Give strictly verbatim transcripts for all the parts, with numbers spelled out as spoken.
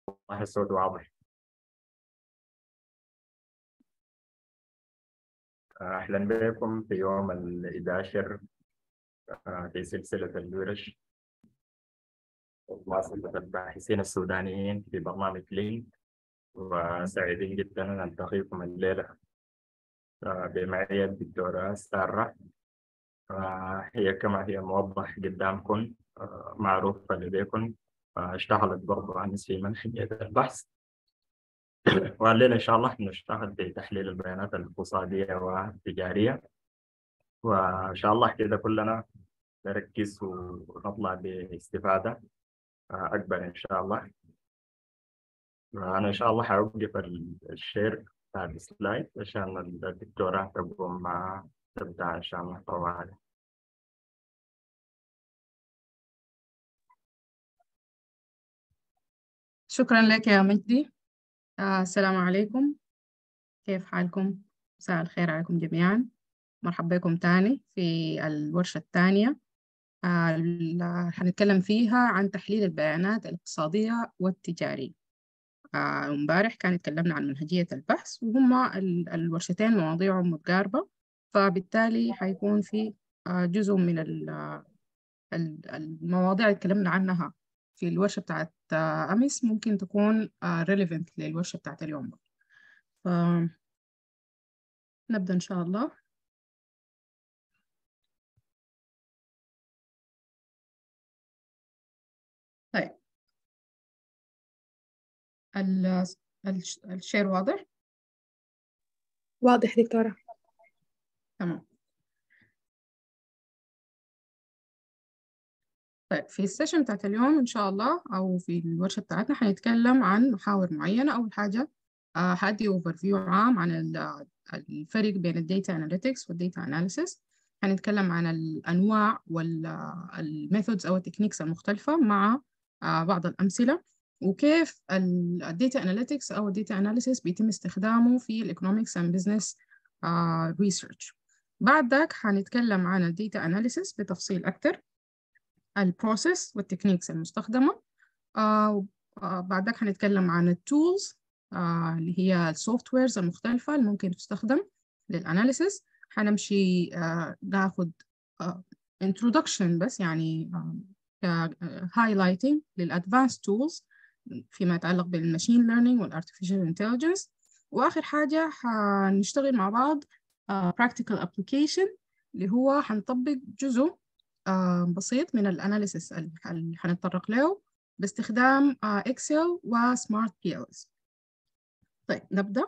الله الصوت واضح. أهلا بكم في يوم الحادي عشر في سلسلة الورش ومواصلة الباحثين السودانيين في برنامج لينك، وسعيدين جدا أن نلتقيكم الليلة بمعية الدكتورة سارة. هي كما هي موضح قدامكم معروفة لديكم، اشتغلت برضو عن في منحية البحث، والليلة إن شاء الله نشتغل في تحليل البيانات الاقتصادية والتجارية، وإن شاء الله كده كلنا نركز ونطلع باستفادة أكبر إن شاء الله. أنا إن شاء الله هوقف الشير بتاع السلايد عشان الدكتورة تقوم مع تبدأ إن شاء الله طوالي. شكرا لك يا مجدي. آه السلام عليكم، كيف حالكم؟ مساء الخير عليكم جميعا. مرحبا بكم تاني في الورشة الثانية. آه حنتكلم فيها عن تحليل البيانات الاقتصادية والتجارية. امبارح آه كان اتكلمنا عن منهجية البحث، وهما الورشتين مواضيعهم متقاربة، فبالتالي حيكون في آه جزء من المواضيع اللي اتكلمنا عنها في الورشة بتاعت أمس ممكن تكون relevant للورشة بتاعت اليوم. فنبدأ إن شاء الله. طيب، الشير واضح؟ واضح دكتورة. تمام. طيب، في السيشن بتاعت اليوم إن شاء الله أو في الورشة بتاعتنا حنتكلم عن محاور معينة. أول حاجة آه هدي اوفر فيو عام عن الفرق بين الديتا اناليتكس والديتا اناليسيس. هنتكلم عن الأنواع والميثودز أو التكنيكس المختلفة مع آه بعض الأمثلة، وكيف الديتا اناليتكس أو الديتا اناليسيس بيتم استخدامه في الايكونومكس اند بزنس ريسيرش. بعد ذاك هنتكلم عن الديتا اناليسيس بتفصيل أكثر، البروسيس والتكنيكس المستخدمة. آه آه بعد ذاك هنتكلم عن التولز آه اللي هي السوفت ويرز المختلفة اللي ممكن تستخدم للأناليسيس. هنمشي آه ناخد آه introduction بس، يعني آه highlighting للأدفانس تولز فيما يتعلق بالماشين ليرنينج والارتفيشال انتليجنس. وآخر حاجة هنشتغل مع بعض آه practical application اللي هو هنطبق جزء آه بسيط من الأناليسيس اللي هنتطرق له باستخدام إكسل وسمارت بي إل إس. طيب نبدأ.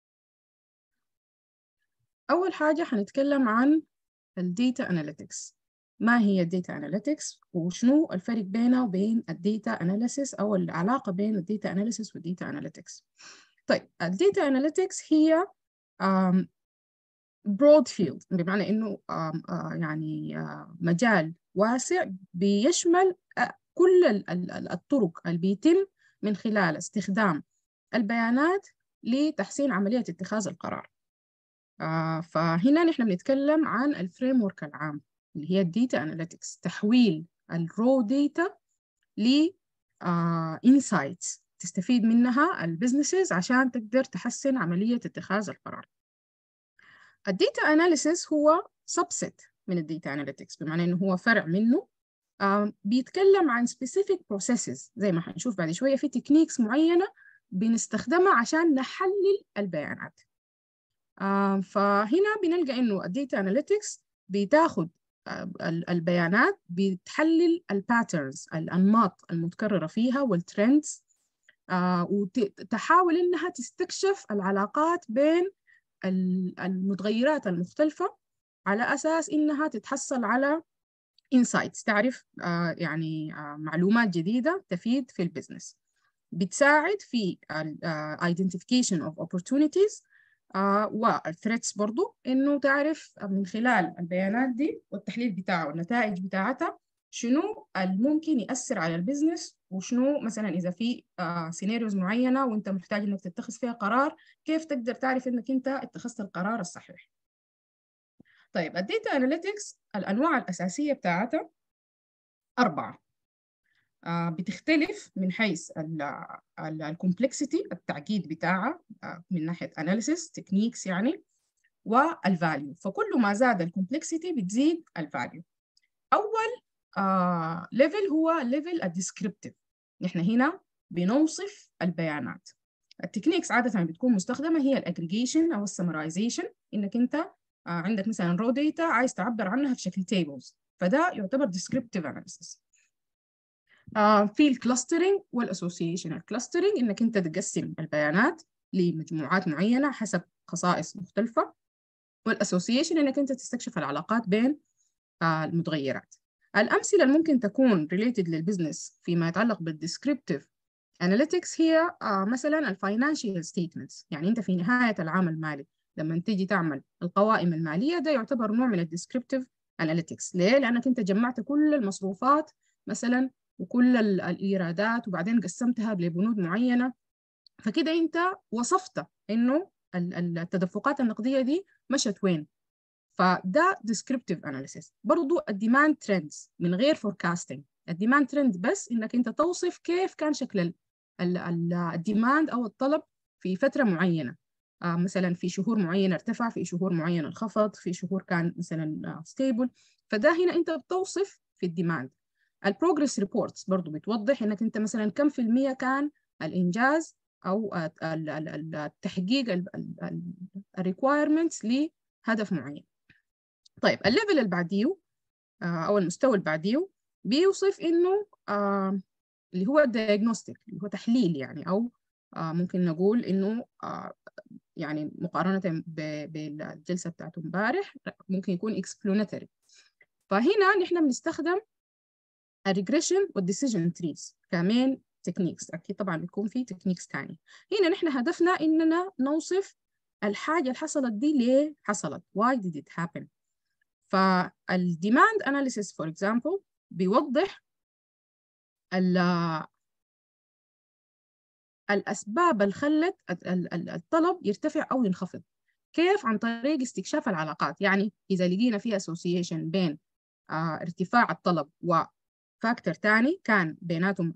أول حاجة هنتكلم عن الديتا أناليتكس. ما هي الديتا أناليتكس وشنو الفرق بينها وبين الديتا أناليسيس أو العلاقة بين الديتا أناليسيس والديتا أناليتكس؟ طيب، الديتا أناليتكس هي broad field، بمعنى إنه آم آم يعني آم مجال واسع بيشمل كل الطرق اللي بيتم من خلال استخدام البيانات لتحسين عملية اتخاذ القرار. آه فهنا نحن بنتكلم عن الفريم ورك العام اللي هي الديتا اناليتكس، تحويل الرو ديتا ل انسايتس تستفيد منها البزنسز عشان تقدر تحسن عملية اتخاذ القرار. الديتا اناليسيس هو سبست من الديتا اناليتكس، بمعنى انه هو فرع منه. آه بيتكلم عن specific processes، زي ما هنشوف بعد شوية في تكنيكس معينة بنستخدمها عشان نحلل البيانات. آه فهنا بنلقى إنه الديتا أناليتكس بتاخد آه البيانات، بتحلل الباترنز الأنماط المتكررة فيها والترندز، آه وتحاول إنها تستكشف العلاقات بين المتغيرات المختلفة على أساس إنها تتحصل على insights، تعرف آه يعني آه معلومات جديدة تفيد في البزنس. بتساعد في آه identification of opportunities آه والثريتس برضو، إنه تعرف من خلال البيانات دي والتحليل بتاعه والنتائج بتاعتها شنو الممكن يأثر على البزنس، وشنو مثلا إذا في آه سيناريوز معينة وإنت محتاج إنك تتخذ فيها قرار، كيف تقدر تعرف إنك إنت اتخذت القرار الصحيح. طيب، الديتا أناليتكس الأنواع الأساسية بتاعتها أربعة. آه بتختلف من حيث الكومبلكسيتي التعقيد بتاعها آه من ناحية analysis techniques يعني والفاليو. فكل ما زاد الكومبلكسيتي بتزيد الفاليو. أول ليفل uh, هو ليفل الديسكريبتيف. نحن هنا بنوصف البيانات. التكنيكس عادة بتكون مستخدمة هي الاجريجيشن أو السمرايزيشن، إنك أنت uh, عندك مثلا رو داتا عايز تعبر عنها في شكل تيبلز، فده يعتبر descriptive analysis. uh, في الكلاسترينج والاسوسيشن. الكلاسترينج إنك أنت تقسم البيانات لمجموعات معينة حسب خصائص مختلفة، والاسوسيشن إنك أنت تستكشف العلاقات بين uh, المتغيرات. الأمثلة اللي ممكن تكون related للبزنس فيما يتعلق بالديسكريبتيف analytics هي آه مثلا الفاينانشال ستيتمنتس. يعني أنت في نهاية العام المالي لما تيجي تعمل القوائم المالية، ده يعتبر نوع من الديسكريبتيف analytics. ليه؟ لأنك أنت جمعت كل المصروفات مثلا وكل الإيرادات وبعدين قسمتها لبنود معينة، فكده أنت وصفت إنه التدفقات النقدية دي مشت وين. فده descriptive analysis. برضو الديماند ترندز من غير forecasting. الديماند ترند بس إنك أنت توصف كيف كان شكل الديماند أو الطلب في فترة معينة. آه مثلا في شهور معينة ارتفع، في شهور معينة انخفض، في شهور كان مثلا stable. فده هنا أنت بتوصف في الديماند. البروجرس ريبورتس برضو بتوضح إنك أنت مثلا كم في المية كان الإنجاز أو التحقيق الريكوايرمنتس لهدف معين. طيب الليفل اللي بعديه أو المستوى اللي بعديه بيوصف إنه آه اللي هو الدياجنوستيك، اللي هو تحليل يعني، أو آه ممكن نقول إنه آه يعني مقارنة بالجلسة بتاعته امبارح ممكن يكون explanatory. فهنا نحن بنستخدم الريجريشن والديسيجن تريز كمان تكنيكس. أكيد طبعا بيكون في تكنيكس تاني. هنا نحن هدفنا إننا نوصف الحاجة اللي حصلت دي ليه حصلت. why did it happen. فالديماند أناليسيس فور إكزامبل بيوضح الأسباب اللي خلت الطلب يرتفع أو ينخفض. كيف؟ عن طريق استكشاف العلاقات. يعني إذا لقينا فيها association بين آه ارتفاع الطلب وفاكتور تاني كان بيناتهم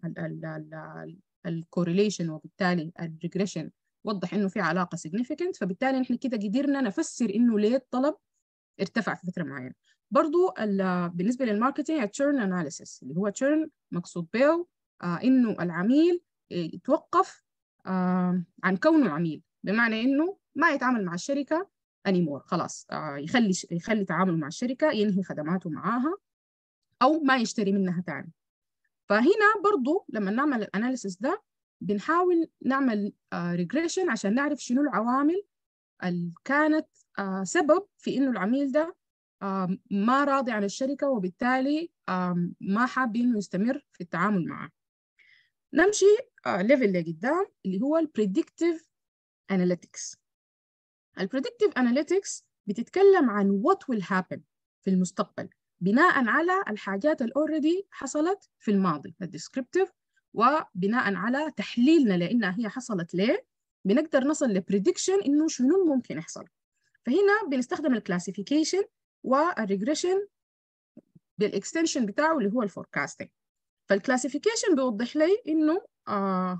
الكوريليشن، وبالتالي الريجريشن وضح إنه في علاقة significant، فبالتالي نحن كده قدرنا نفسر إنه ليه الطلب ارتفع في فترة معينة. برضو بالنسبة للماركتينج التشيرن أناليسيس، اللي هو تشيرن مقصود به آه إنه العميل يتوقف آه عن كونه عميل، بمعنى إنه ما يتعامل مع الشركة anymore خلاص، آه يخلي يخلي تعامله مع الشركة، ينهي خدماته معاها أو ما يشتري منها تاني. فهنا برضو لما نعمل الأناليسيس ده بنحاول نعمل ريجريشن آه عشان نعرف شنو العوامل اللي كانت آه سبب في إنه العميل ده آه ما راضي عن الشركة، وبالتالي آه ما حاب إنه يستمر في التعامل معه. نمشي آه ليفل لقدام اللي هو البريدكتيف أناليتكس. البريدكتيف أناليتكس بتتكلم عن what will happen في المستقبل بناء على الحاجات اللي already حصلت في الماضي الديسكريبتيف، وبناء على تحليلنا لأنها هي حصلت ليه بنقدر نصل لبريدكشن إنه شنو ممكن يحصل. فهنا بنستخدم الكلاسيفيكيشن والريجريشن بالاكستنشن بتاعه اللي هو الفوركاستنج. فالكلاسيفيكيشن بيوضح لي إنه آه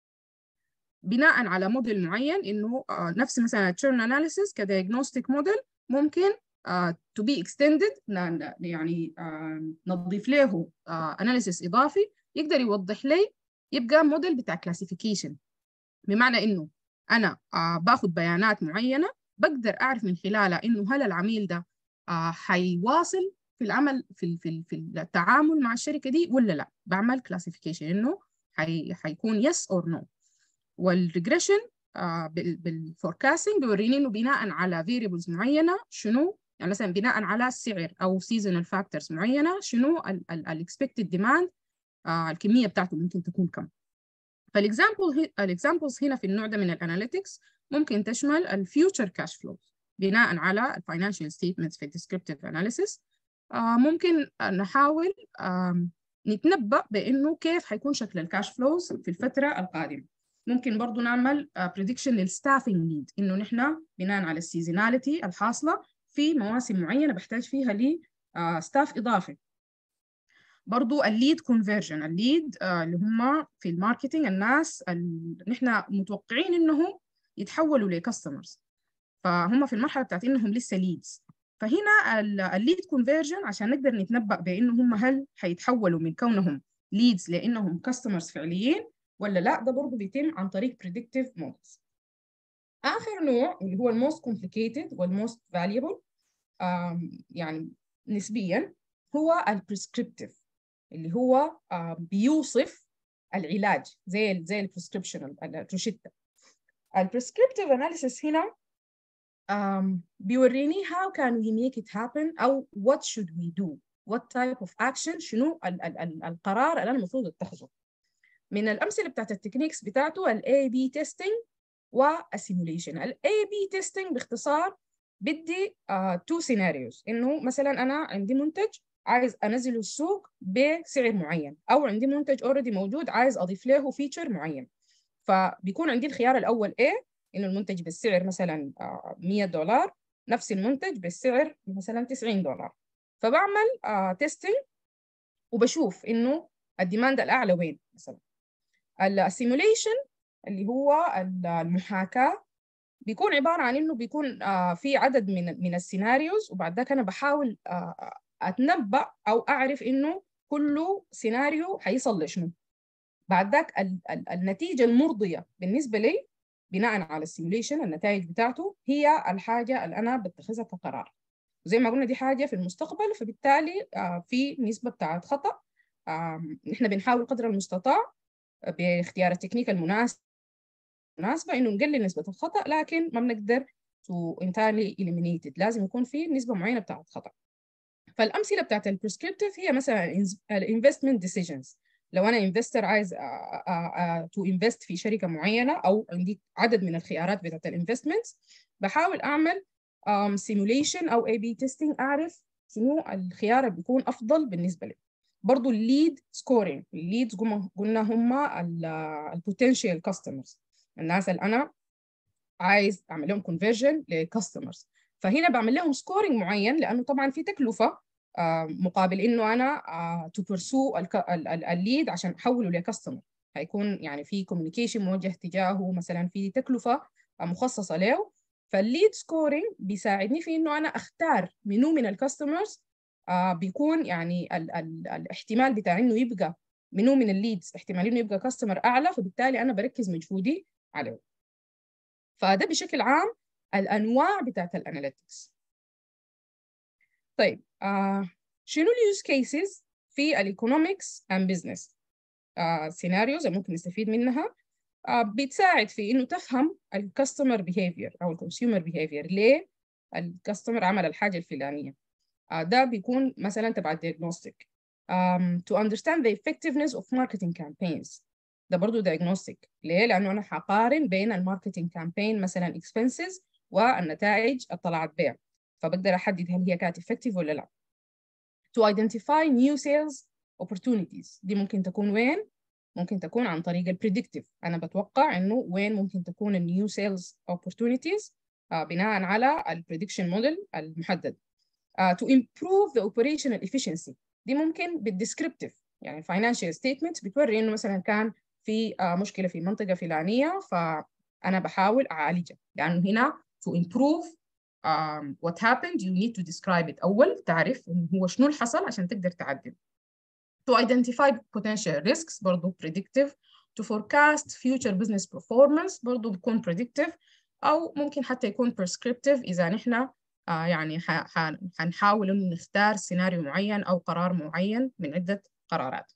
بناء على موديل معين، إنه آه نفس مثلا تشيرن أناليسيس كدياجنوستيك موديل ممكن آه to be extended، يعني آه نضيف له أناليسيس آه إضافي يقدر يوضح لي يبقى موديل بتاع كلاسيفيكيشن. بمعنى إنه أنا آه باخد بيانات معينة بقدر أعرف من خلالها إنه هل العميل ده آه حيواصل في العمل في في في التعامل مع الشركة دي ولا لا. بعمل كلاسيفيكيشن إنه حي حيكون yes or no. والريجريشن آه بالفوركاستنج بيوريني إنه بناء على variables معينة شنو، يعني مثلا بناء على السعر أو seasonal factors معينة شنو ال expected demand آه الكمية بتاعته ممكن تكون كم. فالإكزامبل الإكزامبلز هنا في النوع ده من الأناليتكس ممكن تشمل الفيوتشر كاش فلوز بناء على الفاينانشال ستيتمنتس في الديسكريبتيف أناليسيس. آه ممكن نحاول آه نتنبأ بأنه كيف حيكون شكل الكاش فلوز في الفترة القادمة. ممكن برضو نعمل بريدكشن للستافينج نيد، إنه نحن بناء على السيزوناليتي الحاصلة في مواسم معينة بحتاج فيها لي ستاف إضافي. برضو الليد كونفرجن. الليد آه اللي هم في الماركتينج الناس اللي نحن متوقعين انهم يتحولوا لكاستمرز، فهم في المرحله بتاعت انهم لسه ليدز. فهنا الليد كونفرجن عشان نقدر نتنبأ بانه هم هل حيتحولوا من كونهم ليدز لانهم كاستمرز فعليين ولا لا، ده برضو بيتم عن طريق predictive models. اخر نوع اللي هو الموست complicated والموست valuable يعني نسبيا هو البريسكريبتيف، اللي هو بيوصف العلاج زي زي البريسكريبشن الروشتة. البريسكريبتيف اناليسيس هنا um, بيوريني how can we make it happen أو what should we do what type of action، شنو ال ال ال القرار اللي أنا المفروض اتخذه. من الأمثلة بتاعت التكنيكس بتاعته ال إيه بي testing والسيموليشن. ال إيه بي testing باختصار بدي uh, two scenarios، إنه مثلا أنا عندي منتج عايز أنزله السوق بسعر معين، أو عندي منتج already موجود عايز أضيف له فيتشر معين. فبيكون عندي الخيار الأول A إنه المنتج بالسعر مثلا مية دولار، نفس المنتج بالسعر مثلا تسعين دولار. فبعمل تيستينج وبشوف إنه الديماند الأعلى وين. مثلا السيموليشن اللي هو المحاكاة بيكون عبارة عن إنه بيكون في عدد من من السيناريوز، وبعد ذلك أنا بحاول أتنبأ أو أعرف إنه كل سيناريو حيصل لشنو. بعد ذاك النتيجة المرضية بالنسبة لي بناء على السيموليشن النتائج بتاعته هي الحاجة اللي أنا بتخذها كقرار. زي ما قلنا دي حاجة في المستقبل، فبالتالي في نسبة بتاعت خطأ. نحن بنحاول قدر المستطاع باختيار التكنيك المناسب مناسبة إنه نقلل نسبة الخطأ، لكن ما بنقدر to entirely eliminate it. لازم يكون في نسبة معينة بتاعت خطأ. فالأمثلة بتاعت البريسكريبتيف هي مثلا الانفستمنت ديسيجنز. لو أنا انفستر عايز تو انفست في شركة معينة أو عندي عدد من الخيارات بتاعت الانفستمنتس، بحاول أعمل سيموليشن أو اي بي تيستينج أعرف شنو الخيار اللي بيكون أفضل بالنسبة لي. برضو الليد سكورينج، الليدز قلنا هم البوتنشال كاستمرز، الناس اللي أنا عايز أعمل لهم كونفرجن لكاستمرز. فهنا بعمل لهم سكورينج معين، لأنه طبعا في تكلفة آه مقابل إنه أنا تو بيرسو الليد عشان أحوله لكاستمر. هيكون يعني في كوميونيكيشن موجه تجاهه، مثلا في تكلفة آه مخصصة له. فالليد سكورينج بيساعدني في إنه أنا أختار منو من الكاستمرز آه بيكون يعني ال ال الاحتمال بتاع إنه يبقى منو من الليدز احتمال إنه يبقى كاستمر أعلى، فبالتالي أنا بركز مجهودي عليه. فده بشكل عام الأنواع بتاعت الأناليتكس. طيب آه شنو اليوز كيسز في الإيكونوميكس أند بيزنس؟ سيناريوز اللي ممكن نستفيد منها آه بتساعد في إنه تفهم الكاستمر بيهيفير أو الكونسيومر بيهيفير، ليه الكاستمر عمل الحاجة الفلانية. آه ده بيكون مثلا تبع الدياجنوستيك. um, to understand the effectiveness of marketing campaigns، ده برضو diagnostic. ليه؟ لأنه أنا حقارن بين الماركتينج كامبين مثلا expenses والنتائج الطلعت بيع، فبقدر أحدد هل هي كانت effective ولا لا. to identify new sales opportunities، دي ممكن تكون وين؟ ممكن تكون عن طريق البريدكتيف. أنا بتوقع إنه وين ممكن تكون النيو sales opportunities آه بناء على البريدكشن موديل المحدد. uh, to improve the operational efficiency، دي ممكن بالديسكريبتيف، يعني financial statements بتوري إنه مثلا كان في uh, مشكلة في منطقة فلانية فأنا بحاول أعالجها، لأنه يعني هنا to improve um, what happened you need to describe it. أول تعرف إنه هو شنو اللي حصل عشان تقدر تعدل. to identify potential risks برضو predictive. to forecast future business performance برضو بيكون predictive، أو ممكن حتى يكون prescriptive إذا نحن آه يعني حنحاول إنه نختار سيناريو معين أو قرار معين من عدة قرارات.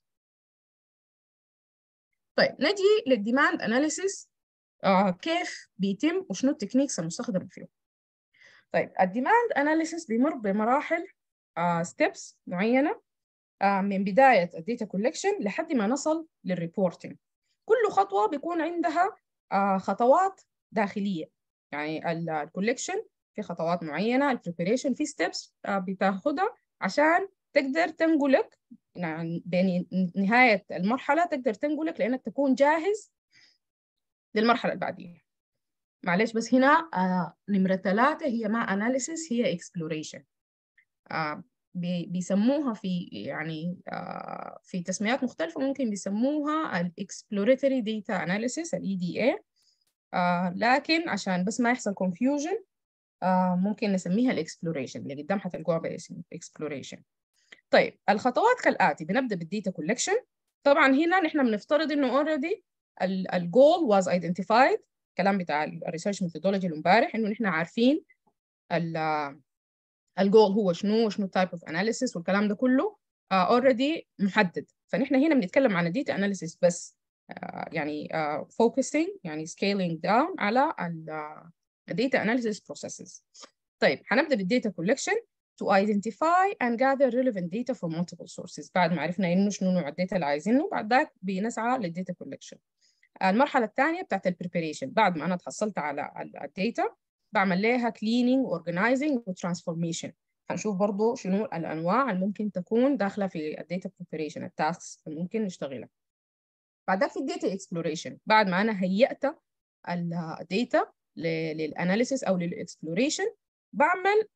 طيب نجي للديماند أناليسيس، آه كيف بيتم وشنو التكنيكس المستخدمة فيه. طيب الديماند أناليسيس بيمر بمراحل آه ستيبس معينة آه من بداية الديتا كولكشن لحد ما نصل للريبورتنج. كل خطوة بيكون عندها آه خطوات داخلية، يعني الكولكشن في خطوات معينة، البريبريشن في ستيبس بتاخدها عشان تقدر تنقلك يعني بين نهاية المرحلة تقدر تنقلك لأنك تكون جاهز للمرحلة البعدية. معلش بس هنا آه نمرة ثلاثة هي ما أناليسيس، هي exploration. آه بي بيسموها في يعني آه في تسميات مختلفة، ممكن بيسموها ال Exploratory Data Analysis ال إي دي إيه. آه لكن عشان بس ما يحصل confusion آه ممكن نسميها ال Exploration، اللي قدام حتلقوها باسم Exploration. طيب الخطوات كالآتي: بنبدأ بالديتا collection. طبعا هنا نحن بنفترض إنه already ال goal was identified، الكلام بتاع ال research methodology اللي امبارح، إنه نحن عارفين ال الجول هو شنو وشنو type of analysis والكلام ده كله uh, already محدد. فنحن هنا بنتكلم عن الديتا analysis بس، uh, يعني uh, focusing يعني scaling down على ال data analysis processes. طيب هنبدأ بالديتا collection to identify and gather relevant data from multiple sources. بعد ما عرفنا إنه شنو نوع الداتا اللي عايزينه، بعد ذاك بنسعى للديتا collection. المرحلة الثانية بتاعت ال preparation، بعد ما أنا تحصلت على الداتا بعمل لها cleaning organizing و transformation. هنشوف برضو شنو الأنواع اللي ممكن تكون داخلة في الداتا preparation، التاسكس اللي ممكن نشتغلها. بعدها في الداتا exploration، بعد ما أنا هيئت الداتا للأناليسيس أو للإكسبلوريشن بعمل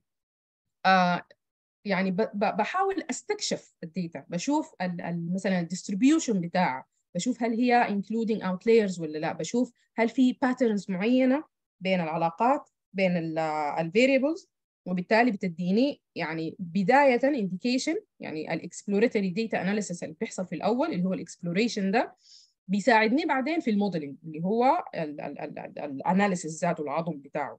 آه يعني بحاول أستكشف الداتا، بشوف ال ال مثلا الديستريبيوشن بتاعها، بشوف هل هي including outliers ولا لا، بشوف هل في patterns معينة بين العلاقات بين ال variables، وبالتالي بتديني يعني بداية indication. يعني ال exploratory data analysis اللي بيحصل في الأول اللي هو ال exploration ده بيساعدني بعدين في الموديلينج اللي هو الاناليسيس ذاته العظم بتاعه.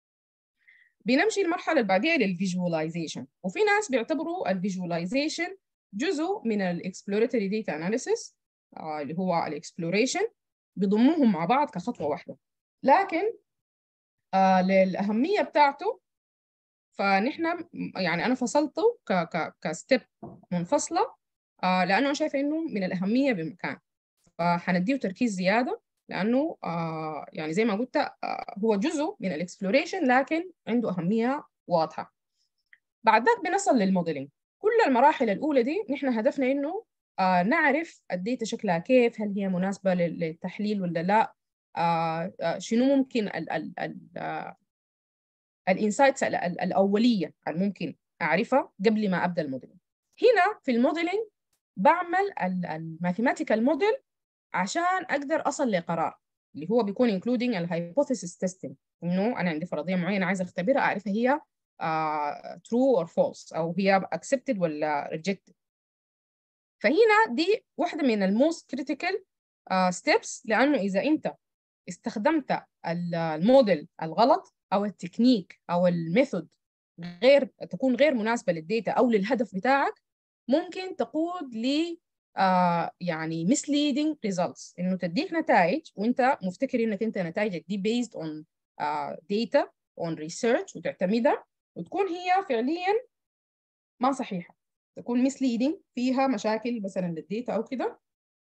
بنمشي المرحلة اللي بعديها للفيجواليزيشن، وفي ناس بيعتبروا الفيجواليزيشن جزء من الاكسبلوراتوري داتا اناليسيس اللي هو الاكسبلوريشن، بيضموهم مع بعض كخطوة واحدة، لكن آه للأهمية بتاعته فنحن يعني أنا فصلته ك ك كستيب منفصلة آه لأنه أنا شايفة إنه من الأهمية بمكان، فحنديه تركيز زيادة لأنه آه يعني زي ما قلت آه هو جزء من الاكسبلوريشن لكن عنده أهمية واضحة. بعد ذلك بنصل للموديلينج. كل المراحل الأولى دي نحن هدفنا إنه آه نعرف الداتا شكلها كيف، هل هي مناسبة للتحليل ولا لا، آه آه شنو ممكن ال ال ال آه الانسايتس الأولية اللي ممكن أعرفها قبل ما أبدأ الموديلينج. هنا في الموديلينج بعمل الماثيماتيكال موديل عشان أقدر أصل لقرار اللي هو بيكون including الهايبوثيسيس تيستينج، إنه أنا عندي فرضية معينة عايزة أختبرها أعرفها هي uh, true or false أو هي accepted ولا rejected. فهنا دي واحدة من الموست critical uh, steps، لأنه إذا أنت استخدمت الموديل الغلط أو التكنيك أو الميثود غير تكون غير مناسبة للديتا أو للهدف بتاعك، ممكن تقود ل آه يعني misleading results، إنه تديك نتائج وإنت مفتكر إنك أنت نتائجك دي based on uh, data on research وتعتمدها، وتكون هي فعليا ما صحيحة، تكون misleading فيها مشاكل مثلا للديتا أو كده،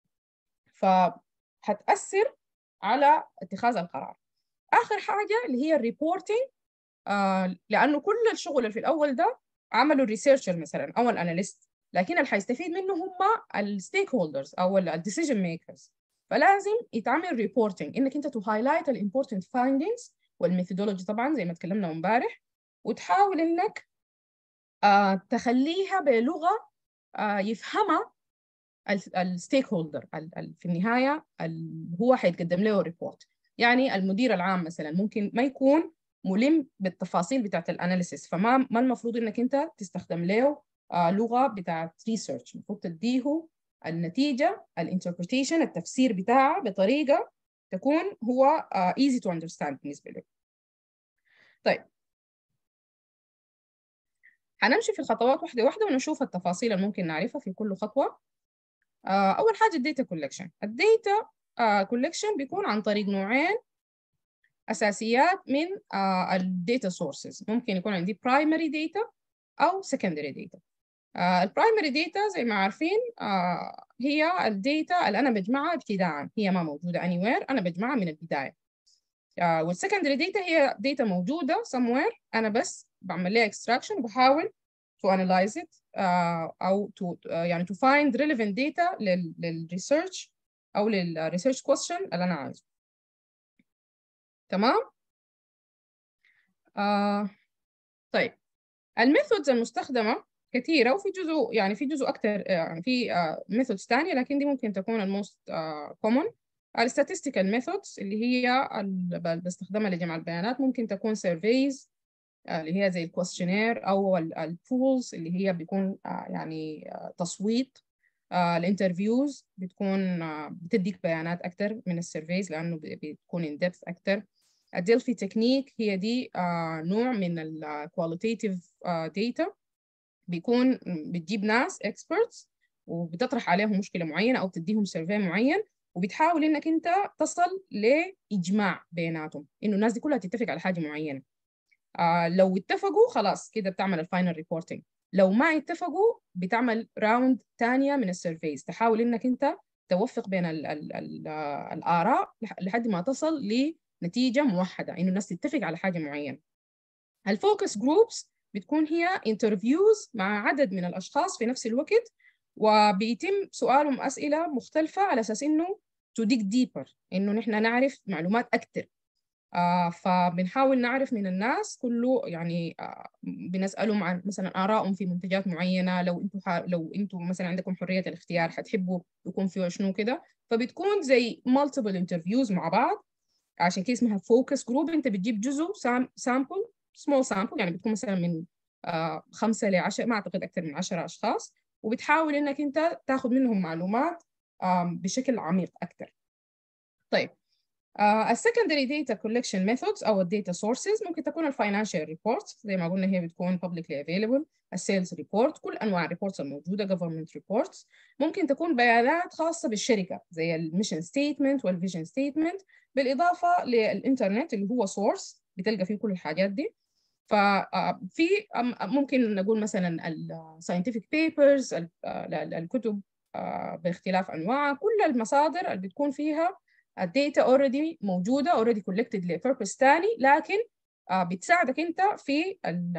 فهتأثر على اتخاذ القرار. آخر حاجة اللي هي الريبورتينج، آه لأنه كل الشغل اللي في الأول ده عملوا الريسيرشر مثلا أو الأناليست، لكن اللي حيستفيد منه هم الستيك هولدرز أو الديسيجن ميكرز. فلازم يتعمل ريبورتينج إنك أنت تو هايلايت الامبورتنت فايندينجز والميثودولوجي طبعا زي ما تكلمنا امبارح، وتحاول إنك آه تخليها بلغة آه يفهمها الستيك هولدر في النهاية هو حيتقدم له ريبورت. يعني المدير العام مثلا ممكن ما يكون ملم بالتفاصيل بتاعت الاناليسيس، فما ما المفروض انك انت تستخدم له آه لغه بتاعت ريسيرش، المفروض تديه النتيجه الانتربريتيشن التفسير بتاعها بطريقه تكون هو ايزي تو اندرستاند بالنسبه له. طيب هنمشي في الخطوات واحده واحده ونشوف التفاصيل اللي ممكن نعرفها في كل خطوه. آه اول حاجه الداتا كولكشن. الداتا كولكشن بيكون عن طريق نوعين أساسيات من uh, الداتا سورسز، ممكن يكون عندي primary data أو secondary data. uh, البرايمري داتا زي ما عارفين uh, هي الداتا اللي أنا بجمعها ابتداءً، هي ما موجودة anywhere، أنا بجمعها من البداية. uh, والسكندري داتا هي داتا موجودة somewhere، أنا بس بعمل لها extraction وبحاول to analyze it uh, أو to, uh, يعني to find relevant data لل, للresearch أو للresearch question اللي أنا عايزه. تمام؟ آه. طيب الميثودز المستخدمة كثيرة، وفي جزء يعني في جزء أكثر يعني في ميثودز ثانية، لكن دي ممكن تكون الموست كومون. الستاتستيكال ميثودز اللي هي اللي بستخدمها لجمع البيانات ممكن تكون سيرفيز اللي هي زي الكويستشنير، أو البولز اللي هي بيكون يعني تصويت. الانترفيوز بتكون بتديك بيانات أكثر من السيرفيز لأنه بتكون in depth أكثر. الديلفي تكنيك هي دي نوع من الكواليتيتيف داتا، بيكون بتجيب ناس experts وبتطرح عليهم مشكلة معينة أو تديهم سيرفي معين، وبتحاول إنك أنت تصل لإجماع بيناتهم إنه الناس دي كلها تتفق على حاجة معينة. آه لو اتفقوا خلاص كده بتعمل الفاينل ريبورتنج، لو ما اتفقوا بتعمل راوند تانية من السيرفيز، تحاول إنك أنت توفق بين ال ال ال الآراء لحد ما تصل لنتيجة موحدة إنه الناس تتفق على حاجة معينة. الفوكس جروبس بتكون هي انترفيوز مع عدد من الأشخاص في نفس الوقت، وبيتم سؤالهم أسئلة مختلفة على أساس إنه to dig deeper، إنه نحن نعرف معلومات أكثر. آه فبنحاول نعرف من الناس كله، يعني آه بنسألهم عن مثلا آرائهم في منتجات معينة، لو انتوا ح... لو انتوا مثلا عندكم حرية الاختيار حتحبوا يكون فيه شنو كده. فبتكون زي multiple interviews مع بعض، عشان كده اسمها فوكس جروب. انت بتجيب جزء سام... سامبل سمول سامبل، يعني بتكون مثلا من آه خمسة لعشرة، ما أعتقد أكثر من عشرة أشخاص، وبتحاول إنك أنت تاخذ منهم معلومات آه بشكل عميق أكثر. طيب Uh, السكندري داتا كولكشن ميثودز أو الداتا سورسز ممكن تكون الفاينانشال ريبورت زي ما قلنا، هي بتكون publicly available. السيلز ريبورت، كل أنواع الريبورتس الموجودة، government reports. ممكن تكون بيانات خاصة بالشركة زي الميشن ستيتمنت والفيجن ستيتمنت، بالإضافة للإنترنت اللي هو سورس بتلقى فيه كل الحاجات دي. ففي ممكن نقول مثلا الساينتفك بيبرز، الكتب باختلاف أنواعها، كل المصادر اللي بتكون فيها الداتا اوريدي موجوده، اوريدي كولكتد لبيربس ثاني، لكن آه بتساعدك انت في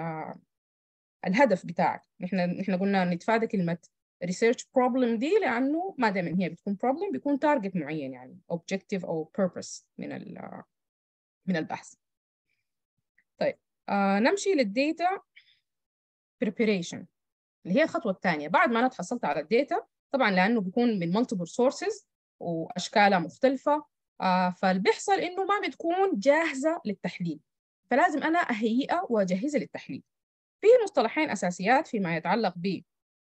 الهدف بتاعك. نحن نحن قلنا نتفادى كلمه research problem دي، لانه ما دائما هي بتكون problem، بيكون تارجت معين يعني objective او purpose من من البحث. طيب آه نمشي للداتا preparation اللي هي الخطوه الثانيه بعد ما انا تحصلت على الداتا، طبعا لانه بيكون من multiple sources واشكالها مختلفه. آه فاللي بيحصل إنه ما بتكون جاهزة للتحليل، فلازم أنا أهيئها وأجهزها للتحليل. في مصطلحين أساسيات فيما يتعلق ب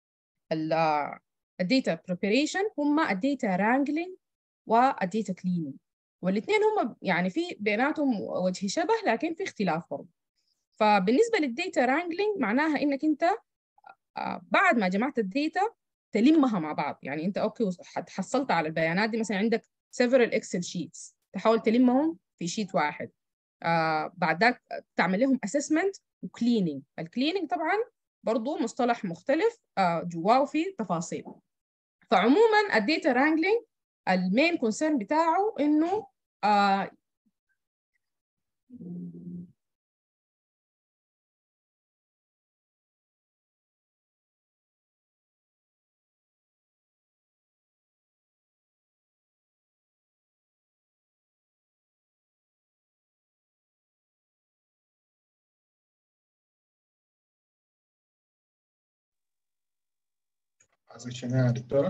الداتا بريباريشن، هما الداتا رانجلينج والداتا كلينينج، والاثنين هم يعني في بيناتهم وجه شبه لكن في اختلاف برضه. فبالنسبة للداتا رانجلينج معناها إنك أنت آه بعد ما جمعت الداتا تلمها مع بعض، يعني أنت أوكي حصلت على البيانات دي، مثلا عندك several Excel sheets، تحاول تلمهم في شيت واحد. آه بعد ذلك تعمل لهم assessment وcleaning. الكلينينج طبعا برضو مصطلح مختلف آه جواه في تفاصيل. فعموما الداتا رانجلينج المين كونسيرن بتاعه انه آه عايزة شنو يا دكتورة؟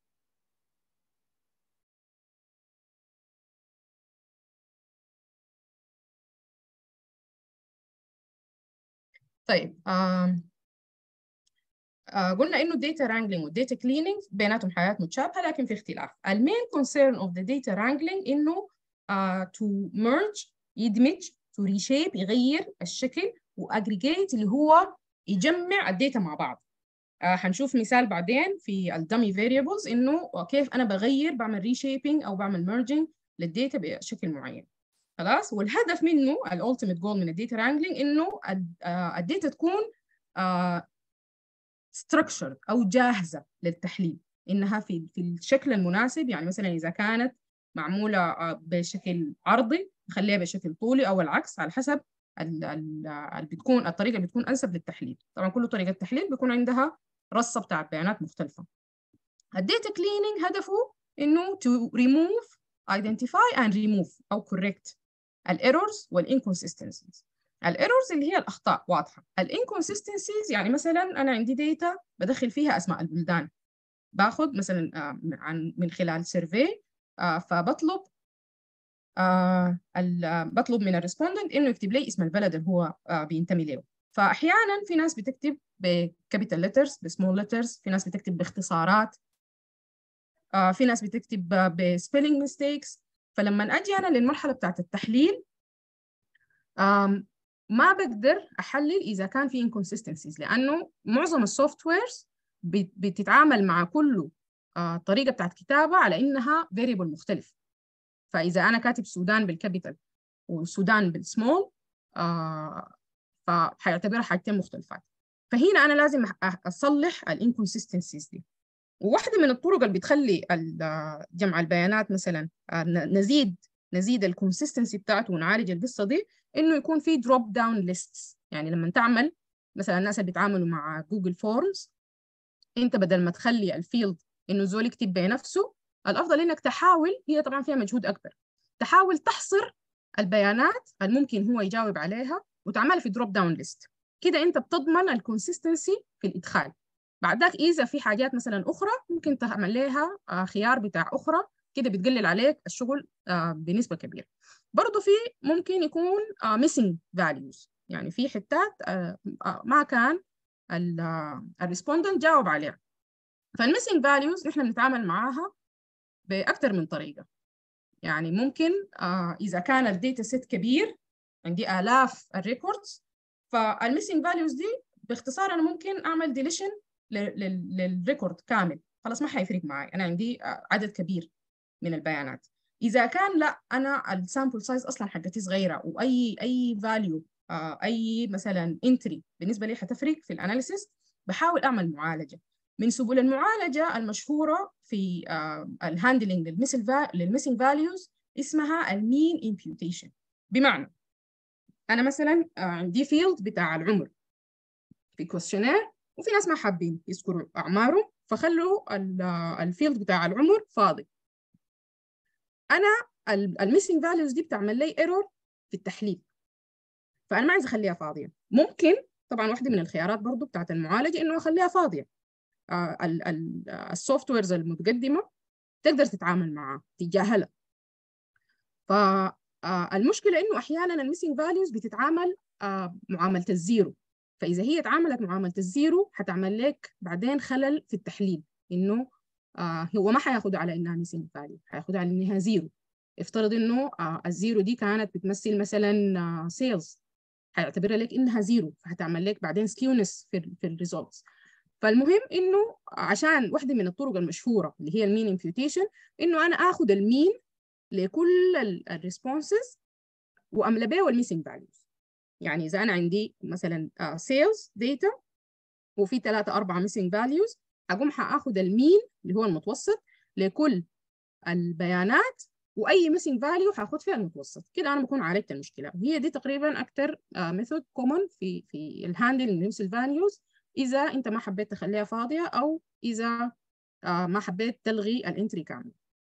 طيب آه آه قلنا انه الداتا رانجلينج والداتا كليننج بيناتهم حاجات متشابهه لكن في اختلاف. المين كونسيرن اوف ذا داتا رانجلينج انه تو ميرج، يدمج، تو ريشيب، يغير الشكل، واجريجيت اللي هو يجمع الداتا مع بعض. آه هنشوف مثال بعدين في الدمي فاريبلز انه كيف انا بغير، بعمل ريشيبينج او بعمل ميرجينج للداتا بشكل معين. خلاص، والهدف منه الالتيميت جول من الداتا رانجلينج انه الداتا تكون آه structured أو جاهزة للتحليل، إنها في في الشكل المناسب. يعني مثلا إذا كانت معمولة بشكل عرضي نخليها بشكل طولي أو العكس، على حسب اللي بتكون الطريقة اللي بتكون أنسب للتحليل. طبعا كل طريقة تحليل بيكون عندها رصة بتاع بيانات مختلفة. الداتا كليننج هدفه إنه to remove, identify and remove أو correct الايرورز والانكونسستنسيز. الايرورز اللي هي الاخطاء واضحه. الانكونسستنسيز يعني مثلا انا عندي داتا بدخل فيها اسماء البلدان، باخذ مثلا عن من خلال سيرفي، فبطلب آه بطلب من الريسبوندنت انه يكتب لي اسم البلد اللي هو آه بينتمي له. فاحيانا في ناس بتكتب بكابيتال ليترز، بسمول ليترز، في ناس بتكتب باختصارات، آه في ناس بتكتب بسبيلينج ميستيكس. فلما اجي انا للمرحله بتاعت التحليل ما بقدر احلل اذا كان في inconsistencies، لانه معظم السوفت ويرز بتتعامل مع كل آه طريقه بتاعت كتابه على انها variable مختلف. فاذا انا كاتب السودان بالكابيتال والسودان بالسمول آه فحيعتبرها حاجتين مختلفات. فهنا انا لازم اصلح الانكونسستنسيز دي. وواحده من الطرق اللي بتخلي جمع البيانات مثلا نزيد نزيد الكونسستنسي بتاعته ونعالج القصه دي، انه يكون في دروب داون ليستس. يعني لما تعمل مثلا الناس اللي بيتعاملوا مع جوجل فورمز، انت بدل ما تخلي الفيلد انه زول يكتب بنفسه، الافضل انك تحاول، هي طبعا فيها مجهود اكبر، تحاول تحصر البيانات الممكن هو يجاوب عليها وتعملها في دروب داون ليست. كده انت بتضمن الكونسستنسي في الادخال. بعد ذاك اذا في حاجات مثلا اخرى ممكن تعمل لها خيار بتاع اخرى، كده بتقلل عليك الشغل بنسبه كبيره. برضه في ممكن يكون missing values، يعني في حتات ما كان الريسبوندنت جاوب عليها. فالميسنج فاليوز نحن بنتعامل معاها باكثر من طريقه. يعني ممكن آه اذا كان الداتا سيت كبير، عندي الاف الريكوردز، فالميسنج فاليوز دي باختصار انا ممكن اعمل ديليشن للريكورد كامل، خلاص ما حيفرق معي، انا عندي آه عدد كبير من البيانات. اذا كان لا، انا السامبل سايز اصلا حقتي صغيره، واي اي فاليو آه اي مثلا انتري بالنسبه لي حتفرق في الاناليسيس، بحاول اعمل معالجه. من سبل المعالجه المشهوره في آه الهاندلنج للميسنج فاليوز اسمها المين امبيوتيشن. بمعنى انا مثلا آه عندي فيلد بتاع العمر في كويشنير، وفي ناس ما حابين يذكروا اعمارهم، فخلوا الفيلد بتاع العمر فاضي. انا الميسنج فاليوز دي بتعمل لي ايرور في التحليل، فانا ما عايزه اخليها فاضيه. ممكن طبعا واحده من الخيارات برضو بتاعت المعالجه انه اخليها فاضيه. آه السوفت ويرز المتقدمه تقدر تتعامل معها، تتجاهلها. فالمشكله انه احيانا الميسنج فاليوز بتتعامل آه معامله الزيرو، فاذا هي اتعاملت معامله الزيرو حتعمل لك بعدين خلل في التحليل، انه آه هو ما حياخدها على انها ميسنج فاليو، حياخدها على انها زيرو. افترض انه آه الزيرو دي كانت بتمثل مثلا آه سيلز، حيعتبرها لك انها زيرو، فهتعمل لك بعدين سكيونس في في الريزولتس. فالمهم انه عشان واحده من الطرق المشهوره اللي هي المين امبيوتيشن، انه انا اخذ المين لكل الريسبونسز واملى بيه الميسنج فاليوز. يعني اذا انا عندي مثلا سيلز داتا وفي ثلاثه اربعه ميسنج فاليوز، اقوم حاخذ المين اللي هو المتوسط لكل البيانات، واي ميسنج فاليو حاخذ فيها المتوسط. كده انا بكون عالجت المشكله. وهي دي تقريبا اكثر ميثود كومن في في الهاندل الميسنج فاليوز، اذا انت ما حبيت تخليها فاضيه او اذا ما حبيت تلغي الانتري كامل.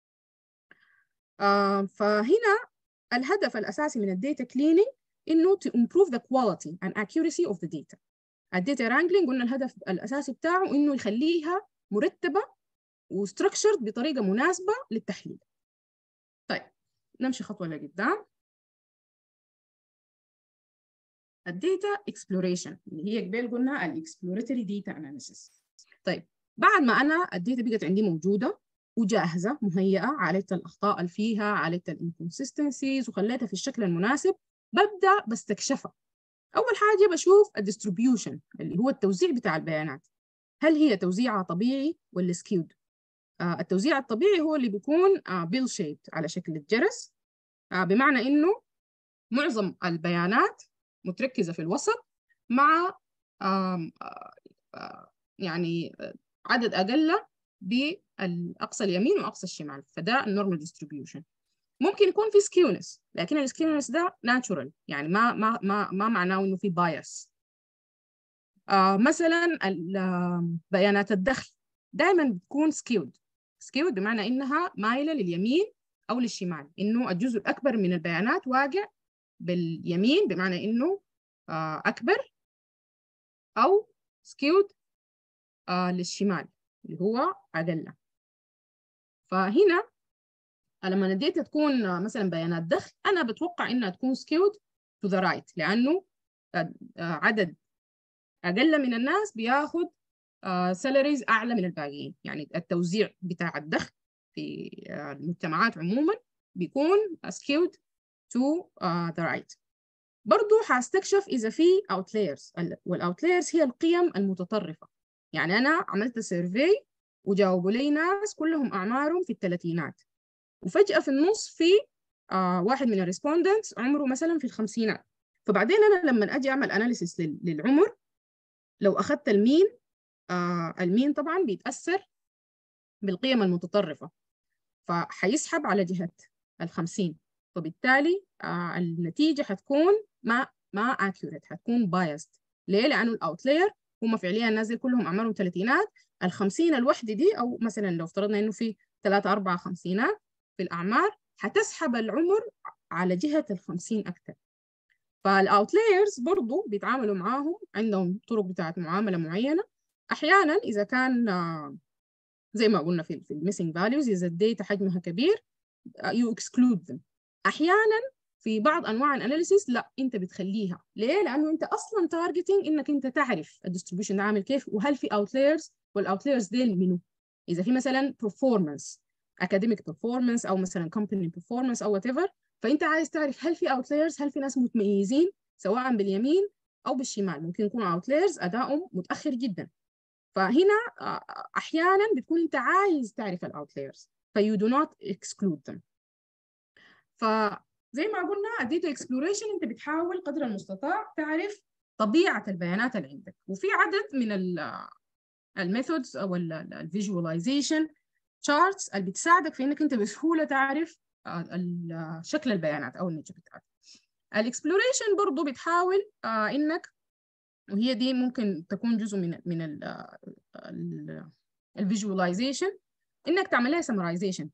فهنا الهدف الاساسي من الداتا كليننج انه to improve the quality and accuracy of the data. الداتا wrangling قلنا الهدف الاساسي بتاعه انه يخليها مرتبه وستراكشرد بطريقه مناسبه للتحليل. طيب نمشي خطوه لقدام. الداتا اكسبلوريشن اللي هي قبل قلنا الاكسبلوراتوري داتا اناليسيس. طيب بعد ما انا الداتا بقت عندي موجوده وجاهزه مهيئه، عالجت الاخطاء اللي فيها، عالجت الانكونسستنسيز وخليتها في الشكل المناسب، ببدا بستكشفها. اول حاجه بشوف الديستريبيوشن اللي هو التوزيع بتاع البيانات، هل هي توزيعها طبيعي ولا سكيود؟ آه التوزيع الطبيعي هو اللي بيكون آه بيل شيبت على شكل الجرس، آه بمعنى انه معظم البيانات متركزه في الوسط مع آه آه يعني عدد اقل بالاقصى اليمين واقصى الشمال، فده النورمال ديستريبيوشن. ممكن يكون في سكيونس، لكن السكيونس ده ناتشورال، يعني ما ما ما ما معناه انه في بايس. آه مثلا بيانات الدخل دائما بتكون سكيود. سكيود بمعنى انها مايله لليمين او للشمال، انه الجزء الاكبر من البيانات واقع باليمين، بمعنى انه آه أكبر أو skewed آه للشمال اللي هو أقل. فهنا لما نديت تكون آه مثلا بيانات دخل أنا بتوقع إنها تكون skewed to the right لأنه آه عدد أقل من الناس بياخد آه salaries أعلى من الباقيين. يعني التوزيع بتاع الدخل في آه المجتمعات عموما بيكون skewed to uh, the right. برضو هستكشف إذا في outliers والoutliers هي القيم المتطرفة. يعني أنا عملت سيرفي وجاوبوا لي ناس كلهم أعمارهم في الثلاثينات وفجأة في النص في آه واحد من الريسبوندنتس عمره مثلا في الخمسينات. فبعدين أنا لما أجي أعمل أناليسيس للعمر لو أخذت المين آه المين طبعا بيتأثر بالقيم المتطرفة فحيسحب على جهة الخمسين. فبالتالي آه النتيجة حتكون ما ما accurate هتكون biased. ليه؟ لأنه الأوتلاير هم فعليا نازل كلهم أعمارهم ثلاثينات. الخمسين الوحدة دي أو مثلا لو افترضنا إنه في ثلاثة أربعة خمسينات في الأعمار هتسحب العمر على جهة الخمسين أكثر. فالأوتلايرز برضو بيتعاملوا معاهم عندهم طرق بتاعت معاملة معينة. أحيانا إذا كان آه زي ما قلنا في في الميسنج فاليوز إذا الداتا حجمها كبير you exclude them. أحيانا في بعض أنواع الأناليسيس لا أنت بتخليها. ليه؟ لأنه أنت أصلا تارجتينج إنك أنت تعرف الديستريبيوشن ده عامل كيف وهل في outliers والoutliers ديل منو. إذا في مثلا performance academic performance أو مثلا company performance أو whatever فأنت عايز تعرف هل في outliers هل في ناس متميزين سواء باليمين أو بالشمال. ممكن يكون outliers أدائهم متأخر جدا. فهنا أحيانا بتكون أنت عايز تعرف الأوتلايرز ف you do not exclude them. فزي ما قلنا الداتا اكسبلوريشن أنت بتحاول قدر المستطاع تعرف طبيعة البيانات اللي عندك. وفي عدد من الميثودز أو الفيجواليزيشن تشارتس اللي بتساعدك في أنك أنت بسهولة تعرف شكل البيانات أو النتيجة بتاعتها. الاكسبلوريشن برضو بتحاول إنك وهي دي ممكن تكون جزء من من ال الفيجواليزيشن انك تعملها سمرايزيشن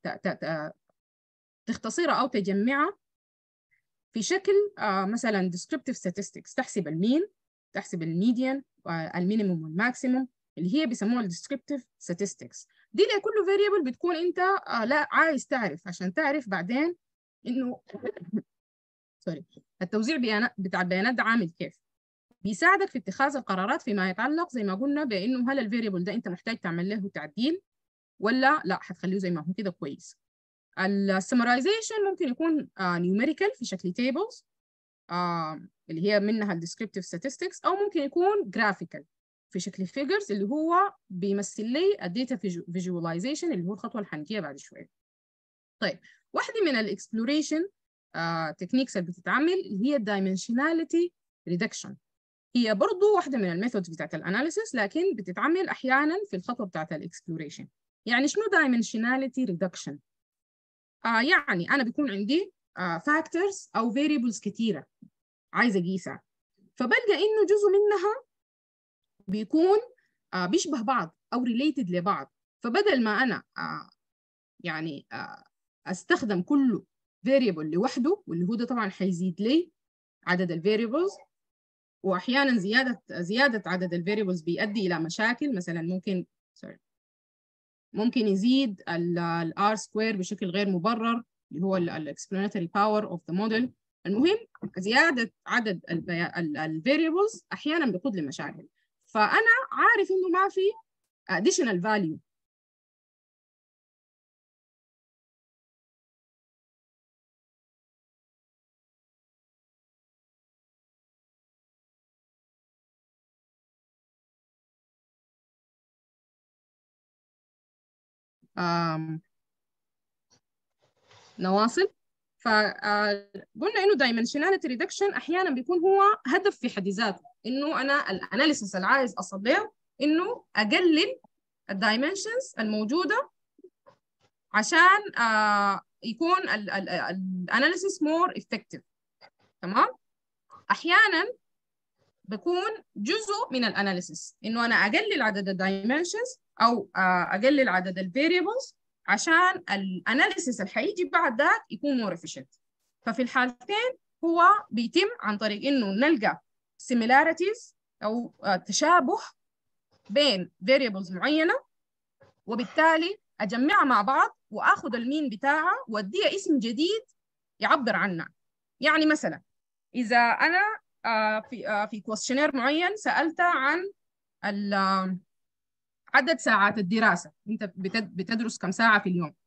تختصرها او تجمعها في شكل آه مثلا descriptive statistics. تحسب المين تحسب الميديان المينيموم والماكسيموم اللي هي بيسموها descriptive statistics. دي لكل variable بتكون انت آه لا عايز تعرف عشان تعرف بعدين انه سوري التوزيع بيانات بتاع البيانات ده عامل كيف. بيساعدك في اتخاذ القرارات فيما يتعلق زي ما قلنا بانه هل الفيريبل ده انت محتاج تعمل له تعديل ولا لا هتخليه زي ما هو كده كويس. السمرايزيشن ممكن يكون نيوميريكال في شكل تيبلز آه اللي هي منها الديسكريبتيف statistics او ممكن يكون جرافيكال في شكل فيجرز اللي هو بيمثل لي الداتا فيجواليزيشن اللي هو الخطوه اللي حنجيها بعد شويه. طيب واحده من الاكسبلوريشن تكنيكس اللي بتتعمل اللي هي الدايمنشناليتي ريدكشن. هي برضو واحدة من الميثودز بتاعت الاناليسيس لكن بتتعمل أحيانا في الخطوة بتاعت الاكسبلوريشن. يعني شنو dimensionality reduction؟ آه يعني أنا بيكون عندي آه factors أو variables كتيرة عايزة أقيسها فبلقى إنه جزء منها بيكون آه بيشبه بعض أو related لبعض. فبدل ما أنا آه يعني آه أستخدم كل variable لوحده واللي هو ده طبعا حيزيد لي عدد الفاريبلز واحيانا زياده زياده عدد الفاريبلز بيؤدي الى مشاكل. مثلا ممكن سوري ممكن يزيد الار سكوير بشكل غير مبرر اللي هو الاكسبلاناتوري باور اوف ذا موديل. المهم زياده عدد الفاريبلز احيانا بيقود لمشاكل. فانا عارف انه ما في additional value آم نواصل. فقلنا انه dimensionality reduction احيانا بيكون هو هدف في حد ذاته انه انا الاناليسيس اللي عايز اصل له انه اقلل الدايمنشنز الموجوده عشان آه يكون الاناليسيس مور effective. تمام. احيانا بكون جزء من الاناليسيس انه انا اقلل عدد الدايمنشنز او آه اقلل عدد الفاريبلز عشان الاناليسيس اللي حيجي بعد ذاك يكون مور efficient. ففي الحالتين هو بيتم عن طريق انه نلقى similarities أو تشابه بين variables معينة، وبالتالي أجمعها مع بعض وآخذ المين بتاعها وأديها اسم جديد يعبر عنها. يعني مثلا إذا أنا في في كويشنير معين سألت عن عدد ساعات الدراسة، أنت بتدرس كم ساعة في اليوم،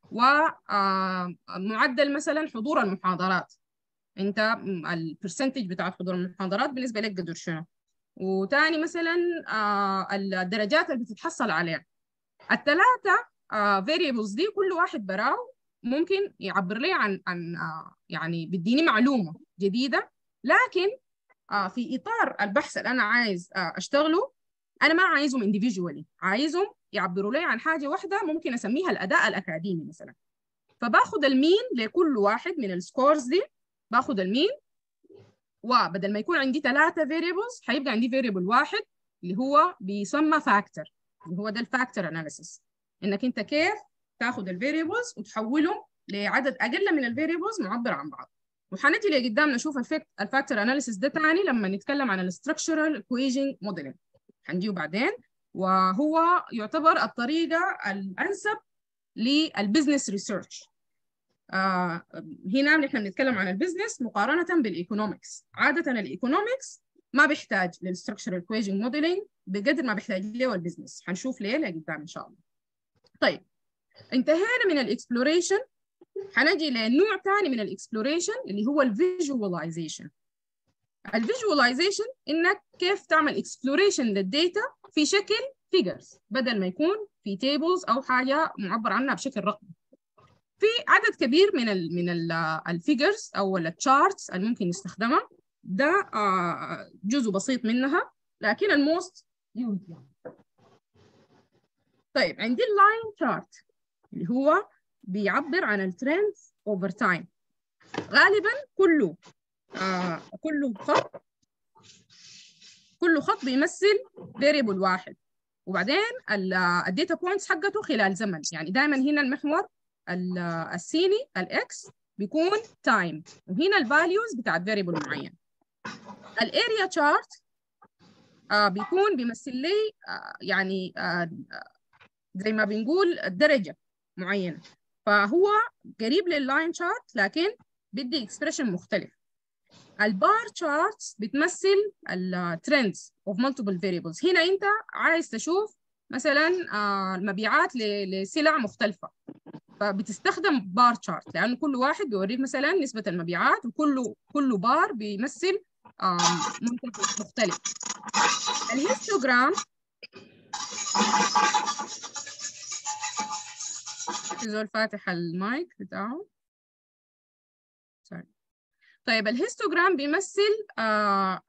ومعدل مثلا حضور المحاضرات، أنت البرسنتج بتاع حضور المحاضرات بالنسبة لك قدر شنو، وتاني مثلا الدرجات اللي بتتحصل عليها. الثلاثة variables دي كل واحد براه ممكن يعبر لي عن عن يعني بيديني معلومة جديدة، لكن في إطار البحث اللي أنا عايز أشتغله أنا ما عايزهم individually، عايزهم يعبروا لي عن حاجة واحدة ممكن أسميها الأداء الأكاديمي مثلا. فباخد المين لكل واحد من السكورز دي، باخد المين، وبدل ما يكون عندي ثلاثة variables هيبقى عندي variable واحد اللي هو بيسمى factor، اللي هو ده الفاكتور اناليسيس، انك انت كيف تاخد الفاريبلز وتحولهم لعدد اقل من الفاريبلز معبر عن بعض. وحنجي لقدام نشوف الفاكتور اناليسيس ده تاني لما نتكلم عن الستراكشرال ايكويشن موديلنج، حنجيه بعدين، وهو يعتبر الطريقه الانسب للبزنس ريسيرش. آه هنا نحن بنتكلم عن البزنس مقارنه بالايكونومكس. عاده الايكونومكس ما بيحتاج للستراكشرال ايكويشن موديلنج بقدر ما بيحتاج له البزنس، حنشوف ليه لقدام ان شاء الله. طيب انتهينا من الاكسبلوريشن، حنجي لنوع ثاني من الاكسبلوريشن اللي هو الفيجواليزيشن. الفيجواليزيشن انك كيف تعمل اكسبلوريشن للداتا في شكل فيجرز بدل ما يكون في تيبلز او حاجه معبر عنها بشكل رقمي. في عدد كبير من ال من الفيجرز او التشارتس اللي ممكن نستخدمها، ده جزء بسيط منها لكن الموست يوز. طيب عندي اللاين شارت اللي هو بيعبر عن الترندز اوفر تايم. غالبا كله آه كله خط كله خط بيمثل فاريبل واحد، وبعدين الداتا بوينتس حقته خلال زمن. يعني دائما هنا المحور السيني الاكس بيكون تايم، وهنا الفاليوز بتاعت فاريبل معين. الاريا تشارت آه بيكون بيمثل لي آه يعني آه زي ما بنقول الدرجة معينة، فهو قريب لللاين شارت لكن بدي اكسبريشن مختلف. البار تشارتس بتمثل الترندز اوف مالتيبل فاريبلز. هنا انت عايز تشوف مثلا المبيعات لسلع مختلفة، فبتستخدم بار تشارت لأنه كل واحد بيوريك مثلا نسبة المبيعات، وكل كل بار بيمثل منتج مختلف. الهيستوجرام زول فاتح المايك بتاعه. سوري. طيب الهيستوجرام بيمثل آه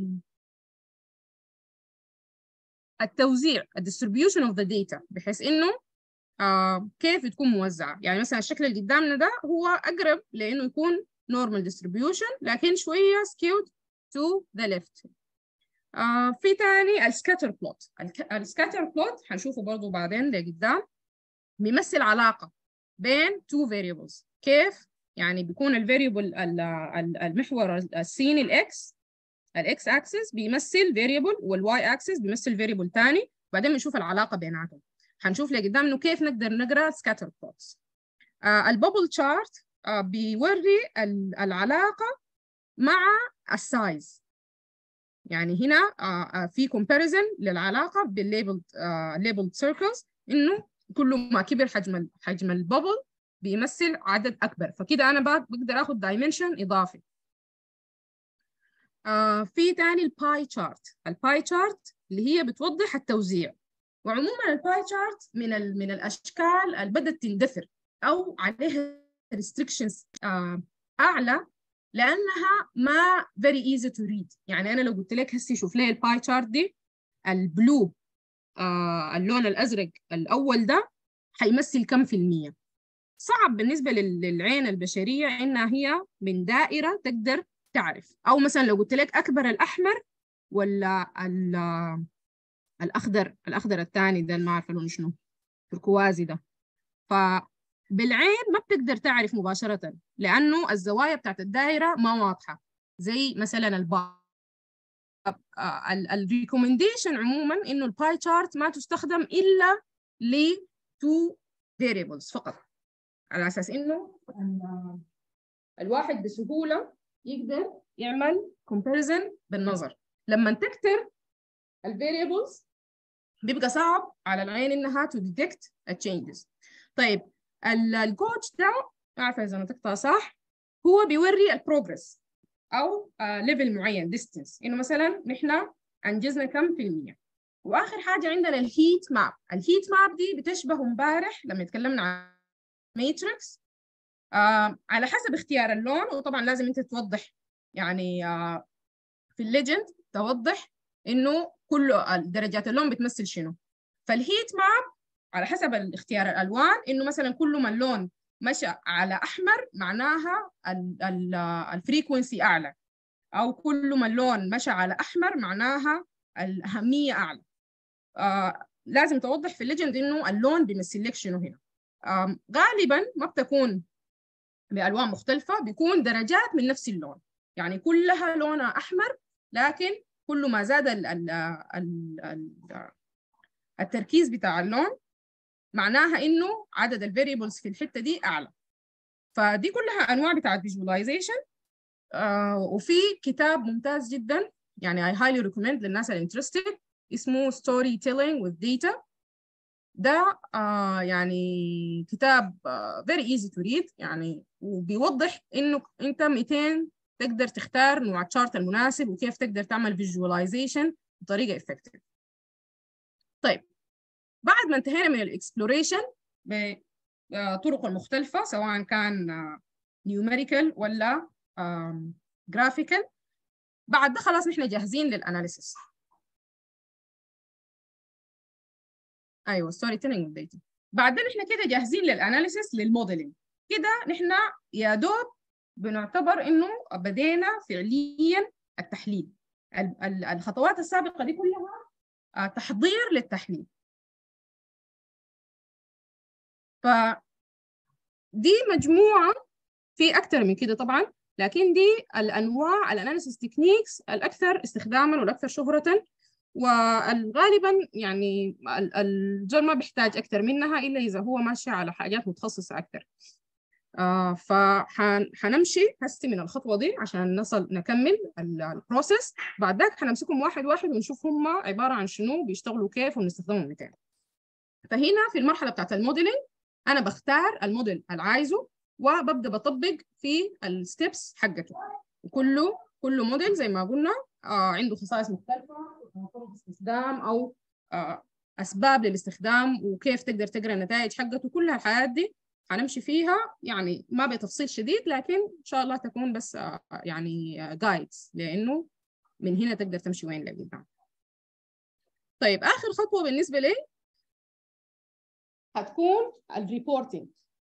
التوزيع الديستريبيوشن اوف ذا داتا، بحيث انه آه كيف تكون موزعه. يعني مثلا الشكل اللي قدامنا ده هو اقرب لانه يكون نورمال ديستريبيوشن لكن شويه سكيود تو ذا ليفت. في ثاني السكاتر بلوت. السكاتر بلوت حنشوفه برضه بعدين لقدام، بيمثل علاقه بين two variables. كيف؟ يعني بيكون الفاريبل المحور السيني الاكس الاكس اكسس بيمثل فاريبل، والواي اكسس بيمثل فاريبل ثاني، بعدين بنشوف العلاقه بيناتهم. حنشوف لقدام انه كيف نقدر نقرا سكاتر بلوتس. آه البابل تشارت آه بيوري العلاقه مع السايز. يعني هنا آه في كومباريزن للعلاقه بالليبل ليبل سيركلز، انه كل ما كبر حجم حجم البابل بيمثل عدد اكبر، فكده انا بقدر اخذ دايمنشن اضافي. آه في تاني الباي تشارت. الباي تشارت اللي هي بتوضح التوزيع، وعموما الباي تشارت من ال من الاشكال اللي بدات تندثر او عليها ريستريكشنز آه اعلى لانها ما very easy to read. يعني انا لو قلت لك هسي شوف لي الباي تشارت دي، البلو آه اللون الازرق الاول ده حيمثل كم في المية، صعب بالنسبه للعين البشريه انها هي من دائره تقدر تعرف. او مثلا لو قلت لك اكبر الاحمر ولا الاخضر الاخضر الثاني ده ما عارفه لونه شنو، تركوازي ده، فبالعين ما بتقدر تعرف مباشره لانه الزوايا بتاعت الدائره ما واضحه زي مثلا البار. الريكومنديشن عموما انه الباي تشارت ما تستخدم الا ل تو variables فقط، على اساس انه الواحد بسهوله يقدر يعمل comparison بالنظر. لما تكتر الفاريبلز بيبقى صعب على العين انها to detect changes. طيب الكوتش ده عارفه اذا نطقتها صح، هو بيوري البروجرس او ليفل معين distance، انه مثلا نحن انجزنا كم في المية. واخر حاجه عندنا الهيت ماب. الهيت ماب دي بتشبه امبارح لما اتكلمنا عن ماتريكس آه على حسب اختيار اللون، وطبعا لازم انت توضح يعني آه في الليجند توضح انه كل درجات اللون بتمثل شنو. فالهيت ماب على حسب الاختيار الالوان، انه مثلا كل ما اللون مشى على احمر معناها الفريكونسي اعلى، او كل ما اللون مشى على احمر معناها الاهميه اعلى. آه لازم توضح في الليجند انه اللون بيمثل لك شنو هنا. آه غالبا ما بتكون بألوان مختلفة، بيكون درجات من نفس اللون، يعني كلها لونها أحمر، لكن كل ما زاد ال ال ال ال التركيز بتاع اللون معناها إنه عدد الفاريبلز في الحتة دي أعلى. فدي كلها أنواع بتاعت visualization. آه وفي كتاب ممتاز جدا يعني I highly recommend للناس اللي interested، اسمه Storytelling with Data. ده آه يعني كتاب آه very easy to read يعني، وبيوضح إنه أنت مئتين تقدر تختار نوع الشارت المناسب وكيف تقدر تعمل visualization بطريقة effective. طيب بعد ما انتهينا من الإكسبلوريشن بطرق المختلفة سواء كان آه numerical ولا آه graphical، بعد ده خلاص نحن جاهزين للأناليسيس. ايوه ستوري تيلينج والديتا. بعدين احنا كده جاهزين للاناليسيس للموديلنج. كده نحن يا دوب بنعتبر انه بدينا فعليا التحليل. الخطوات السابقه دي كلها تحضير للتحليل. فدي مجموعه في اكثر من كده طبعا، لكن دي الانواع الاناليسيس تكنيكس الاكثر استخداما والاكثر شهره، والغالبا يعني الزول ما بيحتاج أكثر منها إلا إذا هو ماشي على حاجات متخصصة أكثر. آه فحنمشي هسي من الخطوة دي عشان نصل نكمل البروسيس. بعد ذاك حنمسكهم واحد واحد ونشوف هم عبارة عن شنو، بيشتغلوا كيف، ونستخدمهم متى. فهنا في المرحلة بتاعت الموديلينج أنا بختار الموديل العايزه وببدأ بطبق في الستبس حقته. وكله كل موديل زي ما قلنا آه عنده خصائص مختلفة، طرق استخدام أو آه أسباب للاستخدام، وكيف تقدر تقرأ النتائج حقته. كل الحاجات دي هنمشي فيها يعني ما بتفصيل شديد، لكن إن شاء الله تكون بس آه يعني جايدز، لأنه من هنا تقدر تمشي وين لقدام. طيب آخر خطوة بالنسبة لي هتكون الريبورتينج.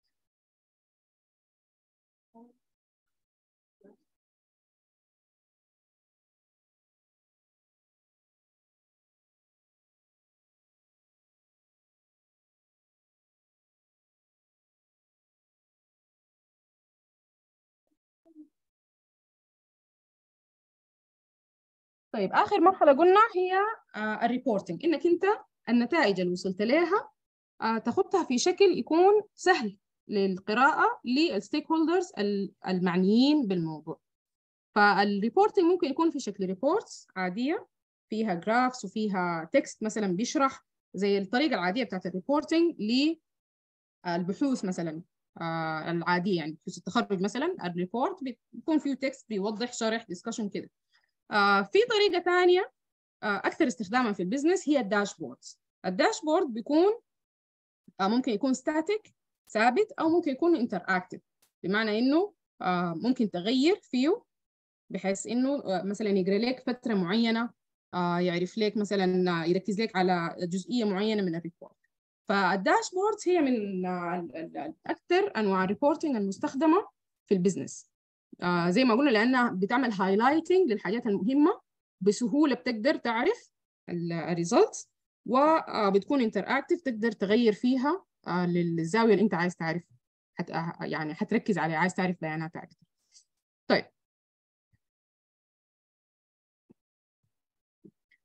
طيب آخر مرحلة قلنا هي آه الريبورتينج، إنك أنت النتائج اللي وصلت لها آه تخطها في شكل يكون سهل للقراءة للستيك هولدرز المعنيين بالموضوع. فالريبورتينج ممكن يكون في شكل ريبورتس عادية فيها جرافس وفيها تكست مثلا بيشرح، زي الطريقة العادية بتاعت الريبورتينج للبحوث مثلا آه العادية، يعني بحوث التخرج مثلا الريبورت بيكون فيه تكست بيوضح شرح ديسكشن كده. آه في طريقة ثانية آه أكثر استخداما في البيزنس هي الداشبوردز. الداشبورد بيكون آه ممكن يكون ستاتيك ثابت، أو ممكن يكون انتراكتيف، بمعنى إنه آه ممكن تغير فيه بحيث إنه آه مثلا يقرأ لك فترة معينة، آه يعرف لك مثلا يركز لك على جزئية معينة من الريبورت. فالداشبورد هي من آه أكثر أنواع الريبورتينج المستخدمة في البيزنس. آه زي ما قلنا لأنها بتعمل هايلايتنج للحاجات المهمة بسهولة، بتقدر تعرف الريزلتس، وبتكون انتراكتيف تقدر تغير فيها آه للزاوية اللي أنت عايز تعرفها، حت يعني حتركز عليها، عايز تعرف بيانات أكثر. طيب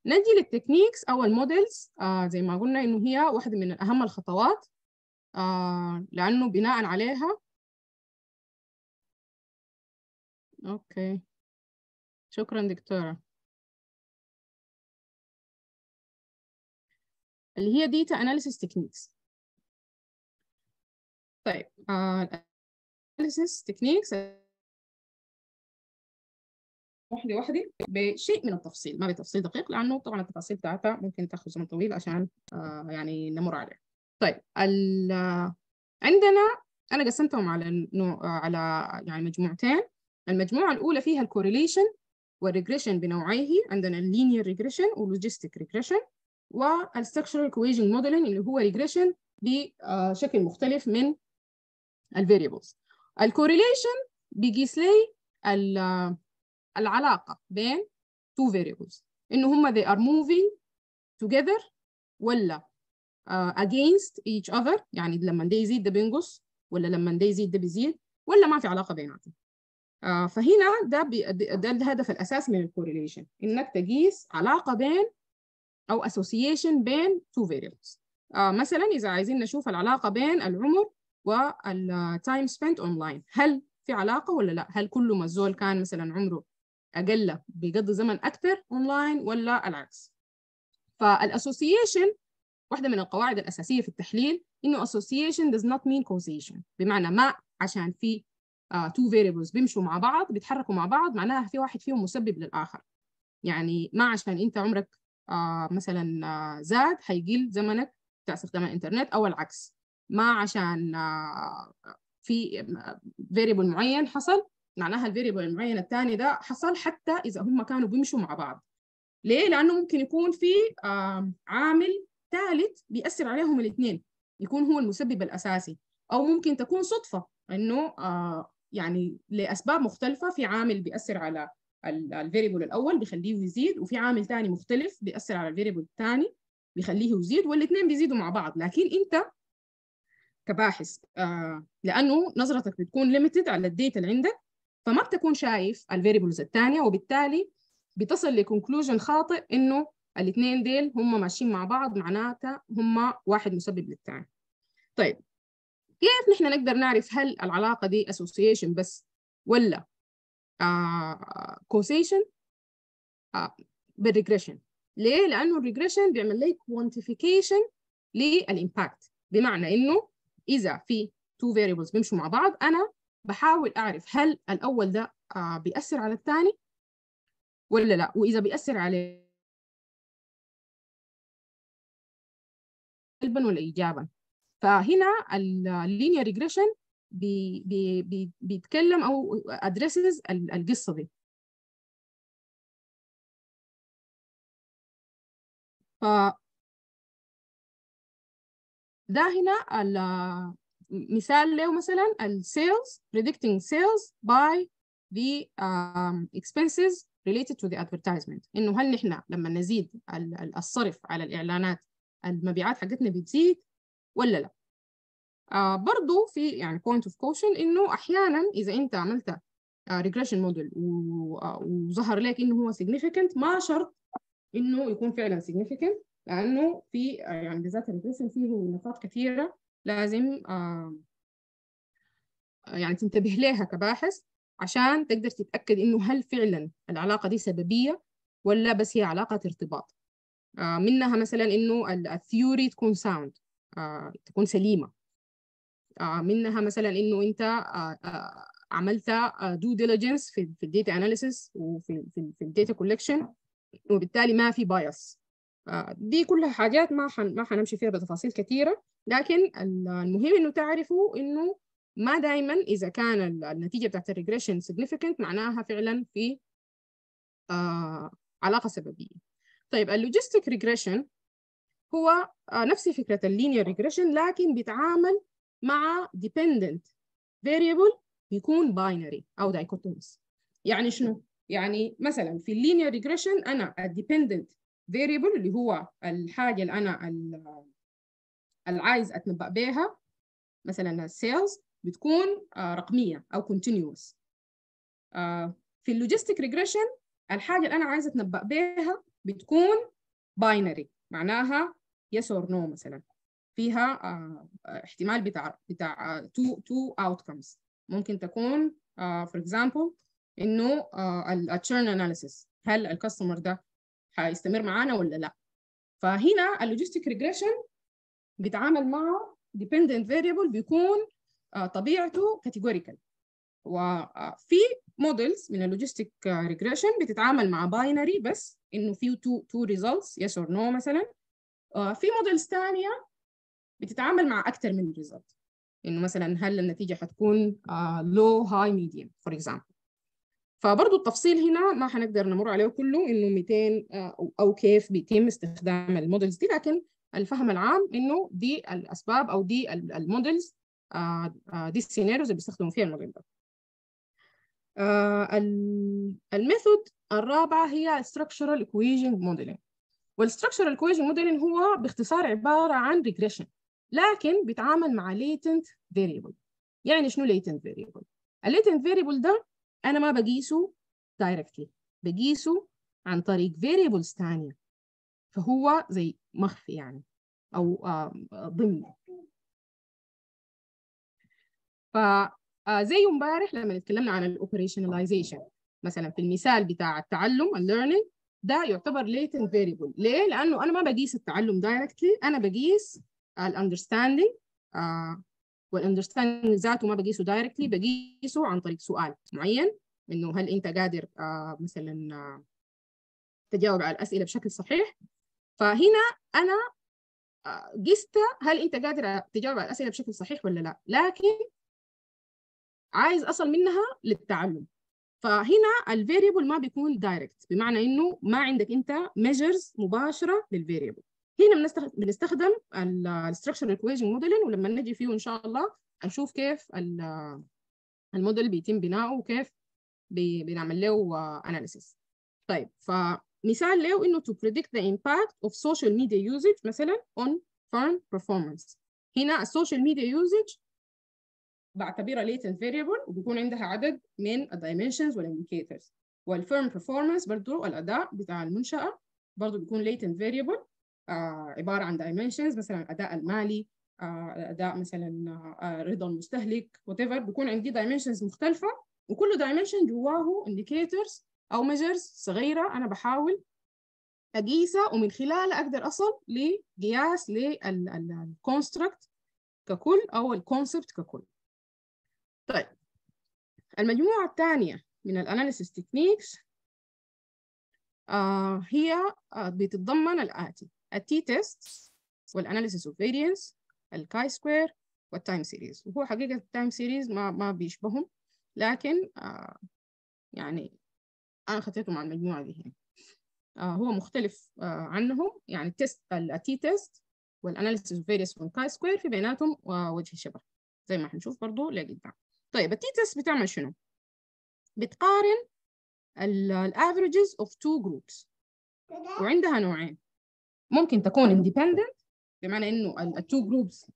نجي للتكنيكس أو المودلز. آه زي ما قلنا إنه هي واحدة من أهم الخطوات، آه لأنه بناء عليها أوكي شكرا دكتورة، اللي هي data analysis techniques. طيب آه analysis techniques واحدة واحدة بشيء من التفصيل، ما بتفصيل دقيق لأنه طبعا التفاصيل بتاعتها ممكن تاخذ زمن طويل عشان آه يعني نمر عليه. طيب عندنا أنا قسمتهم على نوع على يعني مجموعتين. المجموعة الأولى فيها الكوريليشن والريجريشن بنوعيه، عندنا اللينير ريجريشن واللوجيستيك ريجريشن والستراكشرال ايكويشن موديلنج اللي هو ريجريشن بشكل مختلف من الفاريبلز. الكوريليشن بيقيس لي العلاقة بين two variables إنه هم they are moving together ولا uh, against each other، يعني لما ده يزيد ده بينقص ولا لما ده يزيد ده بيزيد ولا ما في علاقة بيناتهم. uh, فهنا ده, بي ده الهدف الأساسي من الكوريليشن، إنك تقيس علاقة بين أو association بين two variables. uh, مثلا إذا عايزين نشوف العلاقة بين العمر والtime spent online، هل في علاقة ولا لا؟ هل كل ما الزول كان مثلا عمره أقل بيقضي زمن أكثر أونلاين ولا العكس؟ فالأسوسيشن واحدة من القواعد الأساسية في التحليل إنه association does not mean causation، بمعنى ما عشان في uh, two variables بيمشوا مع بعض بيتحركوا مع بعض معناها في واحد فيهم مسبب للآخر. يعني ما عشان أنت عمرك uh, مثلا uh, زاد حيقل زمنك بتاع استخدام الإنترنت أو العكس. ما عشان uh, في variable معين حصل معناها الفاريبل المعين الثاني ده حصل حتى إذا هم كانوا بيمشوا مع بعض. ليه؟ لأنه ممكن يكون في آه عامل ثالث بيأثر عليهم الاثنين يكون هو المسبب الأساسي، أو ممكن تكون صدفة إنه آه يعني لأسباب مختلفة في عامل بيأثر على الفاريبل الأول بيخليه يزيد، وفي عامل ثاني مختلف بيأثر على الفاريبل الثاني بيخليه يزيد، والاثنين بيزيدوا مع بعض. لكن أنت كباحث آه لأنه نظرتك بتكون ليميتد على الديتا اللي عندك فما بتكون شايف الفاريبلز الثانيه، وبالتالي بتصل لكونكلوجن خاطئ انه الاثنين ديل هم ماشيين مع بعض معناتها هم واحد مسبب للثاني. طيب كيف نحن نقدر نعرف هل العلاقه دي اسوسيشن بس ولا كوسيشن؟ آه آه بالريجريشن. ليه؟ لانه الريجريشن بيعمل لي كوانتيفيكيشن للامباكت، بمعنى انه اذا في تو فاريبلز بيمشوا مع بعض انا بحاول أعرف هل الأول ده آه بيأثر على الثاني ولا لا، وإذا بيأثر عليه سلبا ولا إيجابا. فهنا اللينير ريجريشن بي بي بي بيتكلم أو أدريسز القصة دي. ف ده هنا مثال له مثلا السيلز predicting sales by the um, expenses related to the advertisement، إنه هل نحن لما نزيد الصرف على الإعلانات المبيعات حقتنا بتزيد ولا لا. آه برضو في يعني point of caution إنه أحيانا إذا أنت عملت آه regression model وظهر لك إنه هو significant ما شرط إنه يكون فعلا significant، لأنه في يعني بالذات الريجريشن فيه نقاط كثيرة لازم آه يعني تنتبه لها كباحث عشان تقدر تتأكد إنه هل فعلا العلاقة دي سببية ولا بس هي علاقة ارتباط. آه منها مثلا إنه الثيوري تكون ساوند آه تكون سليمة. آه منها مثلا إنه أنت آه آه عملت دو ديليجنس في في الداتا اناليسيس وفي في, في الداتا كولكشن وبالتالي ما في بايس. آه دي كلها حاجات ما حن ما حنمشي فيها بتفاصيل كثيرة، لكن المهم إنه تعرفوا إنه ما دائما إذا كان النتيجة بتاعت الريجريشن significant معناها فعلا في آه علاقة سببية. طيب اللوجيستيك ريجريشن هو آه نفس فكرة اللينير ريجريشن لكن بيتعامل مع dependent variable بيكون binary أو dichotomous. يعني شنو؟ يعني مثلا في اللينير ريجريشن أنا الديبندنت variable اللي هو الحاجة اللي أنا العايز أتنبأ بها مثلا السيلز بتكون آه رقمية أو continuous. آه في اللوجيستيك ريجريشن الحاجة اللي أنا عايزة أتنبأ بها بتكون باينري معناها yes or no مثلا، فيها آه احتمال بتاع بتاع two two outcomes. ممكن تكون آه for example إنه آه ال churn analysis، هل الكاستمر ده هيستمر معانا ولا لا. فهنا اللوجيستيك ريجريشن بيتعامل مع dependent variable بيكون آه طبيعته categorical. وفي موديلز من اللوجيستيك ريجريشن بتتعامل مع باينري بس انه فيه تو تو ريزلتس يس اور نو مثلا. في موديلز ثانيه بتتعامل مع اكثر من ريزلت، انه مثلا هل النتيجه حتكون لو هاي ميديوم فور اكزامبل. فبرضه التفصيل هنا ما حنقدر نمر عليه كله انه مئتين uh, او كيف بيتم استخدام الموديلز دي، لكن الفهم العام انه دي الاسباب او دي الموديلز uh, uh, دي السيناريوز اللي بيستخدموا فيها الموديل ده. آه الميثود الرابعة هي structural equation modeling. والstructural equation modeling هو باختصار عبارة عن regression، لكن بيتعامل مع latent variable. يعني شنو latent variable؟ latent variable ده أنا ما بقيسه directly، بقيسه عن طريق variables تانية، فهو زي مخفي يعني أو آه ضمني. ف آه زي امبارح لما اتكلمنا عن الاوبريشناليزيشن مثلا في المثال بتاع التعلم الليرنينج ده يعتبر latent variable. ليه؟ لانه انا ما بقيس التعلم دايركتلي، انا بقيس الاندرستاندينج آه والاندرستاندينج ذاته ما بقيسه دايركتلي، بقيسه عن طريق سؤال معين انه هل انت قادر آه مثلا آه تجاوب على الاسئله بشكل صحيح. فهنا انا آه قست هل انت قادر تجاوب على الاسئله بشكل صحيح ولا لا، لكن عايز أصل منها للتعلم. فهنا الفاريبل ما بيكون دايركت، بمعنى إنه ما عندك أنت measures مباشرة للفاريبل. هنا بنستخدم الستراكشر equation modeling، ولما نجي فيه إن شاء الله هنشوف كيف الموديل بيتم بناؤه وكيف بنعمل له analysis. طيب فمثال له إنه to predict the impact of social media usage مثلا on firm performance. هنا السوشيال ميديا usage بعتبرها latent variable وبيكون عندها عدد من dimensions والindicators. والfirm performance برضو الأداء بتاع المنشأة برضو بيكون latent variable آه عبارة عن dimensions، مثلا الأداء المالي، آه الأداء مثلا آه رضا المستهلك whatever، بيكون عندي dimensions مختلفة وكل dimension جواه indicators أو measures صغيرة أنا بحاول أقيسها ومن خلالها أقدر أصل لقياس للconstruct ككل أو الconcept ككل. طيب المجموعة الثانية من الاناليسيس تكنيكس آه هي آه بتتضمن الآتي: التي تيست والاناليسيس اوف فاريانس، الكاي سكوير، والتايم سيريز. وهو حقيقة التايم سيريز ما ما بيشبههم، لكن آه يعني أنا خطيته مع المجموعة دي هنا. آه هو مختلف آه عنهم، يعني التيست التي تيست والاناليسيس اوف فاريانس والكاي سكوير في بيناتهم آه وجه شبه زي ما هنشوف برضو لقدام. طيب التي تيست بتعمل شنو؟ بتقارن الافريجز اوف تو جروبس، وعندها نوعين. ممكن تكون independent بمعنى انه التو جروبس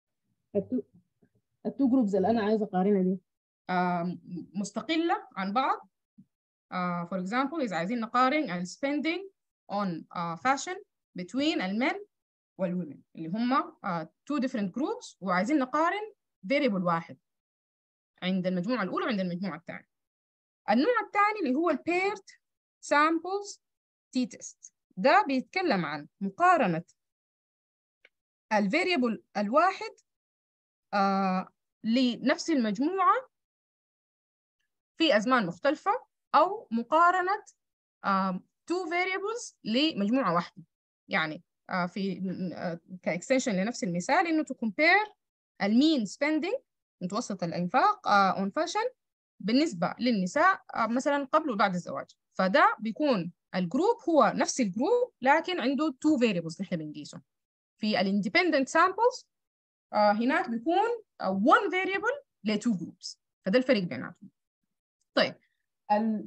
التو جروبس اللي انا عايزه اقارنها دي مستقله عن بعض. فور اكزامبل اذا عايزين نقارن ال spending on uh, fashion between المن والwomen اللي هم uh, two different groups، وعايزين نقارن variable واحد عند المجموعة الأولى وعند المجموعة الثانية. النوع الثاني اللي هو paired samples t-test، ده بيتكلم عن مقارنة الفاريبل الواحد آه لنفس المجموعة في أزمان مختلفة، أو مقارنة آه two variables لمجموعة واحدة. يعني آه في آه كإكستنشن لنفس المثال إنه to compare المين spending متوسط الإنفاق uh, on fashion بالنسبة للنساء uh, مثلا قبل وبعد الزواج. فده بيكون الجروب هو نفس الجروب لكن عنده two variables نحن بنقيسهم. في ال independent samples uh, هناك بيكون uh, one variable ل two groups، فده الفرق بيناتهم. طيب ال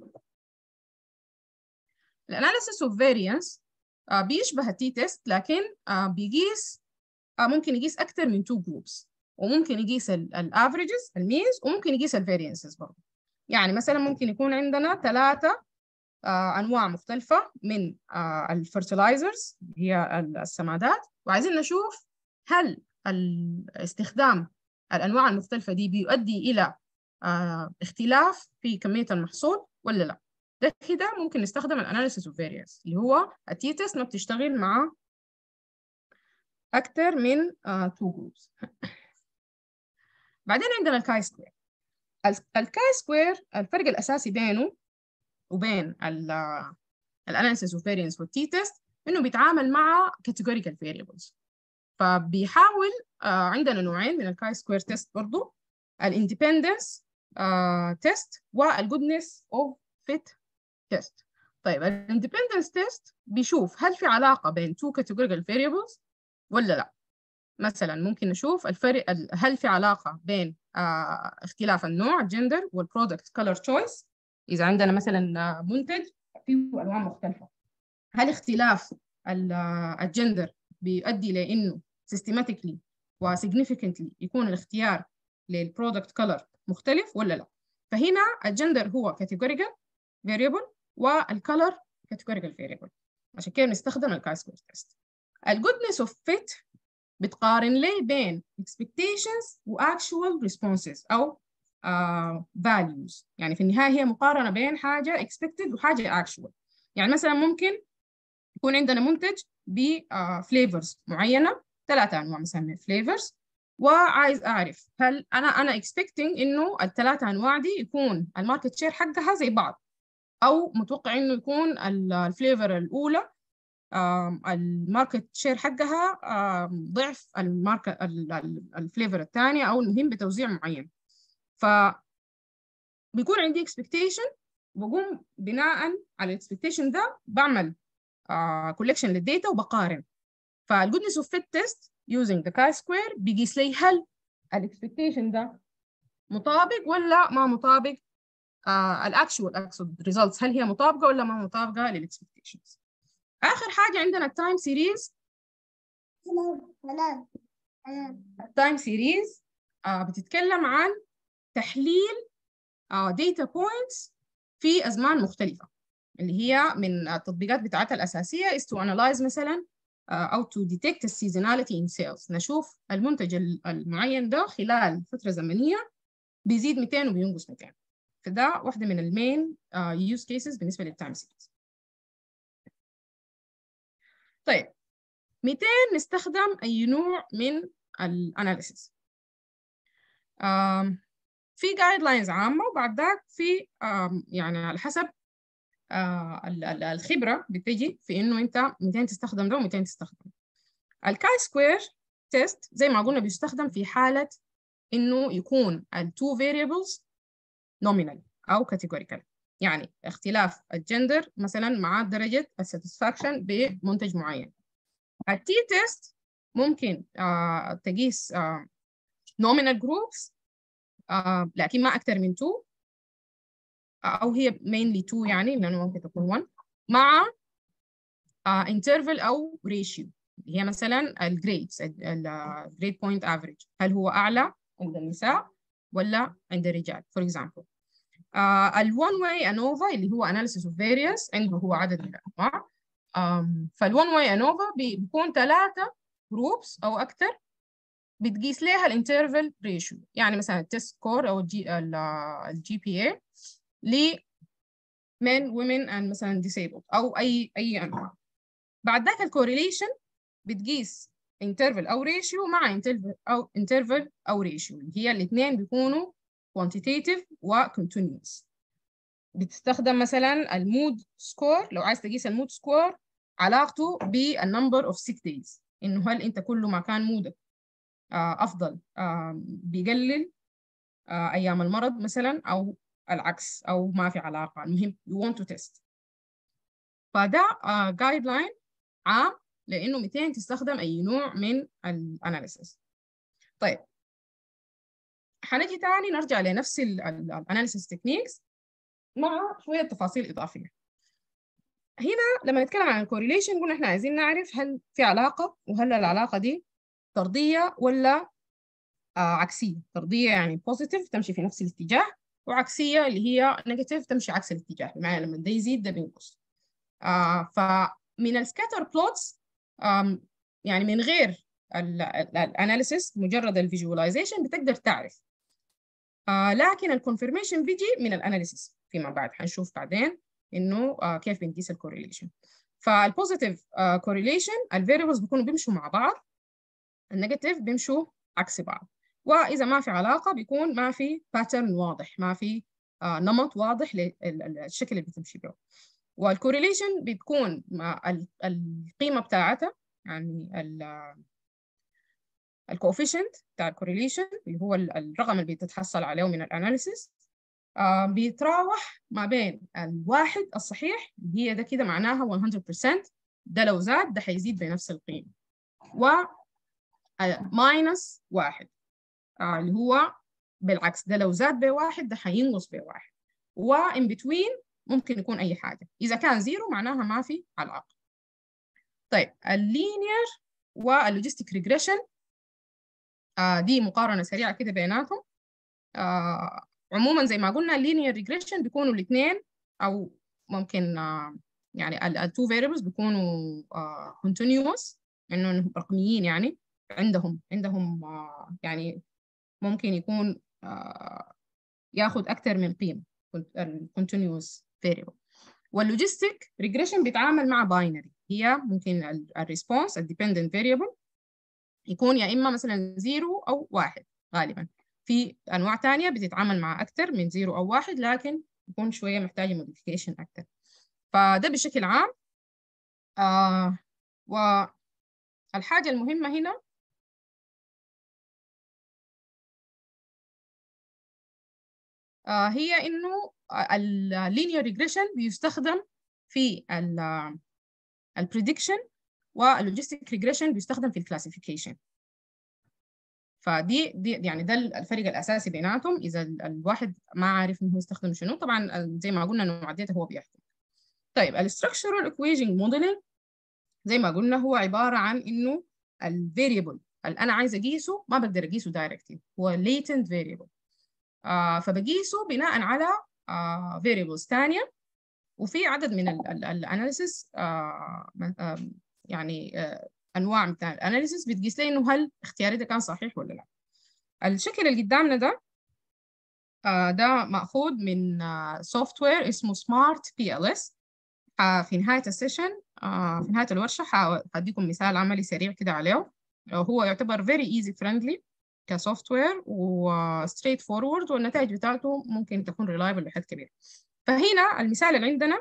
الاناليسيس اوف فاريانس uh, بيشبه التي تيست، لكن uh, بيقيس uh, ممكن يقيس أكثر من two groups، وممكن يقيس الافريجز المينز، وممكن يقيس الفاريانسز برضه. يعني مثلا ممكن يكون عندنا ثلاثة آه أنواع مختلفة من آه الفرتلايزرز هي السمادات، وعايزين نشوف هل الاستخدام الأنواع المختلفة دي بيؤدي إلى آه اختلاف في كمية المحصول ولا لا. ده كده ممكن نستخدم الاناليسيس اوف فاريانس اللي هو التي تيست ما بتشتغل مع أكثر من تو جروبس. بعدين عندنا الكاي سكوير. الكاي سكوير الفرق الأساسي بينه وبين الاناليسيس اوف فاريانس والتي تيست إنه بيتعامل مع categorical variables. فبيحاول آه عندنا نوعين من الكاي سكوير تيست برضو، الاندبندنس تيست والجودنس اوف فيت تيست. طيب الاندبندنس تيست بيشوف هل في علاقة بين two categorical variables ولا لا. مثلا ممكن نشوف الفرق، هل في علاقة بين آه اختلاف النوع الجندر والبرودكت كولر تشويس. إذا عندنا مثلا منتج فيه ألوان مختلفة، هل اختلاف الجندر بيؤدي لأنه systematically و significantly يكون الاختيار للبرودكت كولر مختلف ولا لا. فهنا الجندر هو categorical variable والcolor categorical variable، عشان كده بنستخدم الكاي سكوير تيست. الجودنس اوف فيت بتقارن لي بين expectations و actual responses أو uh, values. يعني في النهاية هي مقارنة بين حاجة expected وحاجة actual. يعني مثلا ممكن يكون عندنا منتج بفليفرز معينة، ثلاثة أنواع مثلا من flavors، وعايز أعرف هل أنا أنا expecting إنه الثلاثة أنواع دي يكون الماركت شير حقها زي بعض، أو متوقع إنه يكون الفليفر الأولى الماركت شير حقها ضعف الماركت الفليفر الثانية، أو المهم بتوزيع معين. فبيكون عندي expectation، وبقوم بناء على expectation ده بعمل Uh, collection للديتا وبقارن. فالجودنس اوف فيت تيست using the chi-square بيقيس لي هل الاكسبكتيشن ده مطابق ولا ما مطابق، الاكشوال اقصد results هل هي مطابقه ولا ما مطابقه للاكسبكتيشنز. اخر حاجه عندنا التايم سيريز. التايم سيريز uh, بتتكلم عن تحليل ديتا uh, بوينتس في ازمان مختلفه، اللي هي من التطبيقات بتاعتها الأساسية is to analyze مثلا أو to detect the seasonality in sales. نشوف المنتج المعين ده خلال فترة زمنية بيزيد مئتين وبينقص مئتين. فده واحدة من المين use cases بالنسبة للتايم سيريز. طيب مئتين نستخدم أي نوع من الأناليسيس. في guidelines عامة، وبعد ذاك في يعني على حسب آه الخبرة بتجي في إنه أنت مئتين تستخدم ده ومئتين تستخدم. الكاي سكوير تيست زي ما قلنا بيستخدم في حالة إنه يكون ال two variables nominal أو categorical، يعني اختلاف الجندر مثلا مع درجة الساتسفاكشن بمنتج معين. التي تيست ممكن آه تقيس آه nominal groups آه لكن ما أكثر من two، أو هي mainly two يعني لأنه ممكن تكون one، مع uh, interval أو ratio هي مثلا الجريدز الجريد بوينت افريج، هل هو أعلى عند النساء ولا عند الرجال. for example uh, ال one way ANOVA اللي هو analysis of variance عنده هو عدد من الأنواع. um, فال one way ANOVA بيكون ثلاثة groups أو أكثر بتقيس لها الانترفال ريشيو، يعني مثلا التست سكور أو الجي الجي بي اي ل men women and مثلا disabled أو أي أي أنواع. بعد ذاك الكوريليشن بتقيس interval أو ratio مع interval أو interval أو ratio، هي الاثنين بيكونوا quantitative و continuous. بتستخدم مثلا المود سكور، لو عايز تقيس المود سكور علاقته بالنمبر of sick days، إنه هل أنت كل ما كان مودك آه أفضل آه بيقلل آه أيام المرض مثلا، أو العكس، أو ما في علاقة. المهم you want to test. فده آه guideline عام لأنه مئتين تستخدم أي نوع من الأناليسيس. طيب حنجي تاني نرجع لنفس الأناليسيس تكنيكس مع شوية تفاصيل إضافية. هنا لما نتكلم عن الكوريليشن قلنا إحنا عايزين نعرف هل في علاقة، وهل العلاقة دي طردية ولا آه عكسية. طردية يعني بوزيتيف تمشي في نفس الاتجاه، وعكسية اللي هي نيجاتيف تمشي عكس الاتجاه، بمعنى لما ده يزيد ده بينقص. آه فمن السكاتر بلوتس يعني من غير الاناليسيس مجرد الفيجواليزيشن بتقدر تعرف. آه لكن الكونفirmation بيجي من الاناليسيس فيما بعد، حنشوف بعدين انه آه كيف بنقيس الكورليشن. فالبوزيتيف كورليشن الفاريبلز بيكونوا بيمشوا مع بعض، النيجاتيف بيمشوا عكس بعض، واذا ما في علاقه بيكون ما في باترن واضح، ما في آه نمط واضح للشكل اللي بتمشي به. والكورليشن بتكون مع القيمه بتاعتها، يعني الكوفيشنت بتاع الكورليشن اللي هو الرقم اللي بتتحصل عليه من الاناليسيس، آه بيتراوح ما بين الواحد الصحيح اللي هي ده كده معناها مية بالمية، ده لو زاد ده حيزيد بنفس القيمه، و ماينس واحد آه اللي هو بالعكس، ده لو زاد بواحد ده حينقص بواحد، وإن بتوين ممكن يكون أي حاجة. إذا كان زيرو معناها ما في علاقة. طيب اللينير واللوجيستيك ريجريشن آه دي مقارنة سريعة كده بيناتهم. آه عموما زي ما قلنا اللينير ريجريشن بيكونوا الاثنين أو ممكن آه يعني التو فاريبلز بيكونوا آه continuous، إنه رقميين، يعني عندهم عندهم آه يعني ممكن يكون آه ياخد أكثر من قيمة continuous variable. واللوجيستيك ريجريشن بيتعامل مع باينري، هي ممكن الريسبونس الديبندنت فاريبل يكون يا إما مثلا زيرو أو واحد غالبا. في أنواع تانية بتتعامل مع أكثر من زيرو أو واحد، لكن يكون شوية محتاجة موديفيكيشن أكثر. فده بشكل عام. آه والحاجة المهمة هنا آه هي إنه اللينير ريجريشن بيستخدم في البريدكشن، واللوجيستيك ريجريشن بيستخدم في الكلاسيفيكيشن. فدي دي يعني ده الفرق الاساسي بيناتهم. اذا الواحد ما عارف انه يستخدم شنو، طبعا زي ما قلنا انه معديته هو بيحكم. طيب الستراكشرال ايكويشن موديلنج زي ما قلنا هو عباره عن انه الفاريبل اللي انا عايزه اقيسه ما بقدر اقيسه دايركتلي، هو latent variable. آه فبقيسه بناء على آه variables ثانيه، وفي عدد من الاناليسيس آه آه يعني آه انواع من الاناليسيس بتقيس لي انه هل اختياري ده كان صحيح ولا لا. الشكل اللي قدامنا ده آه ده مأخوذ من سوفت وير اسمه سمارت بي ال اس. في نهاية السيشن آه في نهاية الورشة هديكم مثال عملي سريع كده عليه. هو يعتبر very easy friendly كسوفت وير و straight forward، والنتائج بتاعته ممكن تكون reliable لحد كبير. فهنا المثال اللي عندنا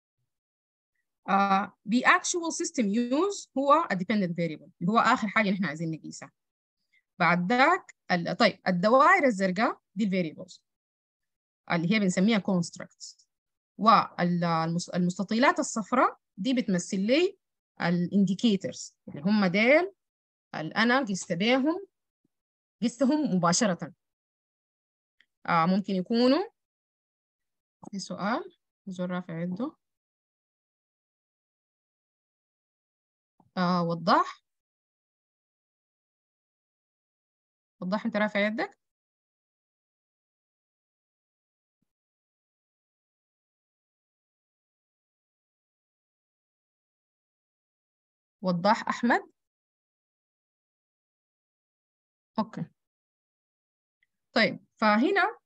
Uh, the actual system use هو a dependent variable اللي هو آخر حاجة نحن عايزين نقيسها. بعد ذاك ال... طيب الدوائر الزرقاء دي الفاريبلز اللي هي بنسميها constructs، والمستطيلات الصفراء دي بتمثل لي الانديكيتورز اللي هم ديل اللي أنا قست بيهم قستهم مباشرة. آه ممكن يكونوا في سؤال زر رافع يده. آه وضح وضح أنت رافع يدك. وضح أحمد. أوكي طيب فهنا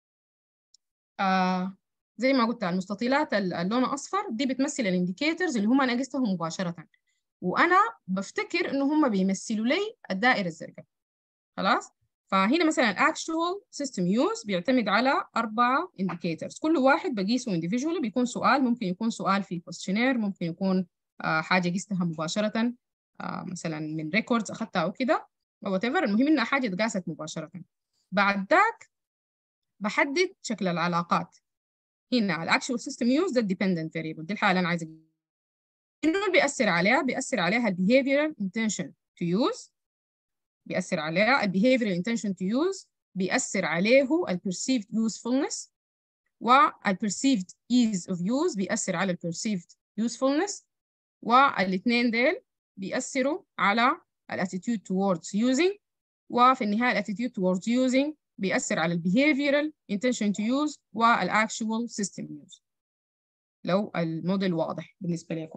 آه زي ما قلت المستطيلات اللون أصفر دي بتمثل الانديكيتورز اللي هم أنا قستهم مباشرة، وأنا بفتكر إنه هم بيمثلوا لي الدائرة الزرقاء. خلاص. فهنا مثلا actual system use بيعتمد على أربعة indicators، كل واحد بقيسه individually، بيكون سؤال، ممكن يكون سؤال في questionnaire، ممكن يكون آه حاجة قستها مباشرة آه مثلا من records أخذتها أو كده whatever، المهم إنها حاجة اتقاست مباشرة. بعد ذاك بحدد شكل العلاقات. هنا الأكشوال سيستم يوز ده dependent variable، دي الحالة أنا عايزة إنه اللي بيأثر عليها بيأثر عليها ال behavioral intention to use، بيأثر عليها ال behavioral intention to use بيأثر عليه ال perceived usefulness، وال perceived ease of use بيأثر على ال perceived usefulness، والاثنين ديل بيأثروا على ال attitude towards using، وفي النهاية ال attitude towards using بيأثر على ال behavioral intention to use وال actual system use لو الموديل واضح بالنسبة لكم.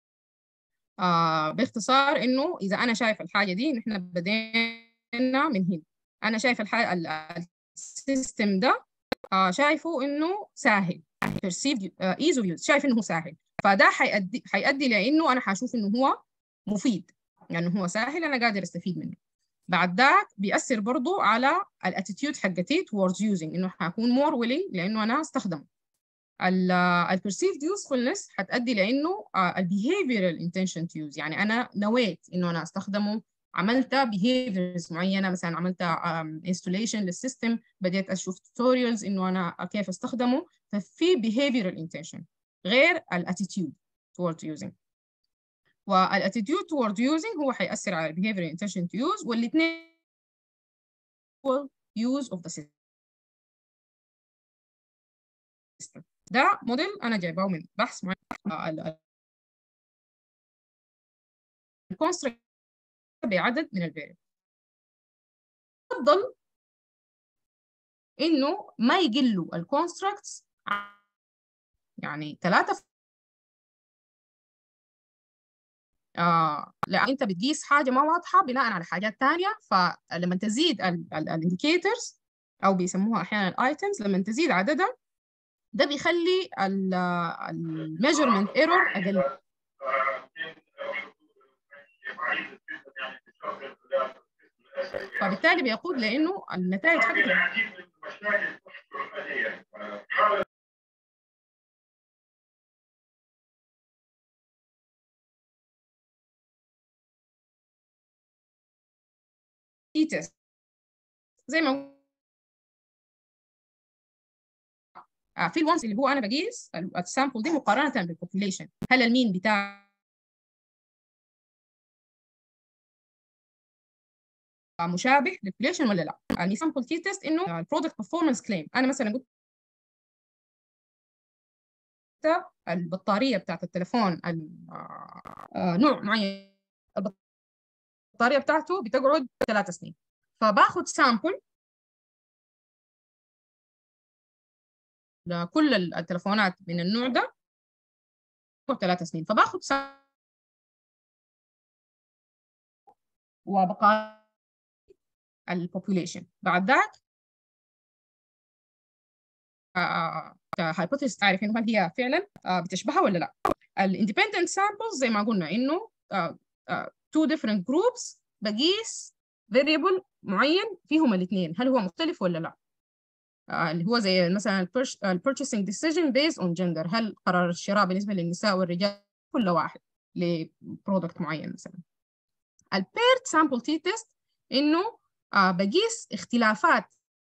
آه باختصار إنه إذا أنا شايف الحاجة دي نحن بدينا من هنا، أنا شايف الحاجة السيستم ده آه شايفه إنه سهل perceived uh, ease of use، شايف إنه هو سهل، فده حيؤدي حيؤدي لإنه أنا حشوف إنه هو مفيد، يعني هو سهل أنا قادر أستفيد منه. بعد ذاك بيأثر برضو على الاتيتيود حقتي towards using، إنه حكون more willing لأنه أنا أستخدمه. ال perceived usefulness حتؤدي لأنه ال behavioral intention to use، يعني أنا نويت إنه أنا أستخدمه، عملت behaviors معينة، مثلا عملت um, installation للسيستم، بديت أشوف tutorials إنه أنا كيف أستخدمه، ففي behavioral intention غير ال attitude towards using. وال attitude towards using هو حيأثر على ال behavioral intention to use، والاثنين use of the system. ده موديل أنا جايباه من بحث معين الكونستراكت بعدد من الفاريبل. يفضل إنه ما يقلوا الكونستراكتس، يعني ثلاثة آه لا أنت بتقيس حاجة ما واضحة بناء على حاجات تانية، فلما تزيد الانديكيتورز أو بيسموها أحيانا الايتمز، لما تزيد عددها ده بيخلي الميجرمنت ايرور أقل. فبالتالي بيقود لأنه النتائج حقتها تيست زي ما آه في الونس اللي هو أنا بقيس السامبل دي مقارنة بالبوبوليشن، هل المين بتاع مشابه للبوبوليشن ولا لا. يعني سامبل تي تيست إنه البرودكت performance claim، أنا مثلا قلت البطارية بتاعت التليفون نوع معين البطارية بتاعته بتقعد ثلاث سنين، فباخد سامبل لكل التليفونات من النوع ده ثلاث سنين، فباخد سامبل وبقارن البوبوليشن. بعد ذاك هايبوثيسيس تعرف انه هل هي فعلا بتشبهها ولا لا. الاندبندنت سامبلز زي ما قلنا انه تو ديفرنت جروبس بقيس فاريبل معين فيهم الاثنين هل هو مختلف ولا لا، اللي هو زي مثلا البيرتشيسنج ديسيجن بيز اون جندر، هل قرار الشراء بالنسبه للنساء والرجال كل واحد لبرودكت معين. مثلا البيرت سامبل تي تيست انه بقيس اختلافات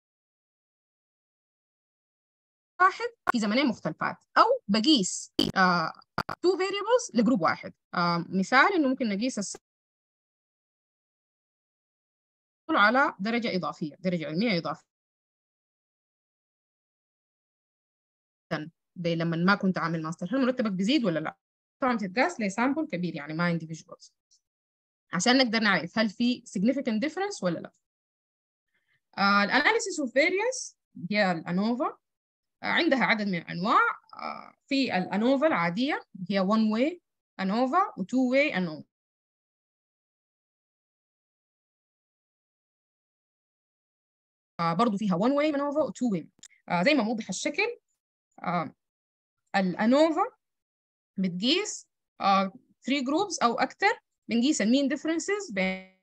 واحد في زمنين مختلفات، او بقيس تو فاريبلز لجروب واحد. آه مثال انه ممكن نقيس السامبل على درجه اضافيه، درجه علميه اضافيه، لما ما كنت عامل ماستر هل مرتبك بيزيد ولا لا. طبعا بتتقاس لسامبل كبير يعني ما individuals عشان نقدر نعرف هل في significant difference ولا لا. آه الاناليسيس اوف فاريانس هي الانوفا، آه عندها عدد من الانواع. آه في الانوفا العاديه هي one way انوفا و two way انوفا. آه برضو فيها one way انوفا و two way. آه زي ما موضح الشكل، آه الانوفا بتقيس آه three groups او اكثر، بنقيس المين differences بين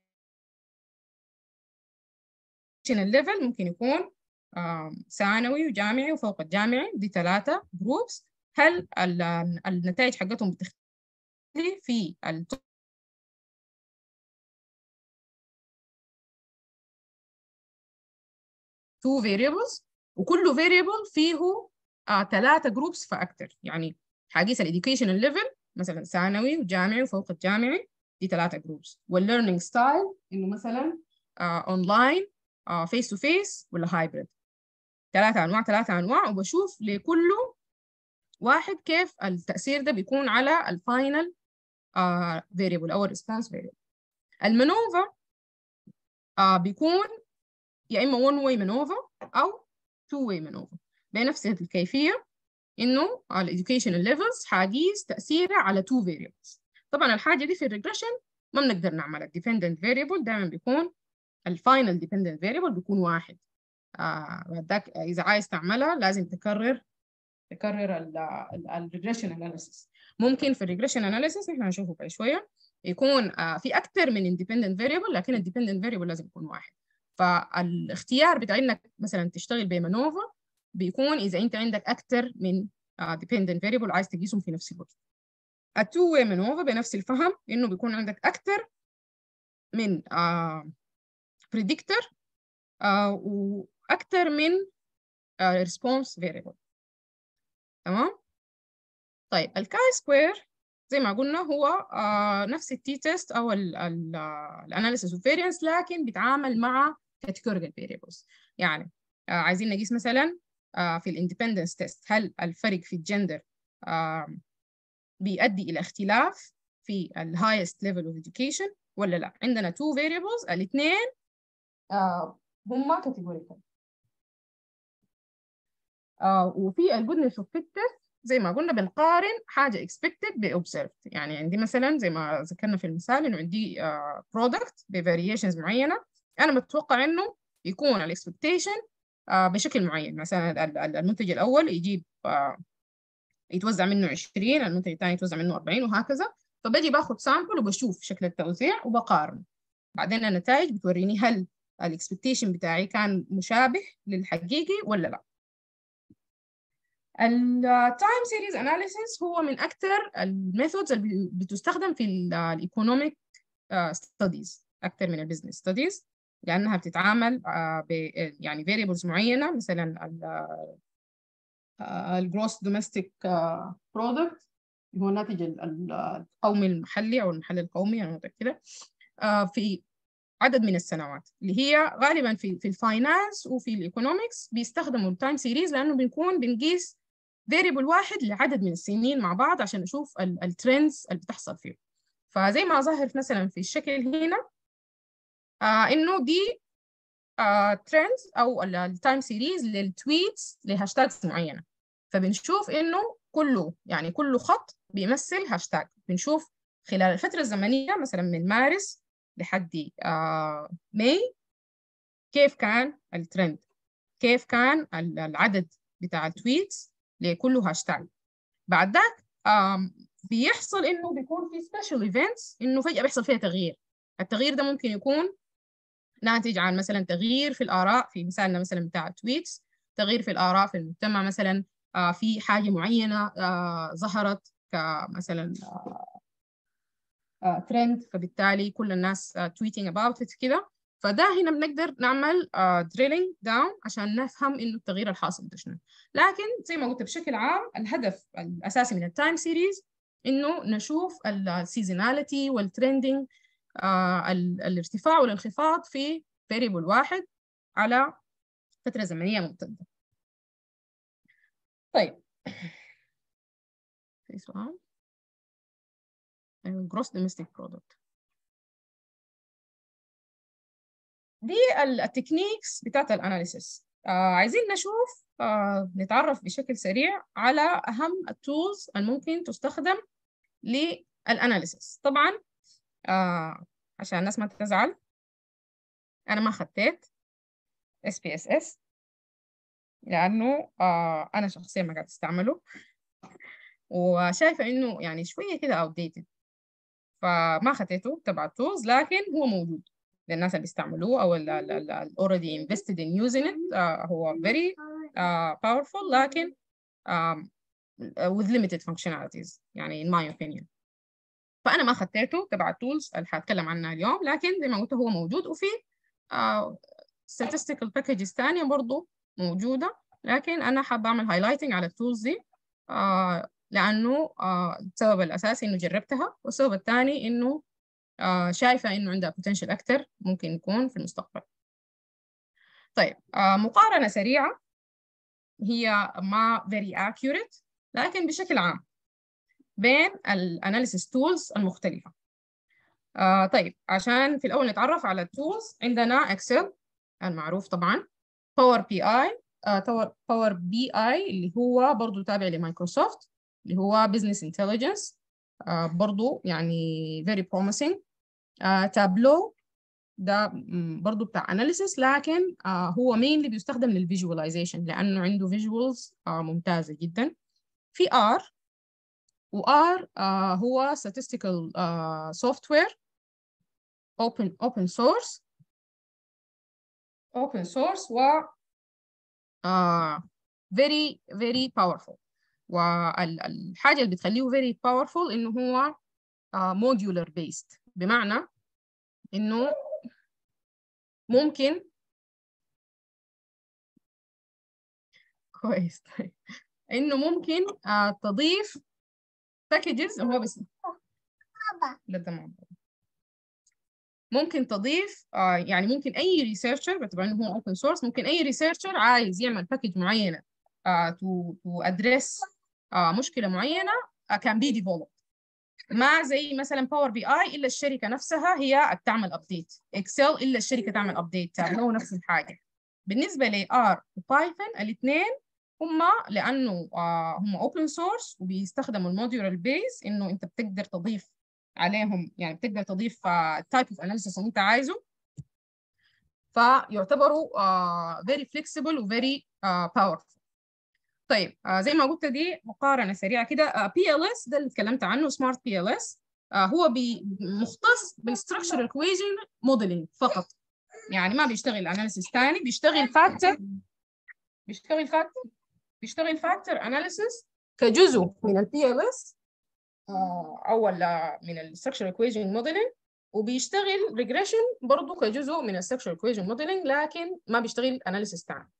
الليفل، ممكن يكون ثانوي وجامعي وفوق الجامعي، دي ثلاثة جروبس. هل النتائج حقتهم بتختلف في ال two variables، وكل variable فيه ثلاثة جروبس فأكثر، يعني حقيس ال educational level مثلا ثانوي وجامعي وفوق الجامعي دي ثلاثة جروبس، والlearning style إنه مثلا أونلاين فيس تو فيس ولا هايبريد، ثلاثة أنواع ثلاثة أنواع، وبشوف لكل واحد كيف التأثير ده بيكون على الفاينل فاريبل أو الريسبونس فاريبل. المانوفا آه بيكون يا إما one way maneuver أو two way maneuver بنفس الكيفية، إنه ال educational levels حقيس تأثيرها على two variables. طبعا الحاجة دي في الريجريشن ما بنقدر نعملها. dependent variable دائما بيكون الفاينل dependent variable بيكون واحد. آه إذا عايز تعملها لازم تكرر تكرر الريجريشن اناليسيس. ممكن في الريجريشن اناليسيس احنا هنشوفه بعد شويه يكون آه في اكثر من اندبندنت فاريبل، لكن الديبندنت فاريبل لازم يكون واحد. فالاختيار بتاع انك مثلا تشتغل بمانوفا بيكون اذا انت عندك اكثر من ديبندنت فاريبل عايز تقيسهم في نفس الوقت. التو واي مانوفا بنفس الفهم انه بيكون عندك اكثر من بريدكتور آه واكثر من ريسبونس فاريبل. تمام. طيب الكاي سكوير زي ما قلنا هو آه نفس التي تيست او الاناليسيس اوف فاريانس، لكن بيتعامل مع كاتيجوريكال فاريبلز. يعني آه عايزين نقيس مثلا آه في الاندبندنس تيست هل الفرق في الجندر آه بيؤدي الى اختلاف في الهايست ليفل اوف education ولا لا. عندنا تو فاريبلز الاثنين آه هم كاتيجوريكال. آه وفي الجودنس اوف فيت تيست زي ما قلنا بنقارن حاجة expected ب observed. يعني عندي مثلا زي ما ذكرنا في المثال إنه عندي uh, product ب variations معينة، أنا متوقع إنه يكون ال expectation uh, بشكل معين. مثلا المنتج الأول يجيب uh, يتوزع منه عشرين، المنتج الثاني يتوزع منه أربعين وهكذا. فبجي باخد سامبل وبشوف شكل التوزيع وبقارن. بعدين النتائج بتوريني هل ال expectation بتاعي كان مشابه للحقيقي ولا لا. التايم سيريز اناليسيس هو من اكثر الميثودز اللي بتستخدم في الايكونوميك ستاديز اكثر من البزنس ستاديز، لانها بتتعامل ب يعني فاريبلز معينه، مثلا الجروس دوميستيك برودكت هو الناتج القومي المحلي او المحلي القومي انا متاكده في عدد من السنوات، اللي هي غالبا في في الفاينانس وفي الايكونومكس بيستخدموا التايم سيريز لانه بنكون بنقيس فاريبل واحد لعدد من السنين مع بعض عشان نشوف الترندز اللي بتحصل فيه. فزي ما ظاهر مثلا في الشكل هنا آه انه دي آه ترندز او التايم سيريز للتويتس لهاشتاجز معينه. فبنشوف انه كله يعني كل خط بيمثل هاشتاج. بنشوف خلال الفتره الزمنيه مثلا من مارس لحد آه ماي كيف كان الترند، كيف كان العدد بتاع التويتس لكل هاشتاج. بعد ذاك بيحصل انه بيكون في سبيشال ايفنتس انه فجأة بيحصل فيها تغيير. التغيير ده ممكن يكون ناتج عن مثلا تغيير في الآراء، في مثالنا مثلا بتاع التويتس، تغيير في الآراء في المجتمع، مثلا آه في حاجة معينة آه ظهرت كمثلا آه آه ترند، فبالتالي كل الناس آه tweeting about it كده. فده هنا بنقدر نعمل uh, drilling down عشان نفهم إنه التغيير الحاصل ده شنو. لكن زي ما قلت بشكل عام الهدف الأساسي من التايم سيريز إنه نشوف السيزوناليتي والترندing uh, الارتفاع والانخفاض في variable واحد على فترة زمنية ممتدة. طيب في سؤال gross domestic product. دي التكنيكس بتاعت الاناليسيس. آه عايزين نشوف آه نتعرف بشكل سريع على اهم التولز الممكن تستخدم للاناليسيس. طبعا آه عشان الناس ما تزعل انا ما خديت إس بي إس إس لانه آه انا شخصيا ما قاعد استعمله، وشايفه انه يعني شويه كده outdated، فما خديته تبع التولز، لكن هو موجود للناس اللي بيستعملوه او ال already invested in using it. uh, هو very uh, powerful لكن um, with limited functionalities يعني in my opinion. فأنا ما خديته تبع التولز اللي هتكلم عنها اليوم، لكن زي ما قلت هو موجود، وفي uh, statistical packages ثانية برضو موجودة، لكن أنا حابة أعمل highlighting على التولز دي uh, لأنه uh, السبب الأساسي إنه جربتها، والسبب الثاني إنه آه شايفة إنه عندها potential أكتر ممكن يكون في المستقبل. طيب آه مقارنة سريعة هي ما very accurate لكن بشكل عام بين الاناليسيس تولز المختلفة. آه طيب عشان في الأول نتعرف على التولز، عندنا إكسل المعروف طبعا. باور بي اي باور بي اي اللي هو برضو تابع لمايكروسوفت، اللي هو بزنس انتليجنس، برضو يعني very promising. تابلو ده برضو بتاع اناليسيس، لكن آه هو مين اللي بيستخدم للفيجواليزيشن لانه عنده فيجوالز آه ممتازه جدا. في ار، وار آه هو statistical آه software open open source open source و آه very very powerful. والحاجه اللي بتخليه very powerful انه هو آه modular based، بمعنى انه ممكن كويس انه ممكن آه تضيف باكجز. هو بس لا ده مع ممكن تضيف آه يعني ممكن اي ريسيرشر، باعتبار انه هو اوبن سورس، ممكن اي ريسيرشر عايز يعمل باكج معينه آه تو تو ادريس آه مشكله معينه كان بي ديفلوب، ما زي مثلا باور بي اي الا الشركه نفسها هي بتعمل ابديت، اكسل الا الشركه تعمل ابديت، تابلو نفس الحاجه. بالنسبه لار وبايثون الاثنين هم لانه آه هم اوبن سورس وبيستخدموا الموديولار بيز، انه انت بتقدر تضيف عليهم، يعني بتقدر تضيف تايب اوف اناليسيس اللي انت عايزه، فيعتبروا uh, very flexible و very uh, powerful. طيب uh, زي ما قلت دي مقارنه سريعه كده. بي ال اس ده اللي اتكلمت عنه، سمارت بي ال اس هو بي مختص بالستراكشر ايكويشن موديلنج فقط، يعني ما بيشتغل اناليسيس ثاني، بيشتغل فاكتور بيشتغل فاكتور بيشتغل فاكتور اناليسيس كجزء من البي ال اس او من الستراكشر ايكويشن موديلنج، وبيشتغل ريجريشن برضه كجزء من الستراكشر ايكويشن موديلنج، لكن ما بيشتغل اناليسيس ثاني.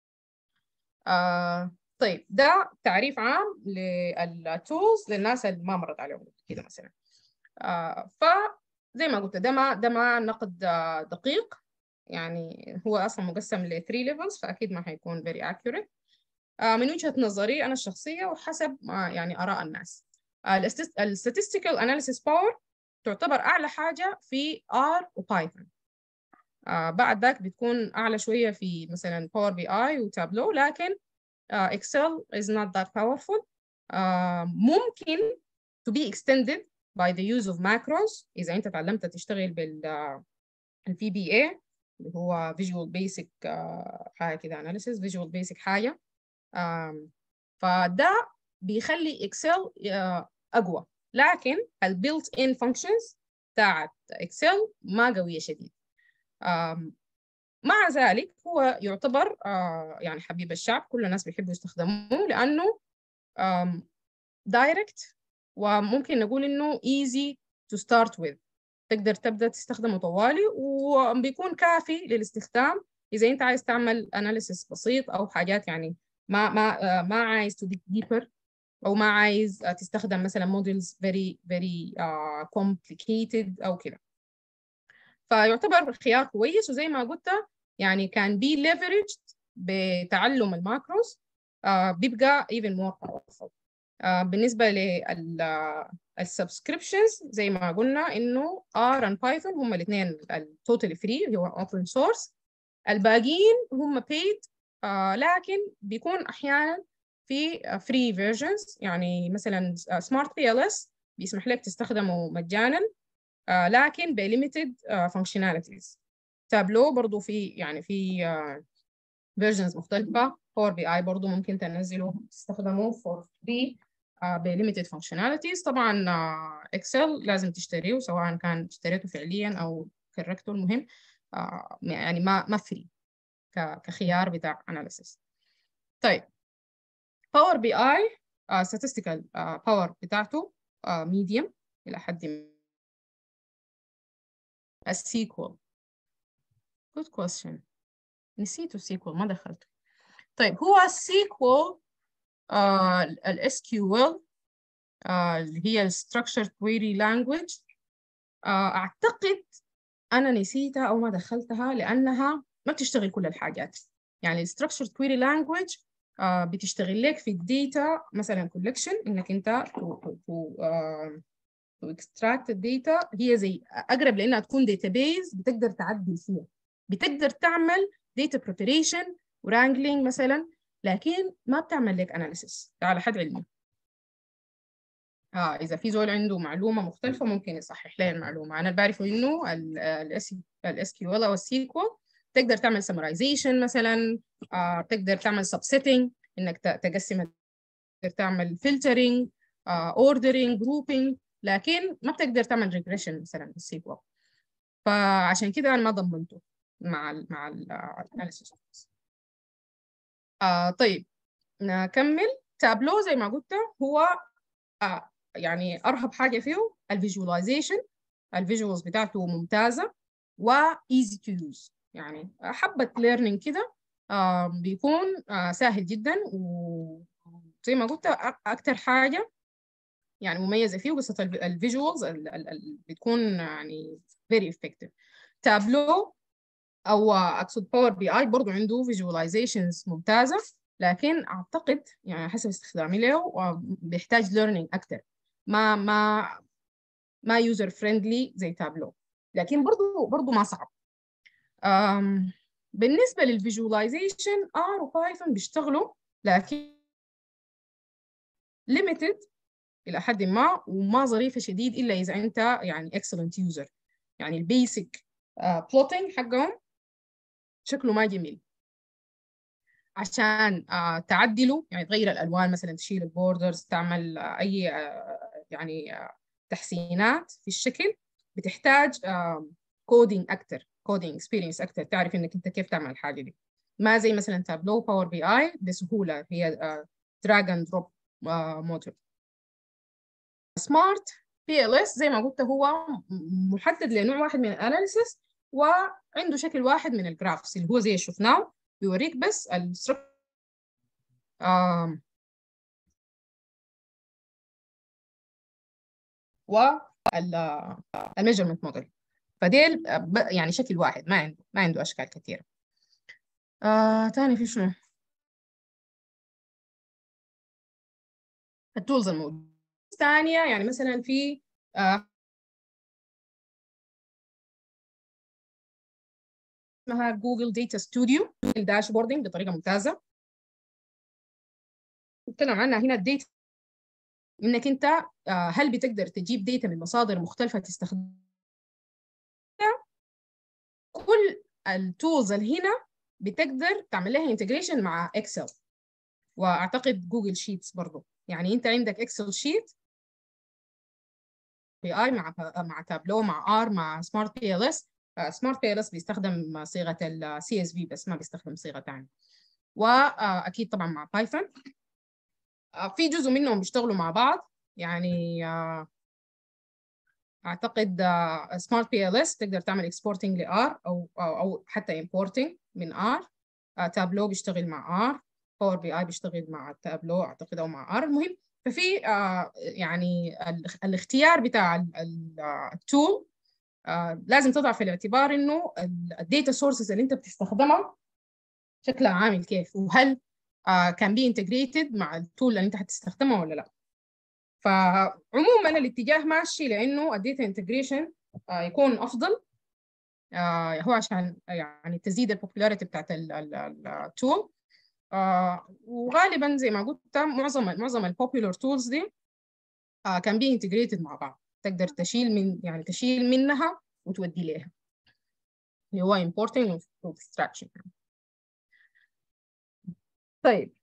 آه طيب ده تعريف عام للتولز للناس اللي ما مرت عليهم كده مثلا. آه فزي ما قلت ده ما ده ما نقد آه دقيق، يعني هو اصلا مقسم ل ثري ليفلز، فاكيد ما هيكون very accurate آه من وجهة نظري انا الشخصيه وحسب ما يعني اراء الناس. ال statistical analysis power تعتبر اعلى حاجه في R وبايثون. آه بعد ذاك بتكون اعلى شويه في مثلا باور بي اي وتابلو، لكن uh, Excel is not that powerful. uh, ممكن to be extended by the use of macros إذا أنت تعلمت تشتغل بال uh, في بي إيه اللي هو Visual Basic uh, حاجة كده analysis Visual Basic حاجة. um, فده بيخلي Excel uh, أقوى، لكن ال built-in functions بتاعت Excel ما قوية شديد. um, مع ذلك هو يعتبر آه يعني حبيب الشعب، كل الناس بيحبوا يستخدموه لأنه دايركت، وممكن نقول إنه easy to start with، تقدر تبدأ تستخدمه طوالي وبيكون كافي للاستخدام إذا أنت عايز تعمل أناليسيس بسيط أو حاجات يعني ما ما آه ما عايز to dig deeper، أو ما عايز آه تستخدم مثلا models very very uh, complicated أو كده. فيعتبر خيار كويس، وزي ما قلت يعني كان بي leveraged بتعلم الماكروز آه بيبقى even more powerful. آه بالنسبة للسبسكريبشنز زي ما قلنا إنه R and Python هم الاثنين التوتالي فري اللي هو open source، الباقيين هم paid آه لكن بيكون أحيانا في free versions، يعني مثلا Smart بي إل إس بيسمح لك تستخدمه مجانا آه لكن ب limited آه functionalities. تابلو برضو في يعني في آه versions مختلفة. باور بي اي برضو ممكن تنزله تستخدمه for free آه ب limited functionalities. طبعا اكسل آه لازم تشتريه، سواء كان اشتريته فعليا او كركته، المهم آه يعني ما ما فري كخيار بتاع analysis. طيب باور بي اي آه statistical آه power بتاعته آه medium الى حد ما. السيكوال good question، نسيته السيكوال ما دخلته. طيب هو السيكوال آه ال إس كيو إل آه اللي هي ال Structured Query Language آه أعتقد أنا نسيتها أو ما دخلتها لأنها ما بتشتغل كل الحاجات. يعني ال Structured Query Language آه بتشتغل لك في الديتا مثلا collection، إنك أنت تو تو extract الديتا، هي زي أقرب لأنها تكون database بتقدر تعدل فيها، بتقدر تعمل data preparation ورانجلينج مثلا، لكن ما بتعمل لك analysis على حد علمي. آه إذا في زول عنده معلومة مختلفة ممكن يصحح لي المعلومة. أنا بعرف إنه ال إس كيو إل أو السيكوال تقدر تعمل summarization مثلا، آه تقدر تعمل subsetting إنك تقسم، تقدر تعمل filtering، آه ordering، grouping، لكن ما بتقدر تعمل regression مثلا بالسيكوال. فعشان كده أنا ما ضمنته مع ال مع الاناليسيس. آه طيب نكمل. تابلو زي ما قلت هو آه يعني أرهب حاجة فيه الفيجواليزيشن، الفيجوالز بتاعته ممتازة و easy to use، يعني حبة learning كده آه بيكون آه سهل جدا، وزي ما قلت أكتر حاجة يعني مميزة فيه قصة الفيجوالز اللي بتكون يعني very effective. تابلو أو أقصد باور بي آي برضو عنده visualizations ممتازة، لكن أعتقد يعني حسب استخدامي له بيحتاج learning أكتر، ما ما ما يوزر فريندلي زي تابلو، لكن برضو برضو ما صعب. أم بالنسبة للفيجواليزيشن آر وبايثون بيشتغلوا، لكن limited إلى حد ما، وما ظريفة شديد إلا إذا أنت يعني excellent user. يعني البيسك بلوتينج حقهم شكله ما جميل، عشان uh, تعدله يعني تغير الألوان مثلا، تشيل البوردرز، تعمل uh, أي uh, يعني uh, تحسينات في الشكل، بتحتاج كودينج uh, أكتر، كودينج اكسبيرينس أكتر، تعرف إنك أنت كيف تعمل الحاجة دي. ما زي مثلا تابلو باور بي آي بسهولة، هي دراج اند دروب موتور. سمارت بي ال اس زي ما قلت هو محدد لنوع واحد من الاناليسيس، وعنده شكل واحد من الجرافس اللي هو زي شفناه، بيوريك بس الستركتشر آم. والميجرمنت موديل، فديل يعني شكل واحد، ما عنده ما عنده اشكال كثيره. آه تاني في شنو؟ التولز الموجوده ثانيه، يعني مثلا في آه اسمها جوجل داتا ستوديو، الداشبوردنج بطريقه ممتازه. نتكلم عنها هنا. الداتا انك انت آه هل بتقدر تجيب داتا من مصادر مختلفه تستخدمها. كل التولز اللي هنا بتقدر تعمل لها انتجريشن مع اكسل، واعتقد جوجل شيتس برضو. يعني انت عندك اكسل شيت بي اي مع مع تابلو مع ار مع سمارت بي ال اس. سمارت بي ال اس بيستخدم صيغه السي اس في بس ما بيستخدم صيغه ثانيه، واكيد طبعا مع بايثون. في جزء منهم بيشتغلوا مع بعض، يعني اعتقد سمارت بي ال اس تقدر تعمل اكسبورتنج لار او او او حتى امبورتنج من ار. تابلو بيشتغل مع ار، باور بي اي بيشتغل مع تابلو اعتقد او مع ار. المهم ففي آه يعني الاختيار بتاع التول آه لازم تضع في الاعتبار انه الداتا سورسز اللي انت بتستخدمها شكلها عامل كيف، وهل آه كان بي انتجريتد مع التول اللي انت هتستخدمها ولا لا. فعموما الاتجاه ماشي لانه الداتا انتجريشن آه يكون افضل، آه هو عشان يعني تزيد البوبولاريتي بتاعت التول. آه وغالبا زي ما قلت معظم معظم البوبولار تولز دي آه كان بي انتجريتد مع بعض، تقدر تشيل من يعني تشيل منها وتودي لها، اللي هو importing و extraction. طيب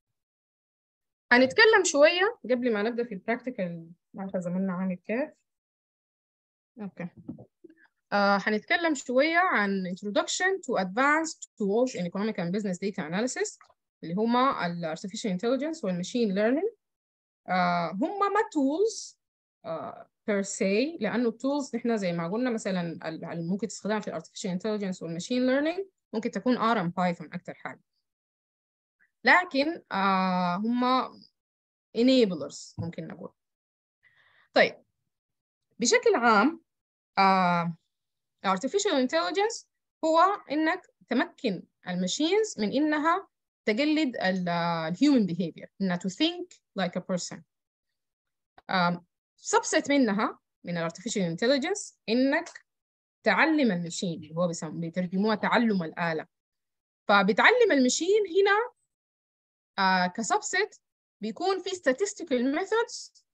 هنتكلم شويه قبل ما نبدا في البراكتيكال. عارفه زماننا عامل كيف. اوكي. آه هنتكلم شوية عن Introduction to Advanced Tools in Economic and Business Data Analysis، اللي هما ال Artificial Intelligence وال Machine Learning. آه هما ما tools آه per se، لأنه tools نحن زي ما قلنا مثلا اللي ممكن تستخدمها في ال Artificial Intelligence وال Machine Learning ممكن تكون R and Python أكتر حاجة، لكن آه هما enablers ممكن نقول. طيب بشكل عام آه Artificial Intelligence هو إنك تمكن الماشينز من إنها تقلد ال human behavior، إنها to think like a person. um, subset منها من ال Artificial Intelligence إنك تعلم المشين اللي هو بيترجموها تعلم الآلة. فبتعلم المشين هنا آه كسبست بيكون في statistical methods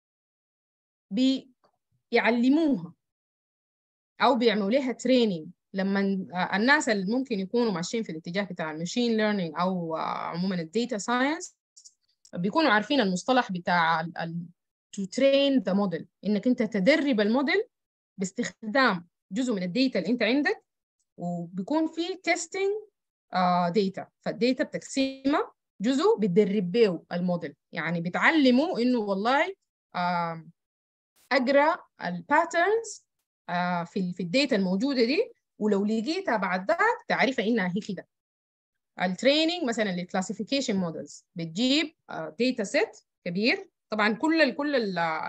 بيعلموها أو بيعملوا لها training. لما الناس اللي ممكن يكونوا ماشيين في الاتجاه بتاع المشين ليرنينج أو آه عموما الديتا ساينس بيكونوا عارفين المصطلح بتاع ال ال to train the model، إنك أنت تدرب الموديل باستخدام جزء من الديتا اللي أنت عندك، وبيكون في testing ديتا. uh, فالديتا بتقسيمها جزء بتدرب به الموديل، يعني بتعلمه إنه والله uh, أقرأ الباترنز uh, في في الديتا الموجودة دي، ولو لقيتها بعد ذاك تعرفها إنها هي كده. التريننج مثلا للكلاسيفيكيشن مودلز بتجيب داتا سيت كبير. طبعا كل ال كل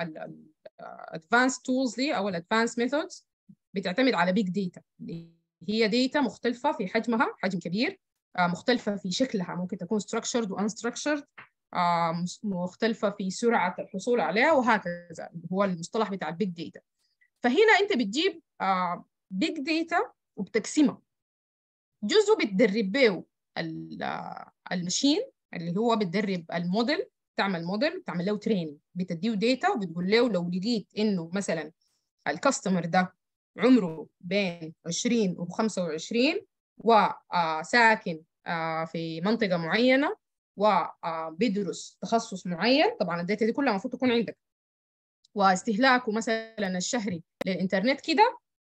الادفانس تولز دي او الادفانس ميثودز بتعتمد على بيج داتا، هي داتا مختلفه في حجمها، حجم كبير، مختلفه في شكلها، ممكن تكون structured و unstructured، مختلفه في سرعه الحصول عليها، وهكذا هو المصطلح بتاع البيج داتا. فهنا انت بتجيب بيج داتا وبتقسمها، جزء بتدرب به المشين اللي هو بتدرب الموديل، تعمل موديل تعمل له تريننج، بتديه داتا وبتقول له لو لقيت انه مثلا الكاستمر ده عمره بين عشرين و خمسة وعشرين وساكن في منطقة معينة وبيدرس تخصص معين، طبعا الداتا دي كلها المفروض تكون عندك، واستهلاكه مثلا الشهري للإنترنت كده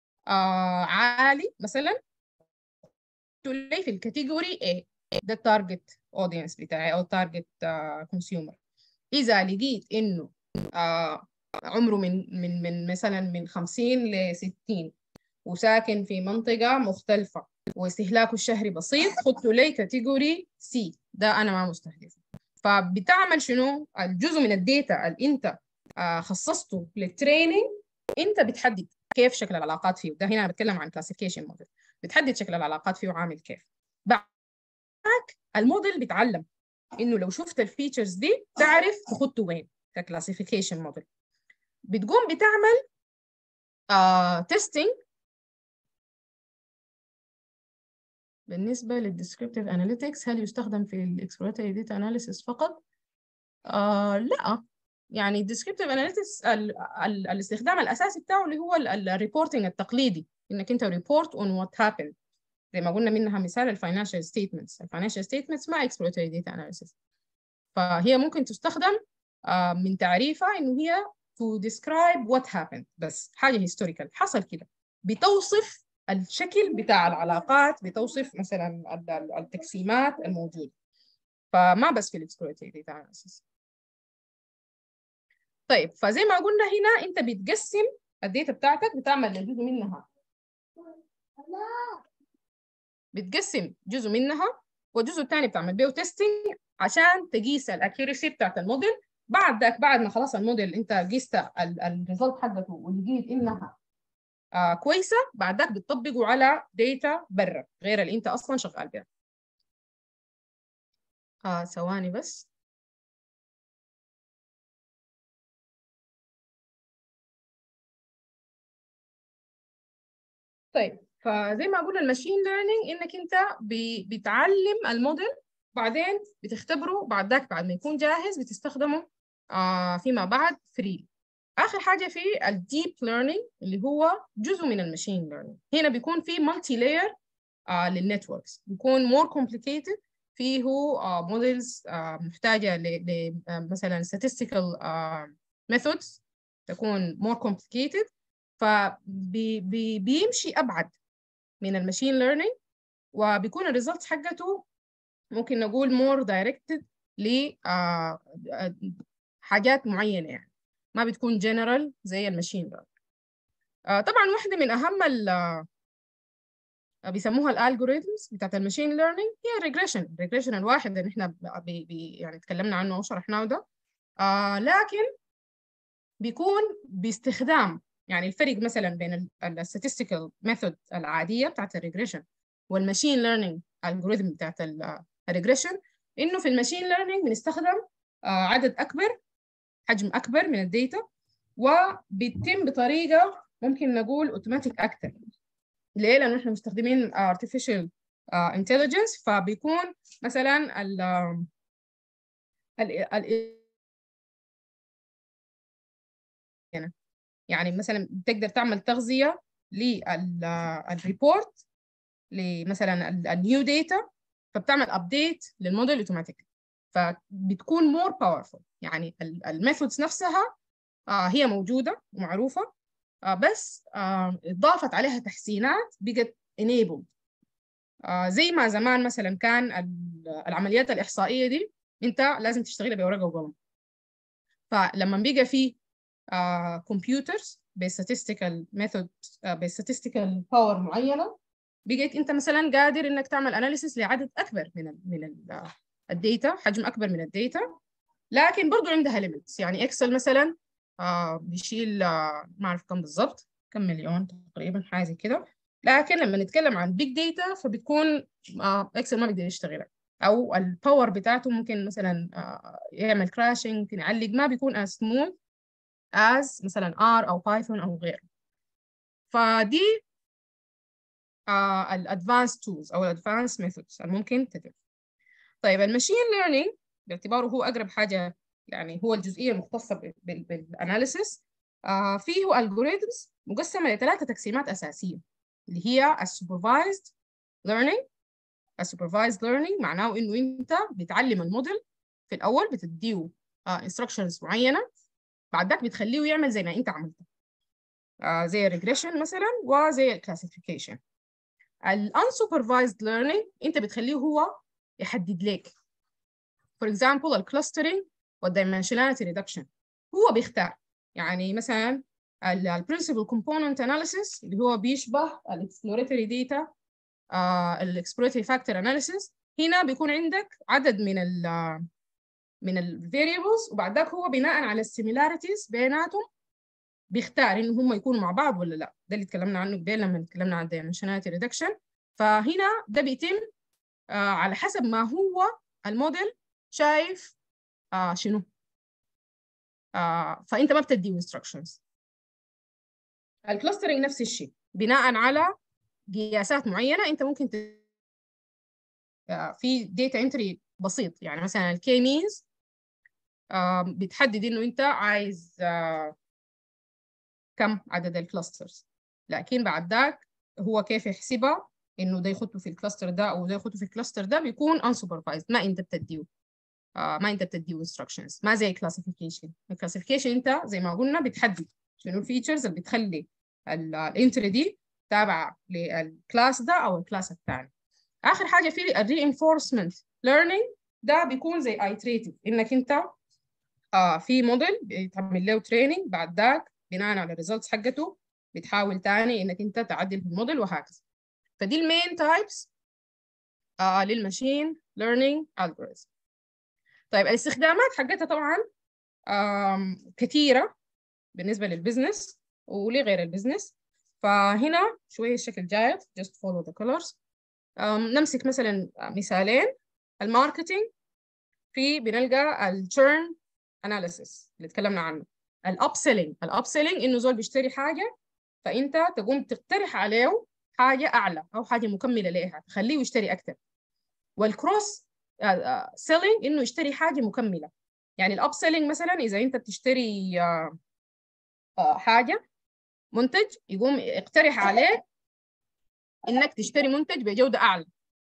عالي مثلا، تقول في الكاتيجوري A، ده التارجت اودينس بتاعي او التارجت كونسيومر. اذا لقيت انه آه عمره من من من مثلا من خمسين ل ستين وساكن في منطقه مختلفه واستهلاكه الشهري بسيط، خدته لي كاتيجوري C، ده انا ما مستهدفه. فبتعمل شنو؟ الجزء من الداتا اللي انت آه خصصته للتريننج انت بتحدد كيف شكل العلاقات فيه. ده هنا انا بتكلم عن كلاسيفيكيشن موديل، بتحدد شكل العلاقات فيه وعامل كيف. بعد الموديل بيتعلم انه لو شفت الفيتشرز دي تعرف تخطه وين ككلاسيفيكيشن موديل. بتقوم بتعمل تيستينج uh, بالنسبه للديسكريبتيف اناليتكس. هل يستخدم في الاكسبلوراتوري داتا اناليسيس فقط؟ uh, لا، يعني الديسكريبتيف اناليتكس ال ال الاستخدام الاساسي بتاعه اللي هو الريبورتنج التقليدي، انك انت ريبورت اون وات هابند، زي ما قلنا منها مثال الفاينانشال ستيتمنتس. الفاينانشال ستيتمنتس ما اكسبلوراتوري داتا اناليسيس، فهي ممكن تستخدم uh, من تعريفها انه هي to describe what happened، بس حاجه هيستوريكال حصل كده، بتوصف الشكل بتاع العلاقات، بتوصف مثلا التقسيمات الموجوده، فما بس في الاكسبلوراتوري داتا اناليسيس. طيب، فزي ما قلنا هنا انت بتقسم الداتا بتاعتك، بتعمل جزء منها بتقسم جزء منها والجزء الثاني بتعمل بيه تيستينج عشان تقيس الاكيورسي بتاعت الموديل. بعد ذاك بعد ما خلاص الموديل انت قيست الريزلت حقته ولقيت انها آه كويسه، بعد ذاك بتطبقه على داتا برا غير اللي انت اصلا شغال بها. آه ثواني بس. طيب، فزي ما قلنا الماشين ليرنينج انك انت بتعلم الموديل، بعدين بتختبره، بعد ذاك بعد ما يكون جاهز بتستخدمه آه فيما بعد فري. آخر حاجة في الديب ليرنينج اللي هو جزء من الماشين ليرنينج. هنا بيكون في مالتي لاير آه للنتوركس، بيكون مور كومبليكيتد، فيه موديلز آه آه محتاجة ل آه مثلا statistical آه methods تكون مور كومبليكيتد، فبيمشي أبعد من الماشين ليرنينج، وبيكون الريزلتس حقته ممكن نقول more directed لحاجات معينة، يعني ما بتكون general زي الماشين ليرنينج. آه طبعا واحدة من أهم ال بيسموها الالجوريثمز بتاعت الماشين ليرنينج هي الريجريشن. الريجريشن الواحد اللي احنا بي بي يعني تكلمنا عنه وشرحناه ده، آه لكن بيكون باستخدام، يعني الفرق مثلا بين الستاتستيكال ميثود العادية بتاعت الريجريشن والماشين ليرنينج الجوريثم بتاعت الريجريشن، إنه في الماشين ليرنينج بنستخدم آه عدد أكبر، حجم أكبر من الداتا، وبيتم بطريقة ممكن نقول اوتوماتيك اكتر. ليه؟ لانه احنا مستخدمين artificial uh, intelligence، فبيكون مثلا ال ال ال يعني مثلا تقدر تعمل تغذيه للريبورت لمثلا النيو داتا، فبتعمل ابديت للموديل اوتوماتيك، فبتكون مور باورفul. يعني الميثودز نفسها آه هي موجوده ومعروفه، آه بس آه اضافت عليها تحسينات بقت enabled. آه زي ما زمان مثلا كان العمليات الاحصائيه دي انت لازم تشتغلها بورقه وقلم، فلما بقى في كمبيوترز بستاتستيكال ميثود بستاتستيكال باور معينه، بقيت انت مثلا قادر انك تعمل اناليسيس لعدد اكبر من ال من ال الداتا، حجم اكبر من الداتا، لكن برضو عندها ليميتس. يعني اكسل مثلا آه بيشيل آه ما اعرف كم بالضبط، كم مليون تقريبا، حاجه زي كده. لكن لما نتكلم عن بيج داتا فبتكون آه اكسل ما بيقدر يشتغلها، او الباور بتاعته ممكن مثلا آه يعمل كراشنج، ممكن يعلق، ما بيكون as smooth as مثلا R او بايثون او غيره. فدي آه الادفانس تولز او الادفانس ميثودز الممكن تتم. طيب الماشين ليرنينج باعتباره هو اقرب حاجه، يعني هو الجزئيه المختصه بالاناليسيس، آه فيه الجوريثمز مقسمه لثلاثه تقسيمات اساسيه، اللي هي السوبرفايزد ليرنينج. السوبرفايزد ليرنينج معناه انه انت بتعلم الموديل في الاول، بتديه انستراكشنز uh, معينه، بعد ذاك بتخليه يعمل زي ما انت عملت، uh, زي الريجريشن مثلا وزي الكلاسيفيكيشن. الانسوبرفايزد ليرنينج انت بتخليه هو يحدد لك، فور اكزامبل الكلاسترنج والدايمنشناليتي ريدكشن هو بيختار. يعني مثلا البرنسبل كومبوننت اناليسيس اللي هو بيشبه الاكسبلوريتوري داتا، الاكسبلوريتوري فاكتور اناليسيس، هنا بيكون عندك عدد من ال من الفاريبلز، وبعد ذاك هو بناء على السيميلاريتيز بيناتهم بيختار انه هم يكونوا مع بعض ولا لا. ده اللي اتكلمنا عنه قبل لما اتكلمنا عن dimensionality reduction. فهنا ده بيتم آه على حسب ما هو الموديل شايف آه شنو، آه فانت ما بتديه instructions. الكلاسترنج نفس الشيء، بناء على قياسات معينه انت ممكن ت... آه في داتا انتري بسيط، يعني مثلا الكي مينز آه بتحدد انه انت عايز آه كم عدد الكلاسترز، لكن بعد ذاك هو كيف يحسبها، انه ده يخطه في الكلاستر ده او ده يخطه في الكلاستر ده، بيكون unsupervised، ما انت بتديه آه ما انت بتديه instructions. ما زي classification. الكلاسيفيكيشن انت زي ما قلنا بتحدد شنو الفيتشرز اللي بتخلي الانتري دي تابعه للكلاس ده او الكلاس الثاني. اخر حاجه في الرينفورسمنت ليرنينج، ده بيكون زي iterative، انك انت آه في موديل بيتعمل له تريننج، بعد ذاك بناء على الريزلتس حقته بتحاول تاني انك انت تعدل في الموديل وهكذا. فدي المين تايبس آه للماشين ليرنينج الجوريزم. طيب الاستخدامات حقتها طبعا كثيره بالنسبه للبزنس ولغير البزنس. فهنا شويه الشكل جاي just follow the colors. نمسك مثلا مثالين. الماركتينج، في بنلقى التشيرن اناليسيس اللي اتكلمنا عنه. الاب سيلينج، الاب سيلينج انه زول بيشتري حاجه فانت تقوم تقترح عليه حاجه اعلى او حاجه مكمله لها تخليه يشتري اكثر. والكروس سيلينج انه يشتري حاجه مكمله. يعني الاب سيلينج مثلا اذا انت بتشتري حاجه منتج، يقوم يقترح عليك انك تشتري منتج بجوده اعلى.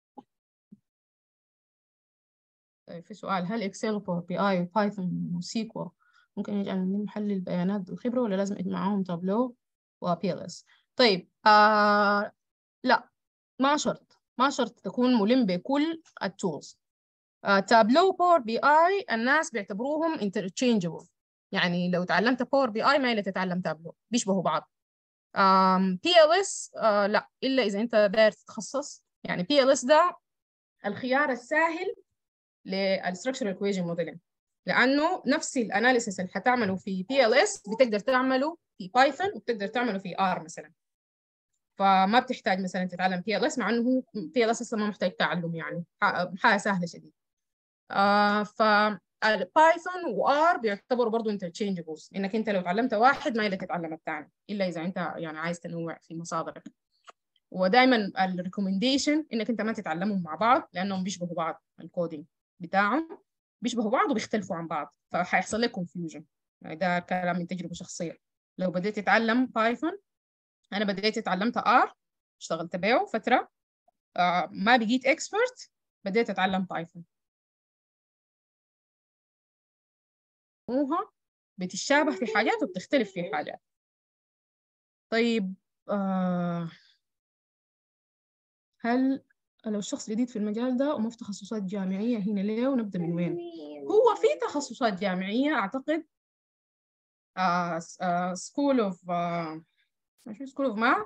في سؤال، هل اكسل وباور بي اي وبايثون وسيكوال ممكن يجعل من محلل البيانات والخبره، ولا لازم معاهم تابلو وبي ال اس؟ طيب آه لا، ما شرط ما شرط تكون ملم بكل التولز. آه تابلو وباور بي اي الناس بيعتبروهم interchangeable، يعني لو تعلمت باور بي اي ما الا تتعلم تابلو، بيشبهوا بعض. بي ال اس آه لا، الا اذا انت داير تتخصص. يعني بي ال اس ده الخيار السهل للستراكشر ايكويشن موديلنج، لانه نفس الاناليسيس اللي حتعمله في بي ال اس بتقدر تعمله في بايثون وبتقدر تعمله في ار مثلا. فما بتحتاج مثلا تتعلم بي ال اس، مع انه بي ال اس اصلا ما محتاج تعلم، يعني حاجه سهله شديد. آه ف البايثون وار بيعتبروا برضو انترتشينجبلز، انك انت لو تعلمت واحد ما لك تتعلم الثاني الا اذا انت يعني عايز تنوع في مصادرك. ودائما الريكومنديشن انك انت ما تتعلمهم مع بعض لانهم بيشبهوا بعض، الكودينج بتاعهم بيشبهوا بعض وبيختلفوا عن بعض، فحيحصل لك كونفيوجن. يعني ده كلام من تجربه شخصيه. لو بديت تتعلم بايثون، انا بديت اتعلمت ار، اشتغلت بيه فتره، آه ما بقيت اكسبرت، بديت اتعلم بايثون. بتتشابه في حاجات وبتختلف في حاجات. طيب آه هل لو الشخص جديد في المجال ده وما في تخصصات جامعية هنا ليه ونبدأ من وين؟ هو في تخصصات جامعية أعتقد آه آه سكول اوف سكول اوف ماث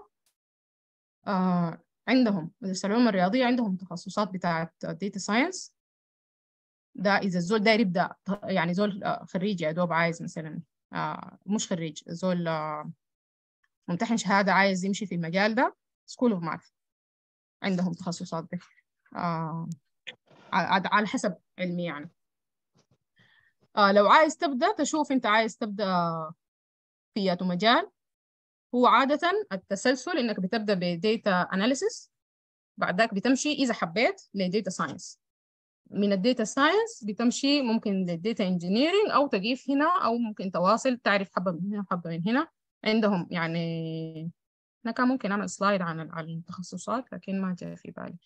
عندهم مدرسة العلوم الرياضية عندهم تخصصات بتاعت داتا ساينس. ده إذا الزول داير يبدأ، يعني زول آه خريج يا دوب عايز مثلا آه مش خريج، زول آه ممتحن شهادة عايز يمشي في المجال ده، سكول اوف ماث عندهم تخصصات دي آه على حسب علمي يعني. آه لو عايز تبدأ تشوف أنت عايز تبدأ في أي مجال، هو عادة التسلسل إنك بتبدأ بديتا أناليسيس، بعد ذاك بتمشي إذا حبيت لديتا ساينس، من الديتا ساينس بتمشي ممكن للديتا انجينيرينج أو تقيف هنا، أو ممكن تواصل تعرف حبة من هنا حبة من هنا. عندهم يعني أنا كان ممكن أعمل سلايد عن عن التخصصات لكن ما جاء في بالي.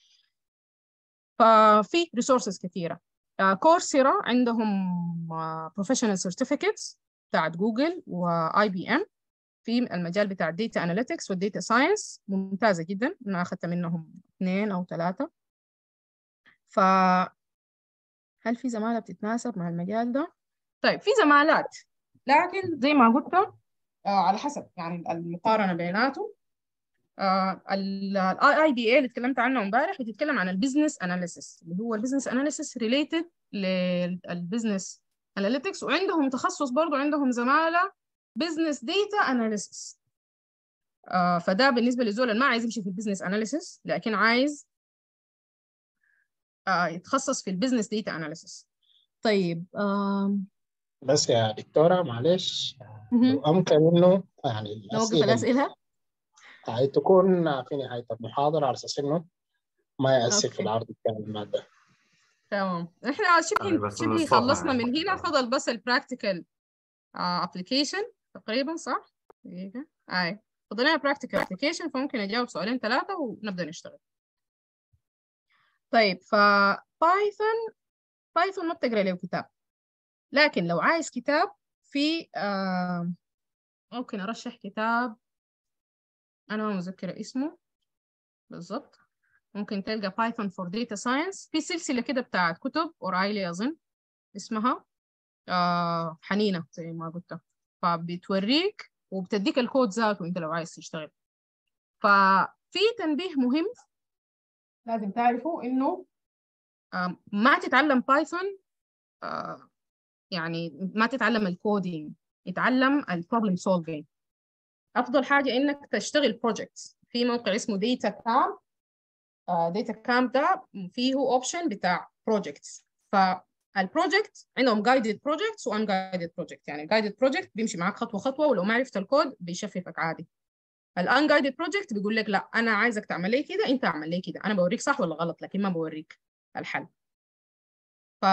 ففي ريسورسز كثيرة. كورسيرا uh, عندهم بروفيشنال uh, سيرتيفيكتس بتاعت جوجل واي بي ام في المجال بتاع الديتا اناليتكس والديتا ساينس، ممتازة جدا. أنا أخذت منهم اثنين أو ثلاثة. فهل في زمالة بتتناسب مع المجال ده؟ طيب في زمالات، لكن زي ما قلت uh, على حسب يعني المقارنة بيناتهم. الاي اي بي اي اللي اتكلمت عنه امبارح بتتكلم عن البيزنس اناليسيس، اللي هو البيزنس اناليسيس ريليتد للبيزنس اناليتكس، وعندهم تخصص برضو، عندهم زماله بيزنس ديتا اناليسيس. فده بالنسبه للزول اللي ما عايز يمشي في البيزنس اناليسيس لكن عايز آه يتخصص في البيزنس ديتا اناليسيس. طيب آه بس يا دكتوره معلش، لو امكن انه يعني نوقف الاسئله الاسئله هاي تكون في نهايه المحاضره على اساس انه ما يأثر في اوكي العرض بتاع الماده. تمام. احنا شبه بس شبه نصها خلصنا من هنا، يعني. فضل بس البراكتيكال ابلكيشن تقريبا، صح؟ دقيقة. اي فضل لنا براكتيكال ابلكيشن، فممكن اجاوب سؤالين ثلاثة ونبدأ نشتغل. طيب فبايثون بايثون ما بتقرا له كتاب، لكن لو عايز كتاب في آه ممكن ارشح كتاب انا ما متذكرة اسمه بالضبط. ممكن تلقى بايثون فور داتا ساينس، في سلسلة كده بتاعت كتب اورايلي اظن اسمها آه حنينة زي ما قلت، فبتوريك وبتديك الكود ذاته انت لو عايز تشتغل. ففي تنبيه مهم لازم تعرفوا انه آه ما تتعلم بايثون آه يعني ما تتعلم الكودينج، يتعلم البروبلم سولفينج. افضل حاجة انك تشتغل بروجكتس في موقع اسمه داتا كامب. داتا كامب ده فيه اوبشن بتاع بروجكتس. فالبروجكت عندهم جايدد بروجكتس وان جايدد بروجكت، يعني جايدد بروجكت بيمشي معاك خطوه خطوه ولو ما عرفت الكود بيشففك عادي. الان جايدد بروجكت بيقول لك لا انا عايزك تعمل لي كده، انت اعمل لي كده، انا بوريك صح ولا غلط لكن ما بوريك الحل. ف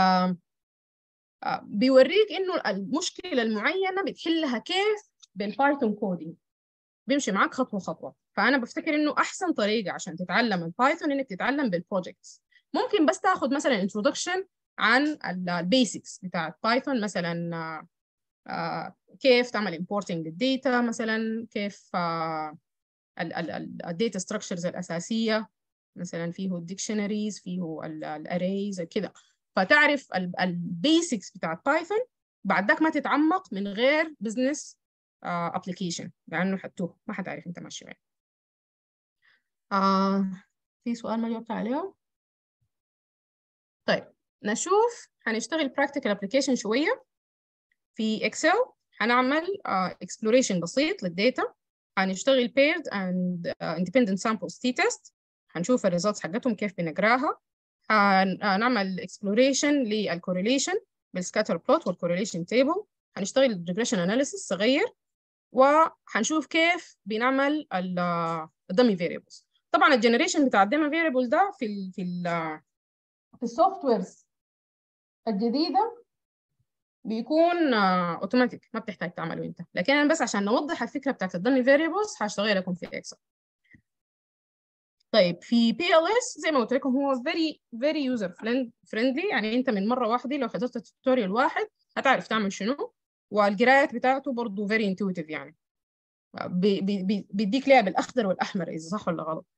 بيوريك انه المشكله المعينه بتحلها كيف بالبايثون كودينج، بيمشي معاك خطوه خطوه. فانا بفتكر انه احسن طريقه عشان تتعلم البايثون انك تتعلم بالبروجكتس. ممكن بس تاخذ مثلا انترودكشن عن البيسكس بتاعت بايثون، مثلا آه كيف تعمل امبورتنج للديتا، مثلا كيف الداتا ستراكشرز الاساسيه، مثلا فيه الديكشنريز، فيه الاريز كده، فتعرف البيسكس بتاعت بايثون. بعد ذاك ما تتعمق من غير بزنس ابلكيشن لانه حتوه ما حتعرف انت ماشي وين. آه في سؤال ما جاوبت عليه. طيب نشوف هنشتغل practical application شوية في اكسل. هنعمل exploration بسيط للداتا، هنشتغل paired and uh, independent samples t test، هنشوف الريزلتس حقتهم كيف بنقراها. هنعمل exploration للcorrelation بالسكاتر بلوت والكورليشن تيبل، هنشتغل الريجريشن اناليسيس صغير، وهنشوف كيف بنعمل الدمي فيريبلز. طبعا الجنريشن بتاع الدمي فيريبل ده في ال في ال في السوفت ويرز الجديده بيكون اوتوماتيك، ما بتحتاج تعمله انت، لكن انا بس عشان نوضح الفكره بتاعت الدمي فيريبلز هشتغل لكم في اكسل. طيب في بي ال اس زي ما قلت لكم هو very very user friendly، يعني انت من مره واحده لو حضرت التوتوريال واحد هتعرف تعمل شنو، والقراءات بتاعته برضه very intuitive، يعني بي بي بيديك لعب الاخضر والاحمر اذا صح ولا غلط.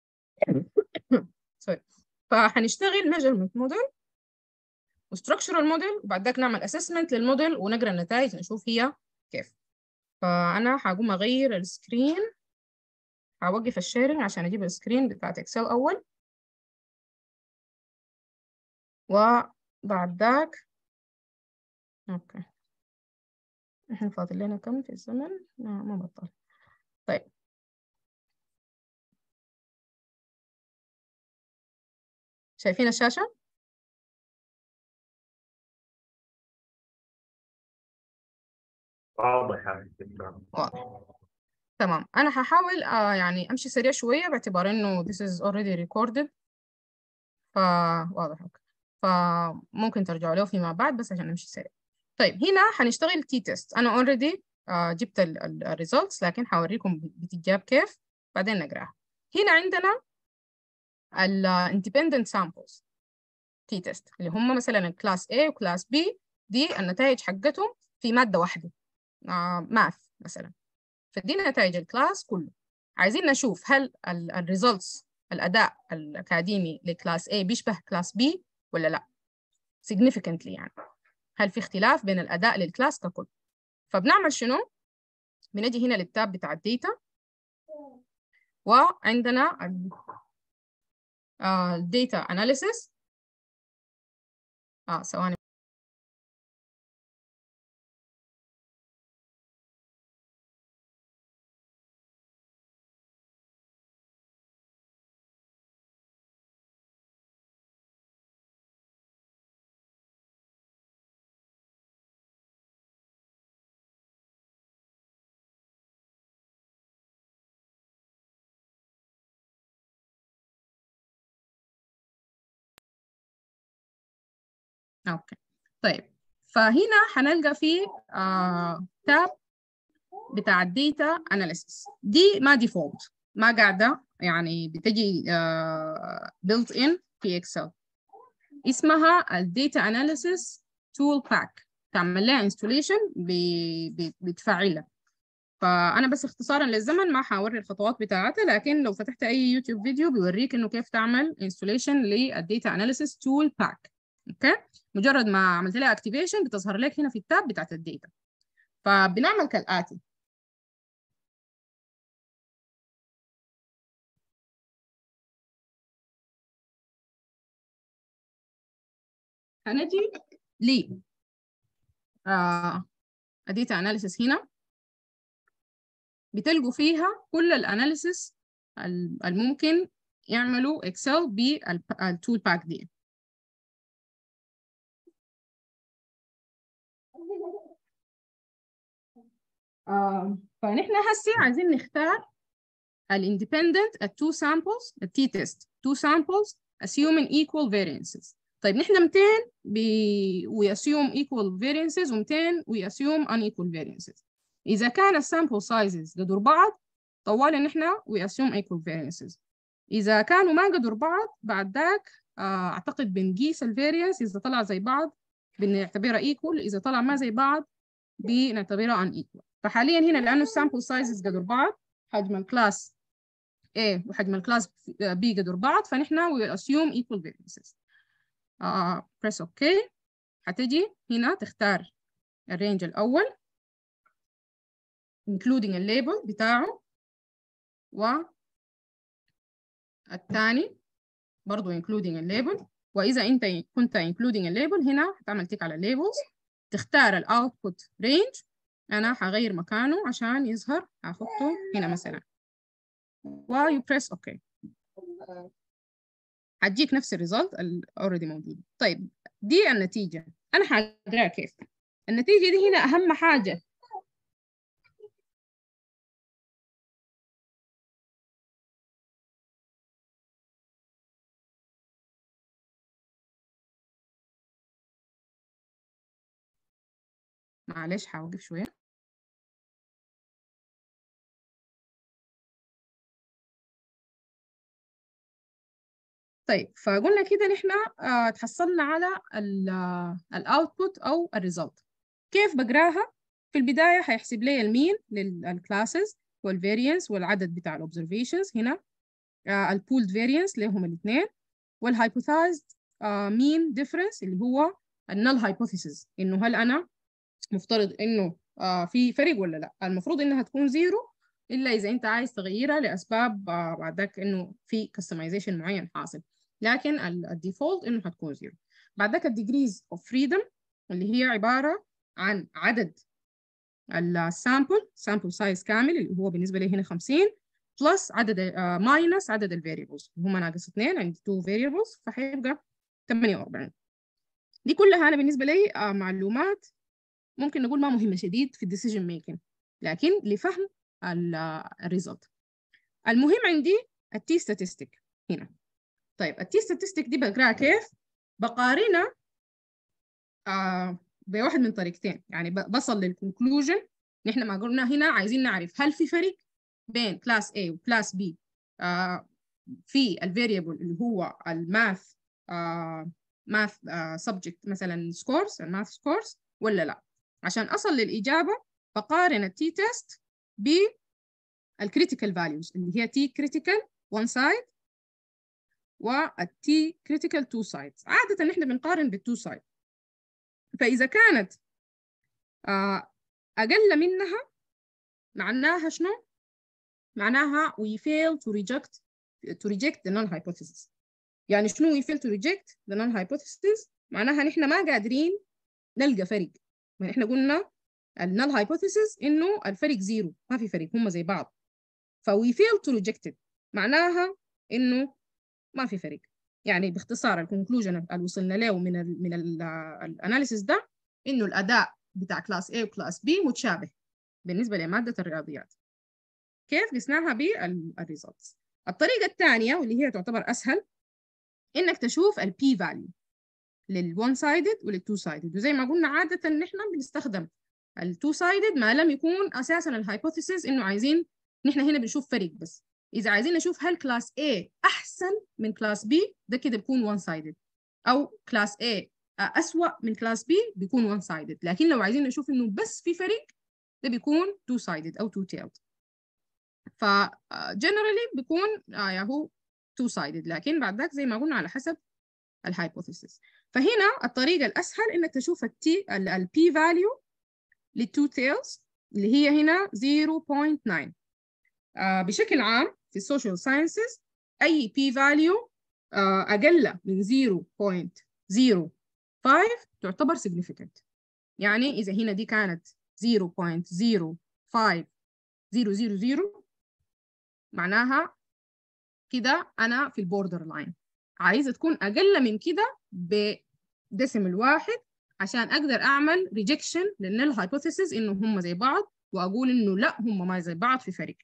سوري. فهنشتغل measurement موديل وستراكشرال موديل، وبعد ذاك نعمل اسسمنت للموديل ونقرا النتائج نشوف هي كيف. فانا هقوم اغير السكرين، هوقف الشيرنج عشان اجيب السكرين بتاعت اكسل اول، وبعد ذاك اوكي احنا فاضل لنا كم في الزمن؟ ما ما بطل. طيب شايفين الشاشة؟ واضح يعني الفكرة. واضح. تمام. أنا هحاول آه يعني أمشي سريع شوية باعتبار إنه this is already recorded، فواضح. أوكي. فممكن ترجعوا له فيما بعد بس عشان نمشي سريع. طيب هنا هنشتغل تي تيست. أنا already آه جبت الريزلتس، لكن هوريكم بتتجاب كيف بعدين نقراها. هنا عندنا ال independent samples تي تيست اللي هم مثلا كلاس A وكلاس B، دي النتائج حقتهم في مادة واحدة ماث آه مثلا، فدي نتائج الكلاس كله. عايزين نشوف هل الريزلتس الأداء الأكاديمي لكلاس A بيشبه كلاس B ولا لا significantly، يعني هل في اختلاف بين الأداء للكلاس ككل. فبنعمل شنو؟ بنجي هنا للتاب بتاع الديتا، وعندنا الديتا أناليسيس. اه ثواني. اوكي طيب، فهنا هنلقى فيه آه تاب بتاع الديتا اناليسيس. دي ما ديفولت، ما قاعده يعني بتجي آه built in في اكسل، اسمها الديتا اناليسيس تول باك، تعمل لها انستوليشن بتفعلها. فانا بس اختصارا للزمن ما حاوري الخطوات بتاعتها، لكن لو فتحت اي يوتيوب فيديو بيوريك انه كيف تعمل انستوليشن للديتا اناليسيس تول باك. اوكي، مجرد ما عملت لها اكتيفيشن بتظهر لك هنا في التاب بتاعت الديتا. فبنعمل كالاتي. هنجي لي آه الديتا اناليسيس، هنا بتلقوا فيها كل الاناليسيس الممكن يعملوا اكسل بالتول باك دي. آه فنحن هسي عايزين نختار الاندبندنت التو سامبلز التي تيست تو سامبلز assuming equal variances. طيب نحن مئتين بي we assume equal variances و200 we assume unequal variances. إذا كان السامبل سايزز قدر بعض طوالي نحن we assume equal variances. إذا كانوا ما قدر بعض بعد ذاك آه أعتقد بنقيس الفاريانس، إذا طلع زي بعض بنعتبرها equal، إذا طلع ما زي بعض بنعتبرها unequal. فحاليا هنا لأنه السامبل سايزز قدر بعض، حجم الكلاس A وحجم الكلاس B قدر بعض، فنحن we assume equal variances. آه press OK. هتجي هنا تختار الرينج الأول including الليبل بتاعه، والثاني برضو including الليبل. وإذا أنت كنت including الليبل هنا هتعمل تيك على labels، تختار الأوتبوت رينج. أنا هغير مكانه عشان يظهر، هحطه هنا مثلا و you press OK. هتجيك نفس الريزلت اللي already موجود. طيب دي النتيجة أنا هقرأها كيف. النتيجة دي هنا أهم حاجة. معلش هوقف شوية. طيب فقلنا كده نحن آه تحصلنا على الاوتبوت او الريزلت. كيف بقراها؟ في البداية هيحسب لي المين للكلاسز والفاريانس والعدد بتاع الاوبزرفيشنز هنا، آه البولد فاريانس لهم الاثنين، والهايبوثايزد مين ديفرنس اللي هو النل هايبوثيسيس، انه هل انا مفترض انه آه في فرق ولا لا. المفروض انها تكون زيرو الا اذا انت عايز تغيرها لاسباب آه بعد ذاك انه في كستمايزيشن معين حاصل، لكن الديفولت انه هتكون زيرو. بعد ذاك الديجريز اوف فريدم اللي هي عباره عن عدد السامبل سامبل سايز كامل اللي هو بالنسبه لي هنا خمسين بلس عدد ماينس uh, عدد الفاريبلز اللي هم ناقص اثنين، عندي اثنين فاريبلز فهيبقى ثمانية وأربعين. دي كلها انا بالنسبه لي uh, معلومات ممكن نقول ما مهمه شديد في الديسيجن ميكنج، لكن لفهم الريزلت. المهم عندي التي ستاتستيك هنا. طيب التي ستاتستيك دي بقراها كيف؟ بقارنها آه بواحد من طريقتين، يعني بصل للكونكلوجن. نحن ما قلنا هنا عايزين نعرف هل في فرق بين كلاس A وكلاس B آه في الفاريبل اللي هو الماث آه ماث سبجكت مثلا سكورز الماث سكورز ولا لا. عشان أصل للإجابة بقارن التي تيست بالكريتيكال فاليوز اللي هي تي كريتيكال one side والتي كريتيكال two sides. عادة نحن بنقارن بالتو سايد، فإذا كانت آه أقل منها معناها شنو؟ معناها we fail to reject to reject the null hypothesis. يعني شنو we fail to reject the null hypothesis؟ معناها نحن ما قادرين نلقى فرق. ما احنا قلنا النل هايبوثيسيس انه الفرق زيرو، ما في فرق، هم زي بعض. فوي فيل تو ريجكتد معناها انه ما في فرق. يعني باختصار الكونكلوجن اللي وصلنا له من ال من الاناليسيس ده انه الاداء بتاع كلاس A وكلاس B متشابه بالنسبه لماده الرياضيات. كيف قسناها بالريزلتس؟ الطريقه الثانيه واللي هي تعتبر اسهل انك تشوف البي فاليو للون سايدد وللتو سايدد. وزي ما قلنا عاده نحن بنستخدم التو سايدد ما لم يكون اساسا الهايبوثيسيس انه عايزين نحن هنا بنشوف فرق بس. اذا عايزين نشوف هل كلاس A احسن من كلاس B ده كده بيكون وان سايدد، او كلاس A اسوأ من كلاس B بيكون وان سايدد. لكن لو عايزين نشوف انه بس في فرق ده بيكون تو سايدد او تو تيلد. ف generally بيكون ياهو تو سايدد، لكن بعد ذاك زي ما قلنا على حسب الهايبوثيسيس. فهنا الطريقه الاسهل انك تشوف التي البي فاليو للتو تيلز اللي هي هنا زيرو بوينت ناين. آه بشكل عام في السوشيال ساينسز اي بي فاليو آه اقل من زيرو بوينت زيرو فايف تعتبر significant. يعني اذا هنا دي كانت زيرو بوينت زيرو فايف زيرو زيرو زيرو معناها كده انا في البوردر لاين، عايزه تكون اقل من كده بديسيمال واحد عشان اقدر اعمل ريجكشن للنل هايبوثيسيس انه هم زي بعض، واقول انه لا هم ما زي بعض في فرق.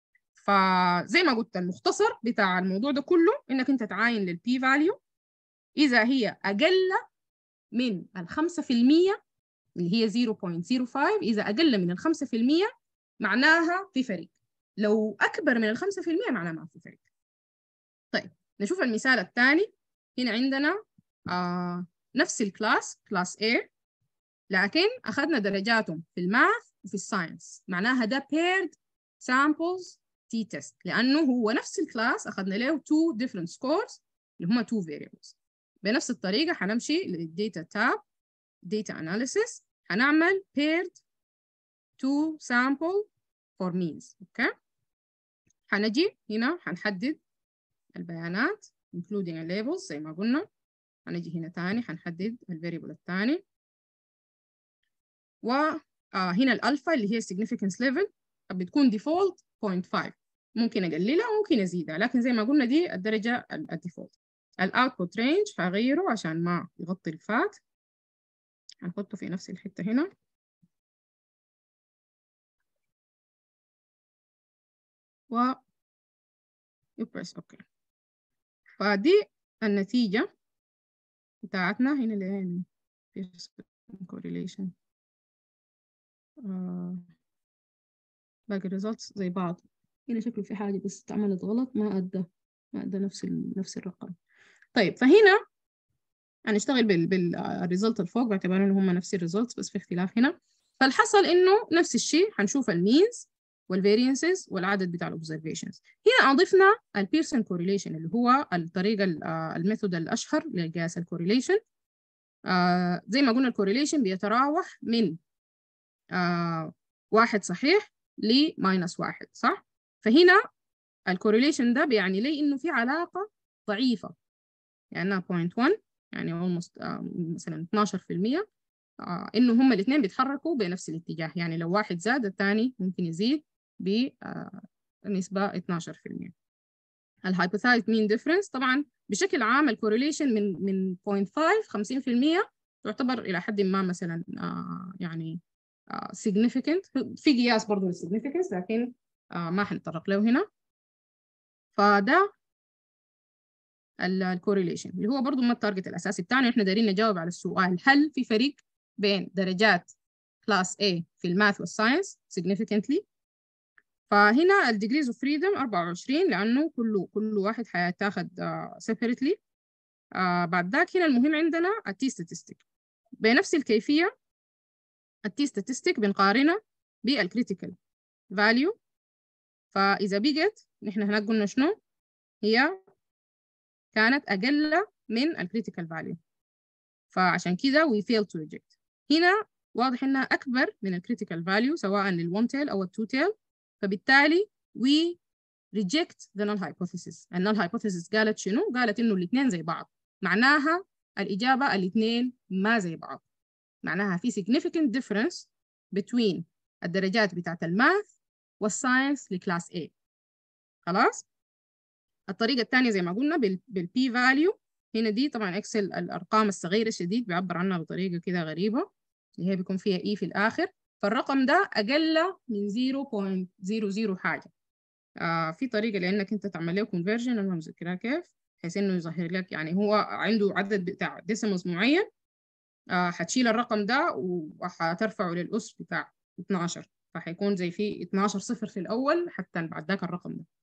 فزي ما قلت المختصر بتاع الموضوع ده كله انك انت تعاين للبي فاليو اذا هي اقل من الخمسة في المية اللي هي زيرو بوينت زيرو فايف. اذا اقل من الخمسة في المية معناها في فرق، لو اكبر من الخمسة في المية معناها ما في فرق. طيب نشوف المثال الثاني. هنا عندنا آه نفس الكلاس كلاس A لكن أخذنا درجاتهم في الماث وفي الساينس، معناها ده paired samples t-test لأنه هو نفس الكلاس أخذنا له two different scores اللي هما two variables. بنفس الطريقة هنمشي للديتا تاب data analysis، هنعمل paired two sample for means. أوكي هنجي هنا هنحدد البيانات including the labels زي ما قلنا. هنجي هنا تاني هنحدد الفاريبل الثاني، وهنا الألفا اللي هي significance level بتكون default صفر فاصلة خمسة، ممكن أقللها وممكن أزيدها، لكن زي ما قلنا دي الدرجة الديفولت. الأوتبوت رينج هغيره عشان ما يغطي الفات. هنحطه في نفس الحتة هنا و يبرس اوكي. فدي النتيجة بتاعتنا هنا اللي هي correlation. آه. باقي الريزلتس زي بعض. هنا شكله في حاجة بس اتعملت غلط، ما أدى ما أدى نفس ال... نفس الرقم. طيب فهنا هنشتغل بال بالريزلت الفوق باعتبار إنه هم نفس الريزلتس بس في اختلاف هنا. فالحصل إنه نفس الشيء، هنشوف المينز والفارينسز والعدد بتاع الاوبزرفيشنز. هنا أضفنا البيرسون كوريليشن اللي هو الطريقة الميثود الأشهر لقياس الكوريليشن. آه زي ما قلنا الكوريليشن بيتراوح من آه واحد صحيح لماينس واحد، صح؟ فهنا الكوريليشن ده بيعني لي إنه في علاقة ضعيفة، يعني صفر فاصلة واحد، يعني almost آه مثلا اثناشر في المية، آه إنه هما الاثنين بيتحركوا بنفس الاتجاه. يعني لو واحد زاد الثاني ممكن يزيد بنسبة اثناشر في المية. الهايبوثايز مين ديفرنس طبعا بشكل عام الكوريليشن من من صفر فاصلة خمسة خمسين في المية تعتبر إلى حد ما مثلا آه يعني آه significant. في قياس برضه للsignificance لكن آه ما حنتطرق له هنا. فده الكوريليشن اللي هو برضه ما التارجت الأساسي بتاعنا. إحنا دايرين نجاوب على السؤال هل في فرق بين درجات كلاس A في الماث والساينس significantly. فهنا الديجريز اوف فريدم أربعة وعشرين لأنه كل كل واحد حيتاخد separately. آه بعد ذاك هنا المهم عندنا التي ستاتستيك بنفس الكيفية. التي ستاتستيك بنقارنها بالكريتيكال فاليو. فإذا بقت نحن هناك قلنا شنو هي كانت أقل من الكريتيكال فاليو، فعشان كده we fail to reject. هنا واضح إنها أكبر من الكريتيكال فاليو سواء للون تيل أو التو تيل، فبالتالي we reject the null hypothesis. النال hypothesis قالت شنو؟ قالت إنه الاثنين زي بعض، معناها الإجابة الاثنين ما زي بعض، معناها في significant difference between الدرجات بتاعت الماث والساينس لكلاس A. خلاص؟ الطريقة الثانية زي ما قلنا بالبي فاليو. هنا دي طبعا اكسل الأرقام الصغيرة شديد بيعبر عنها بطريقة كده غريبة اللي هي بيكون فيها إي في الآخر، فالرقم ده أقل من صفر فاصلة صفر صفر حاجة. آه في طريقة لأنك أنت تعمل له conversion أنا ما مذكرها كيف، بحيث إنه يظهر لك يعني هو عنده عدد بتاع ديسيمالز معين. آه هتشيل الرقم ده وهترفعه للأس بتاع اثناشر، فهيكون زي في اثناشر صفر في الأول حتى بعد ذاك الرقم ده.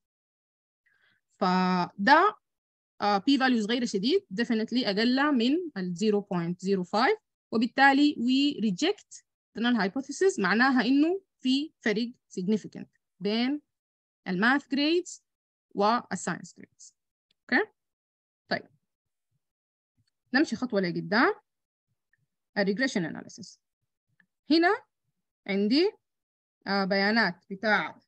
فده uh, p value صغيرة شديد definitely أقل من ال صفر فاصلة صفر خمسة، وبالتالي we reject the null hypothesis. معناها إنه في فرق significant بين الماث grades والساينس grades. أوكي؟ okay? طيب نمشي خطوة لقدام. الريجريشن analysis. هنا عندي uh, بيانات بتاعت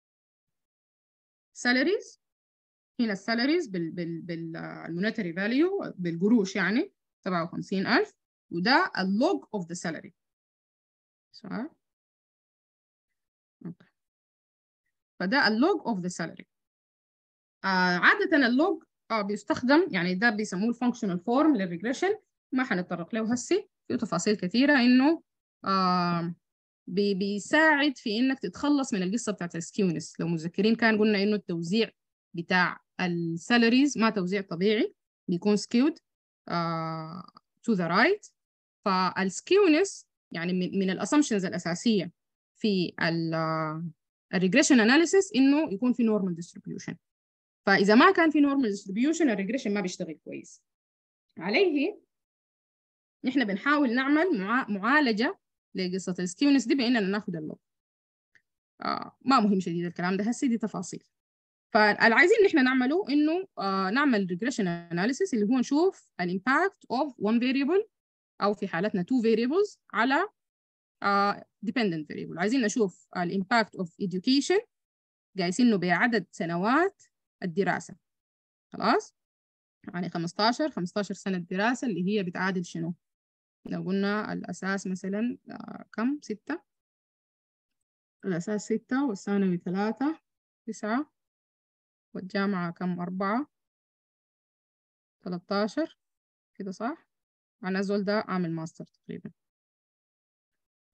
salaries. هنا السالاريز بال بال بالمونيتري فاليو بالقروش يعني سبعة وخمسين ألف، وده اللوج اوف ذا سالاري. سؤال؟ اوكي. فده اللوج اوف ذا سالاري. عادة اللوج آه بيستخدم يعني ده بيسموه الفانكشنال فورم للريجريشن، ما حنتطرق له هسي، في تفاصيل كثيرة إنه آه بي بيساعد في إنك تتخلص من القصة بتاعت السكيونس. لو متذكرين كان قلنا إنه التوزيع بتاع السالاريز ما توزيع طبيعي، بيكون skewed uh, to the right. فالسكيونس يعني من, من الاسامبشنز الاساسيه في الريجريشن اناليسيس انه يكون في نورمال ديستريبيوشن. فاذا ما كان في نورمال ديستريبيوشن الريجريشن ما بيشتغل كويس. عليه نحن بنحاول نعمل مع... معالجه لقصه السكيونس دي باننا ناخذ اللوج. آه ما مهم شديد الكلام ده هسي، دي تفاصيل. فاللي عايزين نحن نعمله انه آه نعمل regression analysis اللي هو نشوف الامباكت of one variable او في حالتنا two variables على آه dependent variable. عايزين نشوف الامباكت of education قايسينه بعدد سنوات الدراسة. خلاص يعني خمستاشر خمستاشر سنة دراسة اللي هي بتعادل شنو؟ لو قلنا الأساس مثلا آه كم؟ ستة، الأساس ستة والثانوي ثلاثة تسعة والجامعة كم؟ أربعة ثلاثة عشر كده صح؟ أنا زول ده عامل ماستر تقريبا.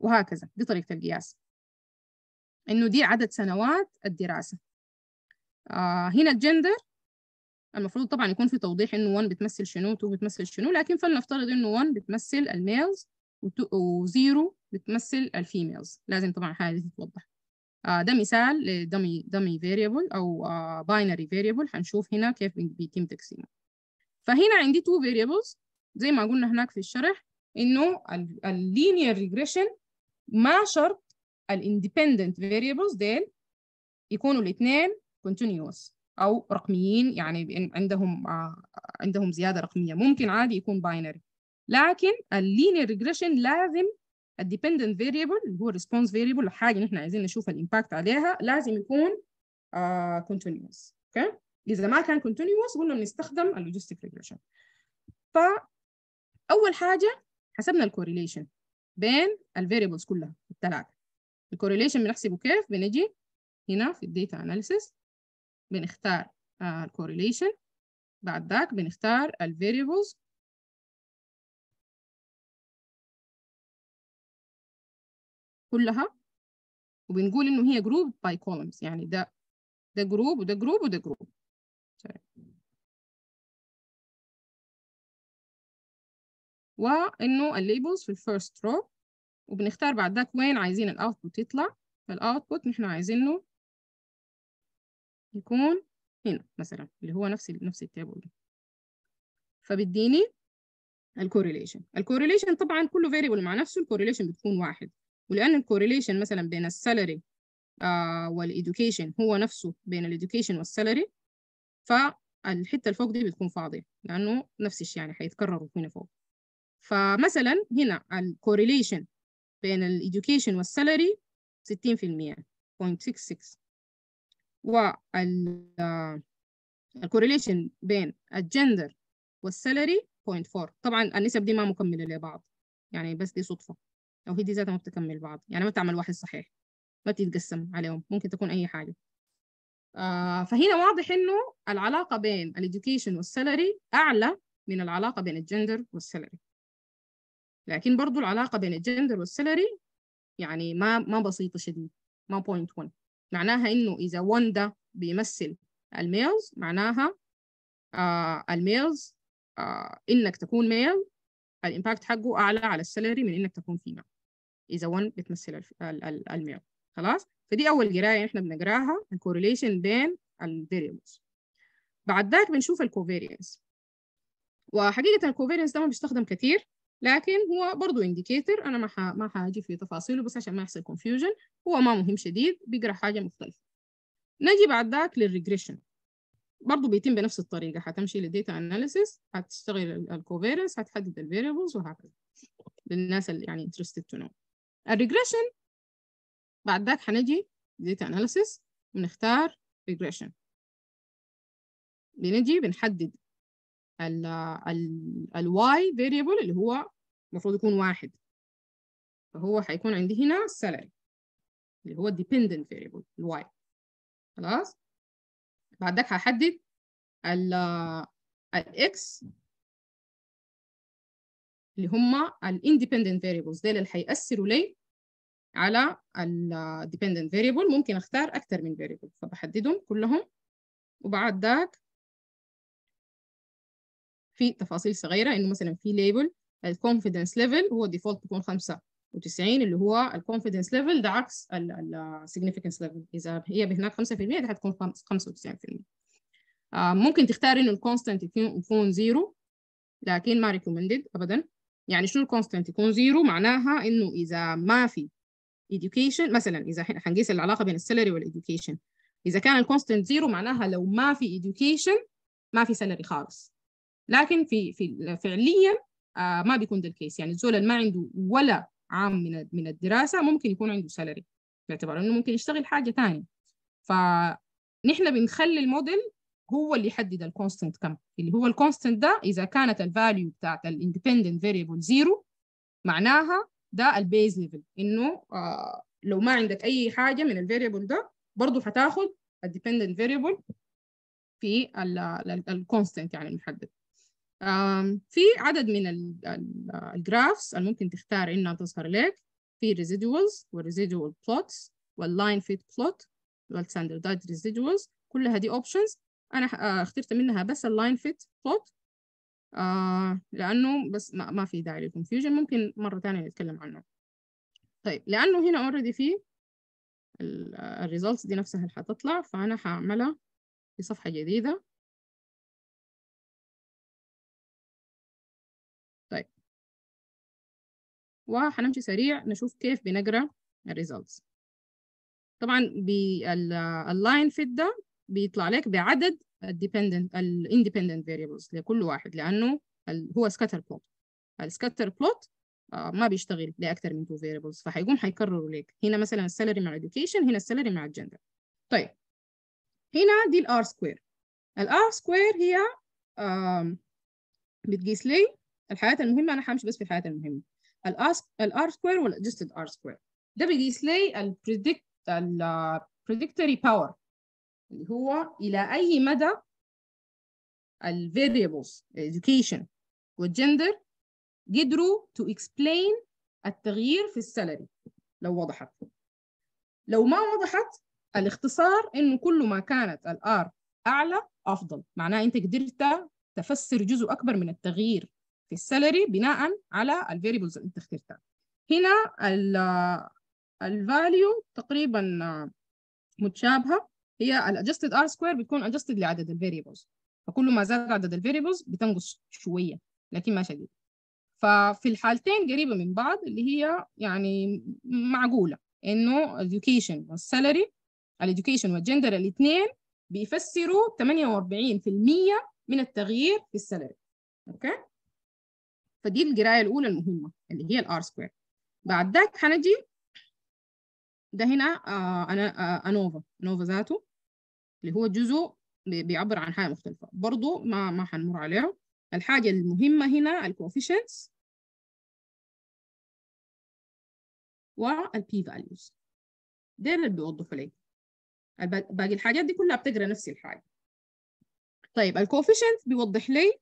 وهكذا. دي طريقة القياس، إنه دي عدد سنوات الدراسة. آه هنا الجندر المفروض طبعا يكون في توضيح إنه واحد بتمثل شنو و بتمثل شنو، لكن فلنفترض إنه واحد بتمثل الميلز وزيرو بتمثل الفيميلز. لازم طبعا حاجة تتوضح. آه ده مثال لدمي دمي فاريبل أو باينري فاريبل. هنشوف هنا كيف بيتم تقسيمه. فهنا عندي تو فاريبلز زي ما قلنا هناك في الشرح، إنه اللينير ريجريشن ما شرط الاندبندنت فاريبلز ديل يكونوا الاثنين continuous أو رقميين، يعني عندهم آه عندهم زيادة رقمية. ممكن عادي يكون باينري، لكن اللينير ريجريشن لازم الديبندنت فاريبل اللي هو الريسبونس فاريبل، الحاجة اللي احنا عايزين نشوف الامباكت عليها، لازم يكون آه continuous. اوكي، إذا ما كان continuous قلنا بنستخدم اللوجيستيك ريجريشن. فأول حاجة حسبنا الكوريليشن بين الفاريبلز كلها الثلاثة. الكوريليشن بنحسبه كيف؟ بنجي هنا في الداتا اناليسيس بنختار الكوريليشن uh, بعد ذاك بنختار الفاريبلز كلها وبنقول انه هي جروب باي كولمز، يعني ده ده جروب وده جروب وده جروب. وانه الليبلز في الفيرست رو، وبنختار بعد ذاك وين عايزين الاوتبوت يطلع. فالاوتبوت نحن عايزينه يكون هنا مثلا، اللي هو نفس نفس التابل ده. فبديني الكوريليشن. الكوريليشن طبعا كله فاريبل مع نفسه، الكوريليشن بتكون واحد. ولأن الكوريليشن مثلا بين السالري آه والإدوكيشن هو نفسه بين الإدوكيشن والسالري، فالحتة الفوق دي بتكون فاضية لأنه نفس الشيء، يعني حيتكرروا هنا فوق. فمثلا هنا الكوريليشن بين الإدوكيشن والسالري ستين في المية صفر ستة ستة، والكوريليشن بين الجندر والسالري صفر فاصلة أربعة. طبعا النسب دي ما مكملة لبعض، يعني بس دي صدفة، أو هي دي ذاتها ما بتكمل بعض، يعني ما تعمل واحد صحيح، ما بتتقسم عليهم، ممكن تكون أي حاجة. آه فهنا واضح إنه العلاقة بين الإدوكيشن والسالري أعلى من العلاقة بين الجندر والسالري، لكن برضو العلاقة بين الجندر والسالري يعني ما ما بسيطة شديد، ما بوينت واحد. معناها إنه إذا واحد ده بيمثل الميلز، معناها آه الميلز آه إنك تكون ميل الإمباكت حقه أعلى على السالري من إنك تكون فيميل إذا واحد بتمثل الميل. خلاص، فدي أول قراية إحنا بنقراها، الكوريليشن بين الفاريبلز. بعد ذاك بنشوف الكوفيرينس. وحقيقة الكوفيرينس ده ما بيستخدم كثير، لكن هو برضو إنديكيتور. أنا ما ح... ما حاجي في تفاصيله بس عشان ما يحصل كونفيوجن، هو ما مهم شديد، بيقرأ حاجة مختلفة. نجي بعد ذاك للريجريشن، برضو بيتم بنفس الطريقة، حتمشي للديتا أناليسيس، هتشتغل الكوفيرنس، هتحدد الفاريبلز وهكذا للناس اللي يعني interested to know. الريجريشن بعد ذاك حنجي ديتا أناليسيس ونختار ريجريشن، بنجي بنحدد ال ال الواي فاريبل اللي هو المفروض يكون واحد، فهو حيكون عندي هنا salary اللي هو dependent variable الواي. خلاص، بعد ذاك هحدد ال الاكس اللي هم ال independent variables ديل اللي حيأثروا لي على ال dependent variable. ممكن اختار اكثر من variable فبحددهم كلهم. وبعد ذاك في تفاصيل صغيرة، انه مثلا في label ال confidence level هو default بيكون خمسة وتسعين، اللي هو ال confidence level ده عكس ال significance level. اذا هي هناك خمسة في المية ده هتكون خمسة وتسعين في المية. آه ممكن تختار انه الكونستانت يكون زيرو، لكن ما recommended ابدا. يعني شنو الكونستانت يكون زيرو؟ معناها انه اذا ما في education، مثلا اذا حنقيس العلاقه بين السالري والeducation، اذا كان الكونستانت زيرو معناها لو ما في education ما في سالري خالص. لكن في في فعليا آه ما بيكون ده الكيس، يعني الزول اللي ما عنده ولا عام من من الدراسه ممكن يكون عنده سالري، باعتبار انه ممكن يشتغل حاجه ثانيه. فنحن بنخلي الموديل هو اللي يحدد الكونستنت كم، اللي هو الكونستنت ده اذا كانت الفاليو بتاعت الاندبندنت فاريبل زيرو معناها ده البيز ليفل، انه آه لو ما عندك اي حاجه من الفاريبل ده برضه هتاخد الديبندنت فاريبل في الكونستنت يعني المحدد. في عدد من الجرافس اللي ممكن تختار انها تظهر لك. في residuals والresidual plots والline fit plot والstandardized residuals، كلها دي options. أنا اخترت منها بس الline fit plot آه لأنه بس ما, ما في داعي للconfusion، ممكن مرة تانية نتكلم عنه. طيب لأنه هنا already في الريزلتس دي نفسها اللي هتطلع، فأنا هعملها في صفحة جديدة. طيب وهنمشي سريع نشوف كيف بنقرأ الريزلتس. طبعا باللاين فيت ده بيطلع لك بعدد الديبندنت الاندبندنت فاريبلز لكل واحد، لأنه هو سكاتر بلوت. السكاتر بلوت ما بيشتغل لأكثر من تو فاريبلز، فهيقوم هيكرروا لك هنا مثلا السالري مع الاديوكيشن، هنا السالري مع الجندر. طيب هنا دي الار سكوير. الار سكوير هي بتقيس لي الحالات المهمة. أنا همشي بس في الحالات المهمة. الار سكوير والادجستد ار سكوير ده بيقيس لي البريدكت البريدكتوري باور، اللي هو إلى أي مدى ال variables education والجندر قدروا to explain التغيير في السالري. لو وضحت، لو ما وضحت، الاختصار إنه كل ما كانت الآر أعلى أفضل، معناه أنت قدرت تفسر جزء أكبر من التغيير في السالري بناء على ال variables اللي أنت اخترتها. هنا ال الفاليو تقريبا متشابهة. هي ال adjusted R square بتكون adjusted لعدد ال variables، فكل ما زاد عدد ال variables بتنقص شوية لكن ما شديد. ففي الحالتين قريبة من بعض، اللي هي يعني معقولة إنه education والسالري، ال education والجندر الاثنين بيفسروا ثمانية وأربعين بالمية من التغيير في السالري. أوكي؟ فدي القراية الأولى المهمة اللي هي ال R square. بعد ذاك حنجي ده هنا آه أنا آه أنوفا أنوفا ذاته اللي هو جزء بيعبر عن حاجة مختلفة برضو، ما ما حنمر عليه. الحاجة المهمة هنا الكوفيشنتس والبي فاليوز، دول اللي بيوضحوا لي. باقي الحاجات دي كلها بتقرا نفس الحاجة. طيب الكوفيشنت بيوضح لي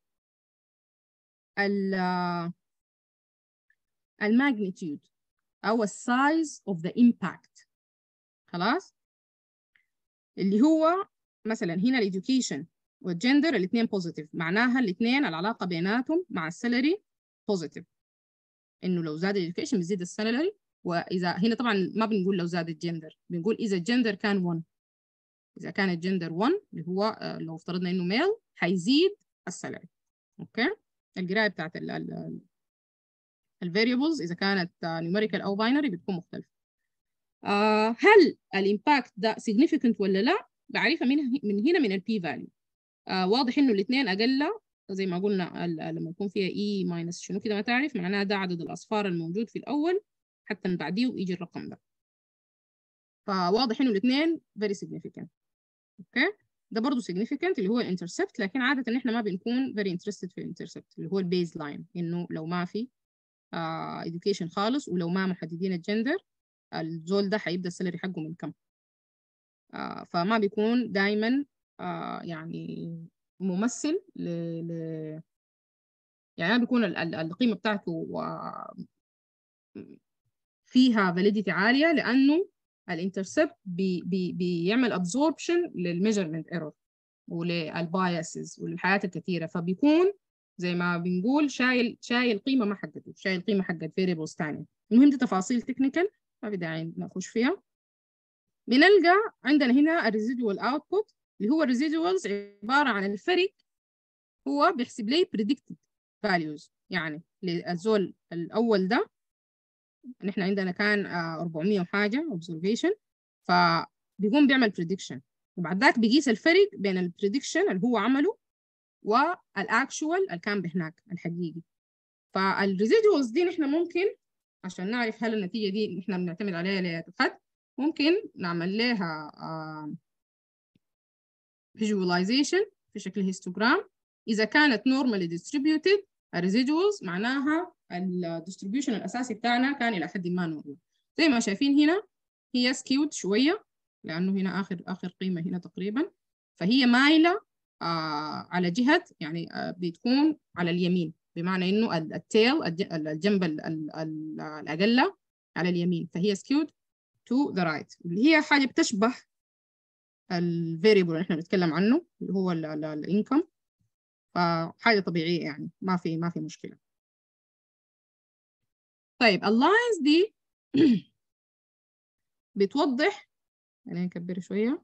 الماجنتيود أو السايز of the impact. خلاص، اللي هو مثلا هنا الإديوكيشن والجندر الاثنين بوزيتيف، معناها الاثنين العلاقة بيناتهم مع السالري بوزيتيف، إنه لو زاد الإديوكيشن بيزيد السالري. وإذا هنا طبعا ما بنقول لو زاد الجندر، بنقول إذا الجندر كان واحد، إذا كان الجندر واحد اللي هو لو افترضنا إنه ميل هيزيد السالري. أوكي، القراية بتاعت الفاريبلز إذا كانت نيوميريكال أو باينري بتكون مختلفة. آه هل الإمباكت ده significant ولا لا؟ بعرفها من من هنا من البي فاليو. آه واضح إنه الاثنين أقل، زي ما قلنا لما يكون فيها إي ماينس شنو كده ما تعرف، معناها ده عدد الأصفار الموجود في الأول حتى من بعديه ويجي الرقم ده. فواضح إنه الاثنين very significant. أوكي، ده برضه significant اللي هو الانترسبت، لكن عادة إحنا ما بنكون very interested في الانترسبت اللي هو البيز لاين، إنه لو ما في آه education خالص ولو ما محددين الجندر الزول ده هيبدأ السالري حقه من كم. آه فما بيكون دايما آه يعني ممثل ل... ل... يعني ما بيكون ال... ال... القيمة بتاعته آه فيها validity عالية، لأنه الانترسبت بي... بي... بيعمل absorption للميجرمنت ايرور وللبايسز وللحاجات الكثيرة، فبيكون زي ما بنقول شايل شايل قيمة ما حقته، شايل قيمة حقت فيريبلز ثانية. المهم دي تفاصيل تكنيكال ما في داعي نخش فيها. بنلقى عندنا هنا الريزيدوال اوتبوت اللي هو الريزيدوالز عبارة عن الفرق، هو بيحسب لي predicted values. يعني للزول الأول ده نحن عندنا كان أربعمية وحاجة observation، فبيقوم بيعمل prediction، وبعد ذاك بيقيس الفرق بين البريدكشن اللي هو عمله والأكشوال اللي كان بهناك الحقيقي. فالريزيدوالز دي نحن ممكن عشان نعرف هل النتيجة دي نحن بنعتمد عليها لحد ممكن نعمل لها uh, visualization في شكل هيستوغرام. إذا كانت normally distributed residuals معناها ال distribution الأساسي بتاعنا كان إلى حد ما normal. زي ما شايفين هنا هي skewed شوية لأنه هنا آخر آخر قيمة هنا تقريبا، فهي مايلة آه على جهة يعني آه بتكون على اليمين، بمعنى إنه التيل الجنب الأقل على اليمين، فهي skewed to the right، اللي هي حاجة بتشبه ال variable اللي احنا بنتكلم عنه اللي هو ال ال income، فحاجة طبيعية يعني ما في ما في مشكلة. طيب اللاينز دي بتوضح، خلينا نكبر شوية،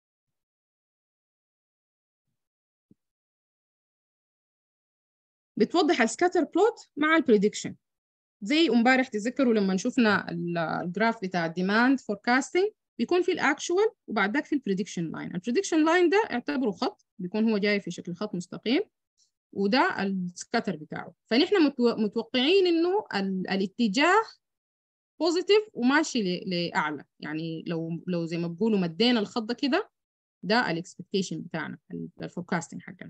بتوضح السكاتر بلوت مع البريدكشن. زي امبارح تذكروا لما شفنا الجراف بتاع الديماند فوركاستنج، بيكون في الاكشوال وبعد ذاك في البريدكشن لاين. البريدكشن لاين ده اعتبره خط، بيكون هو جاي في شكل خط مستقيم، وده السكاتر بتاعه. فنحن متوقعين انه الاتجاه بوزيتيف وماشي لاعلى، يعني لو لو زي ما بقولوا مدينا الخط ده كده، ده الاكسبكتيشن بتاعنا، الفوركاستنج حقنا.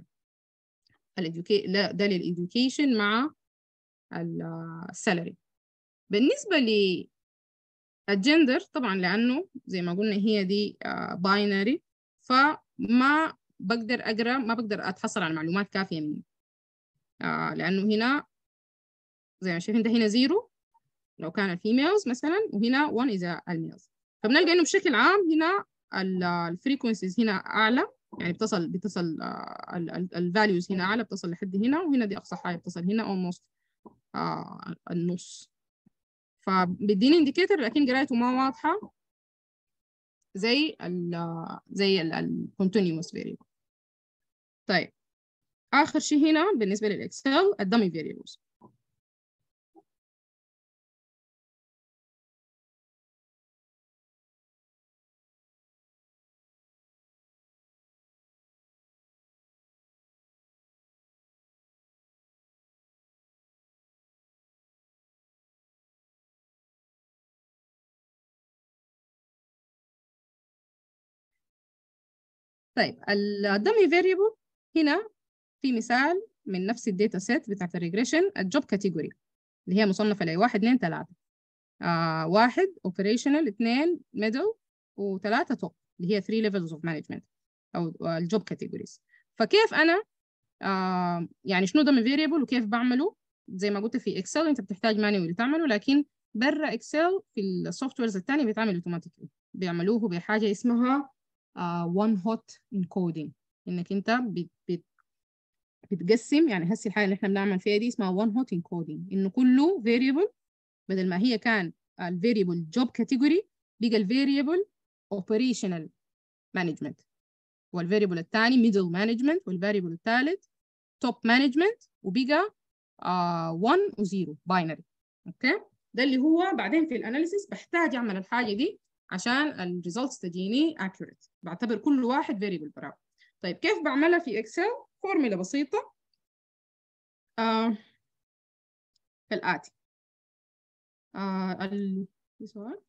ده للإديوكيشن مع السالري. بالنسبة للجندر طبعا لأنه زي ما قلنا هي دي باينري، فما بقدر أقرأ، ما بقدر أتحصل على معلومات كافية منه، لأنه هنا زي ما شايفين ده هنا زيرو لو كان الفيميلز مثلا، وهنا واحد إذا الميلز. فبنلقى إنه بشكل عام هنا الفريكونسيز هنا أعلى، يعني بتصل بتصل الفاليوز هنا أعلى، بتصل لحد هنا، وهنا دي أقصى حاجة بتصل هنا almost آه النص. فبيديني انديكيتور لكن قرايته ما واضحة زي ال زي ال continuous variable. طيب آخر شيء هنا بالنسبة للإكسل الدمي variables. طيب الدمي فاريبل هنا في مثال من نفس الداتا سيت بتاعت الريجريشن، الجوب كاتيجوري اللي هي مصنفة لي واحد اثنين ثلاثة. آه واحد اوبريشنال، اثنين ميدل، وثلاثة توب اللي هي three levels of management أو الجوب كاتيجوريز. فكيف أنا آه يعني شنو دمي فاريبل وكيف بعمله؟ زي ما قلت في اكسل انت بتحتاج مانيوال تعمله، لكن برا اكسل في السوفت ويرز الثانيه بيتعمل اوتوماتيكلي، بيعملوه بحاجه اسمها وان هوت انكودينج، انك انت بت بت بتقسم. يعني هسه الحاجه اللي احنا بنعمل فيها دي اسمها وان هوت انكودينج، انه كله فاريبل بدل ما هي كان الفاريبل جوب كاتيجوري بقى الفاريبل اوبريشنال مانجمنت، والفاريبل الثاني ميدل مانجمنت، والفاريبل الثالث توب مانجمنت، وبقى واحد و صفر باينري. اوكي، ده اللي هو بعدين في الاناليسيس بحتاج اعمل الحاجه دي عشان الريزلتس تجيني accurate، بعتبر كل واحد فاريبل براه. طيب كيف بعملها في اكسل؟ فورمولا بسيطه آه كالاتي. آه ال... سؤال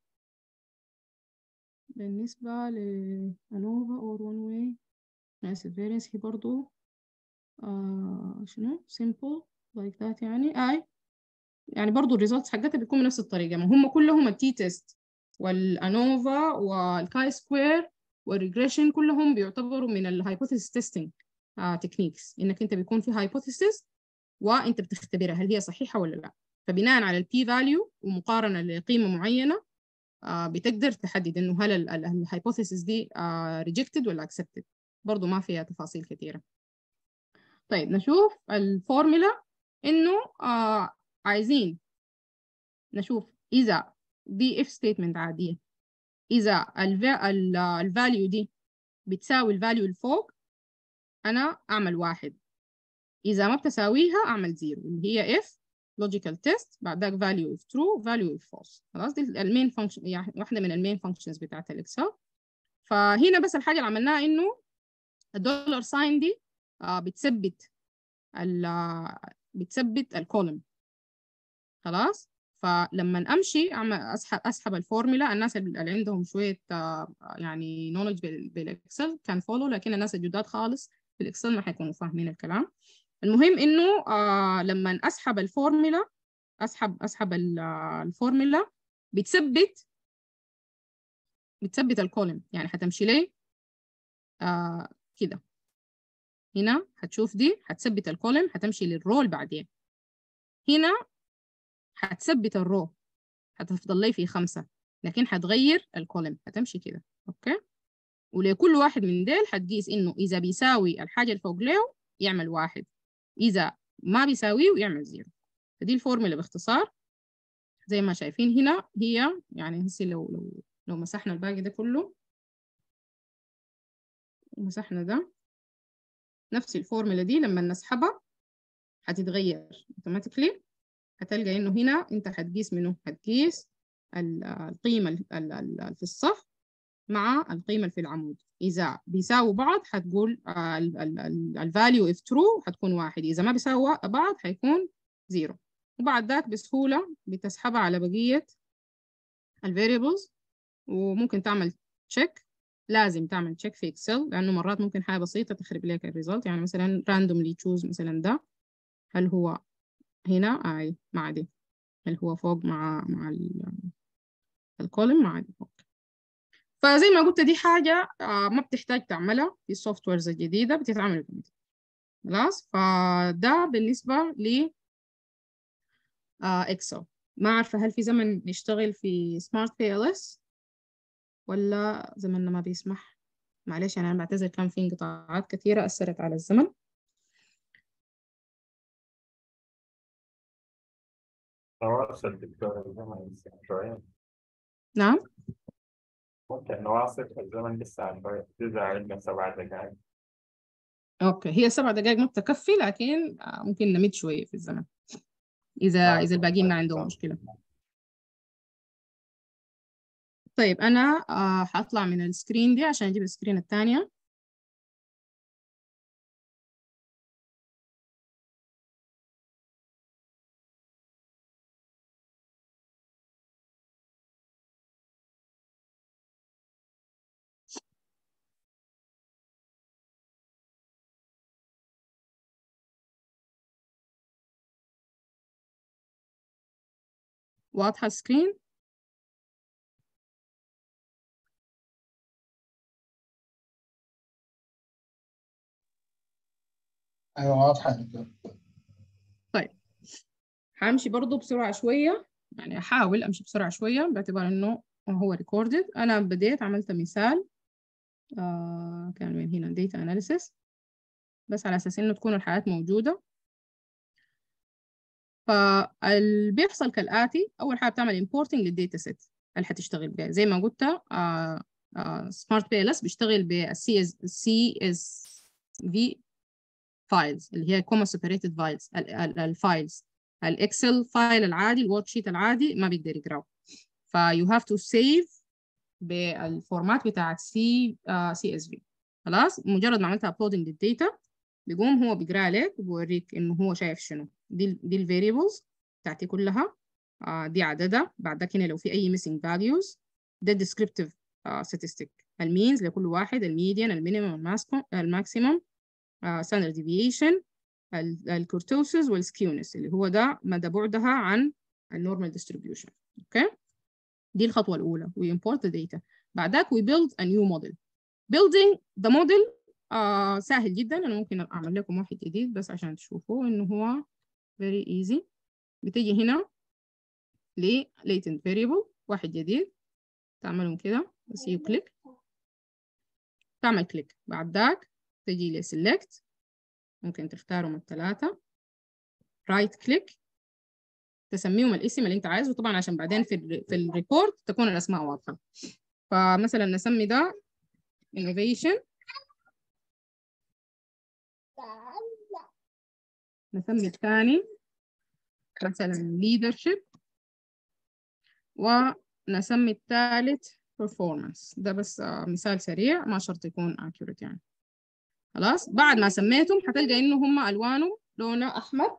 بالنسبه لانوفا اور وان واي ماسيف فارينس، هي برضه آه شنو simple like that، يعني اي يعني برضو الريزلتس حقتها بتكون بنفس الطريقه، ما هم كلهم التي تيست والانوفا والكاي سكوير والريجريشن كلهم بيعتبروا من الهايبوثيسيس تيستينج تكنيكس، انك انت بيكون في هايبوثيسيس وانت بتختبرها هل هي صحيحه ولا لا، فبناء على البي فاليو ومقارنه لقيمه معينه آه بتقدر تحدد انه هل الهايبوثيسيس دي ريجكتد ولا اكسبتد، برضو ما فيها تفاصيل كثيره. طيب نشوف الفورمولا، انه آه عايزين نشوف إذا دي if statement عادية، إذا الفاليو دي بتساوي الفاليو الفوق أنا أعمل واحد، إذا ما بتساويها أعمل زيرو، اللي هي if logical test بعد ذاك value if true value if false. خلاص دي المين فانكشن، يعني واحدة من المين فانكشنز بتاعت الإكسل. فهنا بس الحاجة اللي عملناها إنه الدولار ساين دي آه بتثبت ال بتثبت الكولم. خلاص، فلما امشي اعمل اسحب اسحب الفورمولا، الناس اللي عندهم شويه يعني نولج بالاكسل كان فولو، لكن الناس الجداد خالص في الاكسل ما حيكونوا فاهمين الكلام. المهم انه آه لما اسحب الفورمولا اسحب اسحب الفورمولا بتثبت بتثبت الكولم، يعني حتمشي لي آه كده، هنا هتشوف دي هتثبت الكولم، هتمشي للرول بعدين، هنا هتثبت الرو هتفضل لي في خمسة، لكن هتغير الكولم، هتمشي كده. أوكي، ولكل واحد من ديل هتقيس إنه إذا بيساوي الحاجة اللي فوق له يعمل واحد، إذا ما بيساويه يعمل زيرو. فدي الفورمولا باختصار زي ما شايفين هنا. هي يعني هسي لو لو لو مسحنا الباقي ده كله، مسحنا ده، نفس الفورمولا دي لما نسحبها هتتغير اوتوماتيكلي. هتلقى انه هنا انت هتقيس منه، هتقيس القيمة اللي في الصف مع القيمة اللي في العمود. إذا بيساووا بعض هتقول الفاليو if true هتكون واحد، إذا ما بيساووا بعض هيكون زيرو. وبعد ذاك بسهولة بتسحبها على بقية الفاريبلز، وممكن تعمل تشيك. لازم تعمل تشيك في اكسل، لأنه مرات ممكن حاجة بسيطة تخرب لك الريزلت. يعني مثلا randomly choose مثلا ده، هل هو هنا آه مع دي، هل هو فوق مع مع الكولم مع دي. فزي ما قلت دي حاجة آه ما بتحتاج تعملها في السوفت ويرز الجديدة، بتتعمل اوتوماتيك. خلاص، فده بالنسبة ل اكسل. ما عارفة هل في زمن نشتغل في سمارت بي ال اس ولا زمننا ما بيسمح؟ معلش أنا بعتذر، كان في انقطاعات كثيرة أثرت على الزمن. نواصل الدكتور الزمن لسه شوية. نعم، ممكن نواصل الزمن لسه عن شوية، إذا عندنا سبع دقائق. أوكي، هي سبع دقائق ما بتكفي، لكن ممكن نمد شوية في الزمن إذا إذا الباقيين ما عندهم مشكلة. طيب أنا آه هطلع من السكرين دي عشان أجيب السكرين الثانية. واضحة السكرين؟ ايوه واضحه. طيب همشي برضو بسرعة شوية، يعني أحاول أمشي بسرعة شوية باعتبار إنه هو ريكوردد. أنا بديت عملت مثال آه كان من هنا data analysis، بس على أساس إنه تكون الحالات موجودة. فاللي بيحصل كالآتي: أول حاجة بتعمل importing للديتا سيت اللي هتشتغل بها. زي ما قلت آه آه Smart بي إل إس بيشتغل بالسي اس في فايلز اللي هي كوما separated فايلز. الفايلز الاكسل فايل العادي، الورد شيت العادي ما بيقدر يقراه، فيو هاف تو سيف بالفورمات بتاعت سي سي اس في. خلاص، مجرد ما عملت ابلودنج للديتا بيقوم هو بيقرا لك وبيوريك انه هو شايف شنو. دي دي الفاريبلز بتاعتي كلها، آه دي عددها. بعد كده لو في اي missing values ده descriptive آه statistic، المينز لكل واحد، الميديان، المينيمم، الماكسيمم، ستاندرد ديفيشن، الكورتوسز والسكيونس اللي هو ده مدى بعدها عن النورمال ديستريبيوشن. اوكي، دي الخطوه الاولى. we import the data. بعدك we build a new model. building the model آه سهل جدا. انا ممكن اعمل لكم واحد جديد بس عشان تشوفوا انه هو very easy. بتيجي هنا ل latent variable واحد جديد، تعملهم كده بس يو كليك، تعمل كليك. بعد ذاك تجي ل select، ممكن تختاروا من الثلاثة، رايت كليك، تسميهم الاسم اللي انت عايزه طبعا عشان بعدين في ال في الريبورت تكون الاسماء واضحة. فمثلا نسمي ده innovation، نسمي الثاني مثلا leadership، ونسمي الثالث performance. ده بس مثال سريع، ما شرط يكون accurate يعني. خلاص، بعد ما سميتهم هتلقى انه هم الوانهم لونه احمر.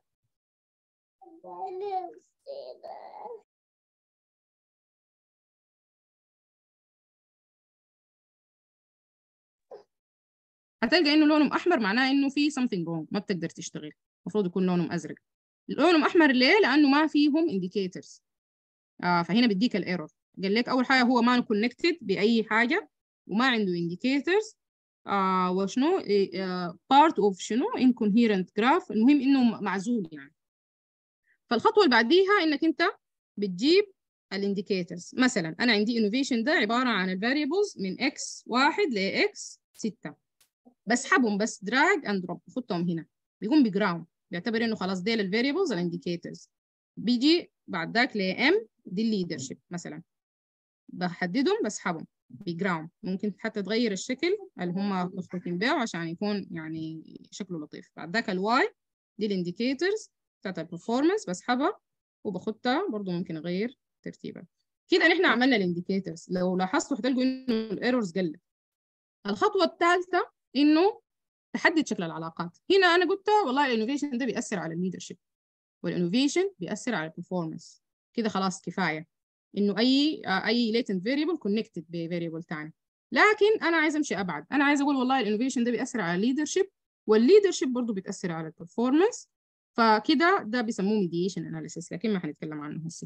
هتلقى انه لونهم احمر، معناه انه في something wrong، ما بتقدر تشتغل. المفروض يكون لونهم ازرق. لونهم احمر ليه؟ لانه ما فيهم indicators. آه فهنا بيديك الايرور. قال لك اول حاجه هو ما كونكتد باي حاجه وما عنده indicators. آه وشنو آه part of شنو incoherent graph. المهم انه معزول يعني. فالخطوه اللي بعديها انك انت بتجيب الانديكيتورز. مثلا انا عندي انوفيشن ده عباره عن الفاريبلز من اكس واحد ل اكس ستة، بسحبهم بس دراج اند دروب، بحطهم هنا بيقوم بجراوند، بيعتبر انه خلاص ديل الفاريبلز الانديكيتورز. بيجي بعد ذاك ل ام دي الليدرشيب مثلا، بحددهم بسحبهم بجراوند. ممكن حتى تغير الشكل اللي هم مخطوطين بيه عشان يكون يعني شكله لطيف. بعد ذاك الواي دي الانديكيتورز بتاعت البرفورمانس، بسحبها وباخدها برضه ممكن اغير ترتيبها. كده نحن عملنا الانديكيتورز. لو لاحظتوا هتلقوا انه الايرورز قلت. الخطوه الثالثه انه تحدد شكل العلاقات. هنا انا قلت والله الانوفيشن ده بيأثر على الليدرشيب، والانوفيشن بيأثر على البرفورمانس. كده خلاص كفايه انه اي اي latent variable connected ب variable ثاني. لكن انا عايز امشي ابعد، انا عايز اقول والله الانوفيشن ده بيأثر على الليدرشيب، والليدرشيب برضه بتأثر على البرفورمانس. فكده ده بيسموه mediation analysis، لكن ما هنتكلم عنه هسه.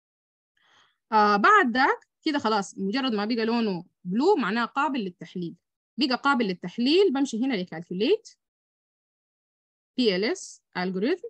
آه بعد ذاك كده خلاص مجرد ما بقى لونه بلو معناه قابل للتحليل. بقى قابل للتحليل، بمشي هنا لكالكوليت بي ال اس algorithm،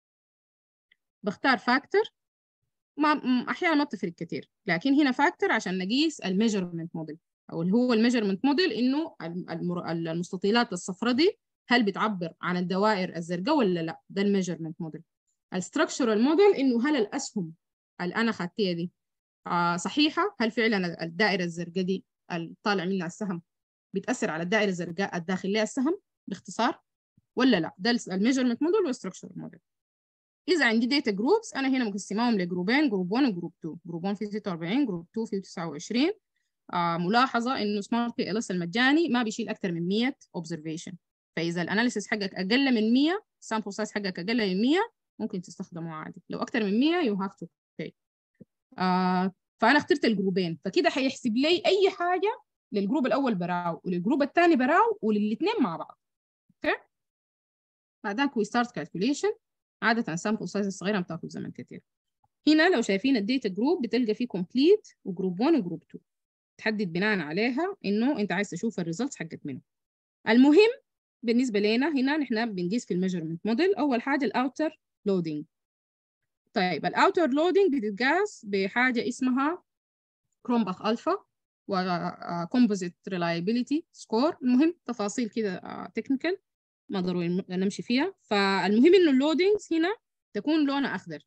بختار فاكتور. ما احيانا ما بتفرق كثير، لكن هنا فاكتور عشان نقيس الميجرمنت موديل، او اللي هو الميجرمنت موديل انه المستطيلات الصفراء دي هل بتعبر عن الدوائر الزرقاء ولا لا. ده الميجرمنت موديل. الستراكشرال موديل انه هل الاسهم اللي انا خدتها دي آه صحيحه، هل فعلا الدائره الزرقاء دي الطالع منها السهم بتاثر على الدائره الزرقاء الداخل لها السهم باختصار ولا لا. ده الميجرمنت موديل والستراكشرال موديل. إذا عندي داتا جروبس أنا هنا مقسماهم لجروبين، جروب واحد وجروب اثنين. جروب واحد فيه ستة وأربعين، جروب اثنين فيه تسعة وعشرين. آه ملاحظة إنه سمارت بي ال اس المجاني ما بيشيل أكثر من مية observation، فإذا الأناليسيس حقك أقل من مية، sample size حقك أقل من مية، ممكن تستخدمه عادي. لو أكثر من مية you have to pay. آه فأنا اخترت الجروبين، فكده حيحسب لي أي حاجة للجروب الأول براو وللجروب الثاني براو وللاثنين مع بعض. أوكي؟ بعدك we start calculation. عادة السامبل سايز الصغيرة بتاخد زمن كتير. هنا لو شايفين الداتا جروب بتلقى فيه كومبليت وجروب واحد وجروب اثنين، تحدد بناء عليها انه انت عايز تشوف الريزلتس حقت منه. المهم بالنسبة لنا هنا نحن بنقيس في الميجرمنت موديل أول حاجة الأوتر لودينج. طيب الأوتر لودينج بتتقاس بحاجة اسمها كرومباخ ألفا وكومبوزيت ريلايبيليتي سكور. المهم تفاصيل كده تكنيكال ما ضروري نمشي فيها. فالمهم انه اللودينجز هنا تكون لونها اخضر،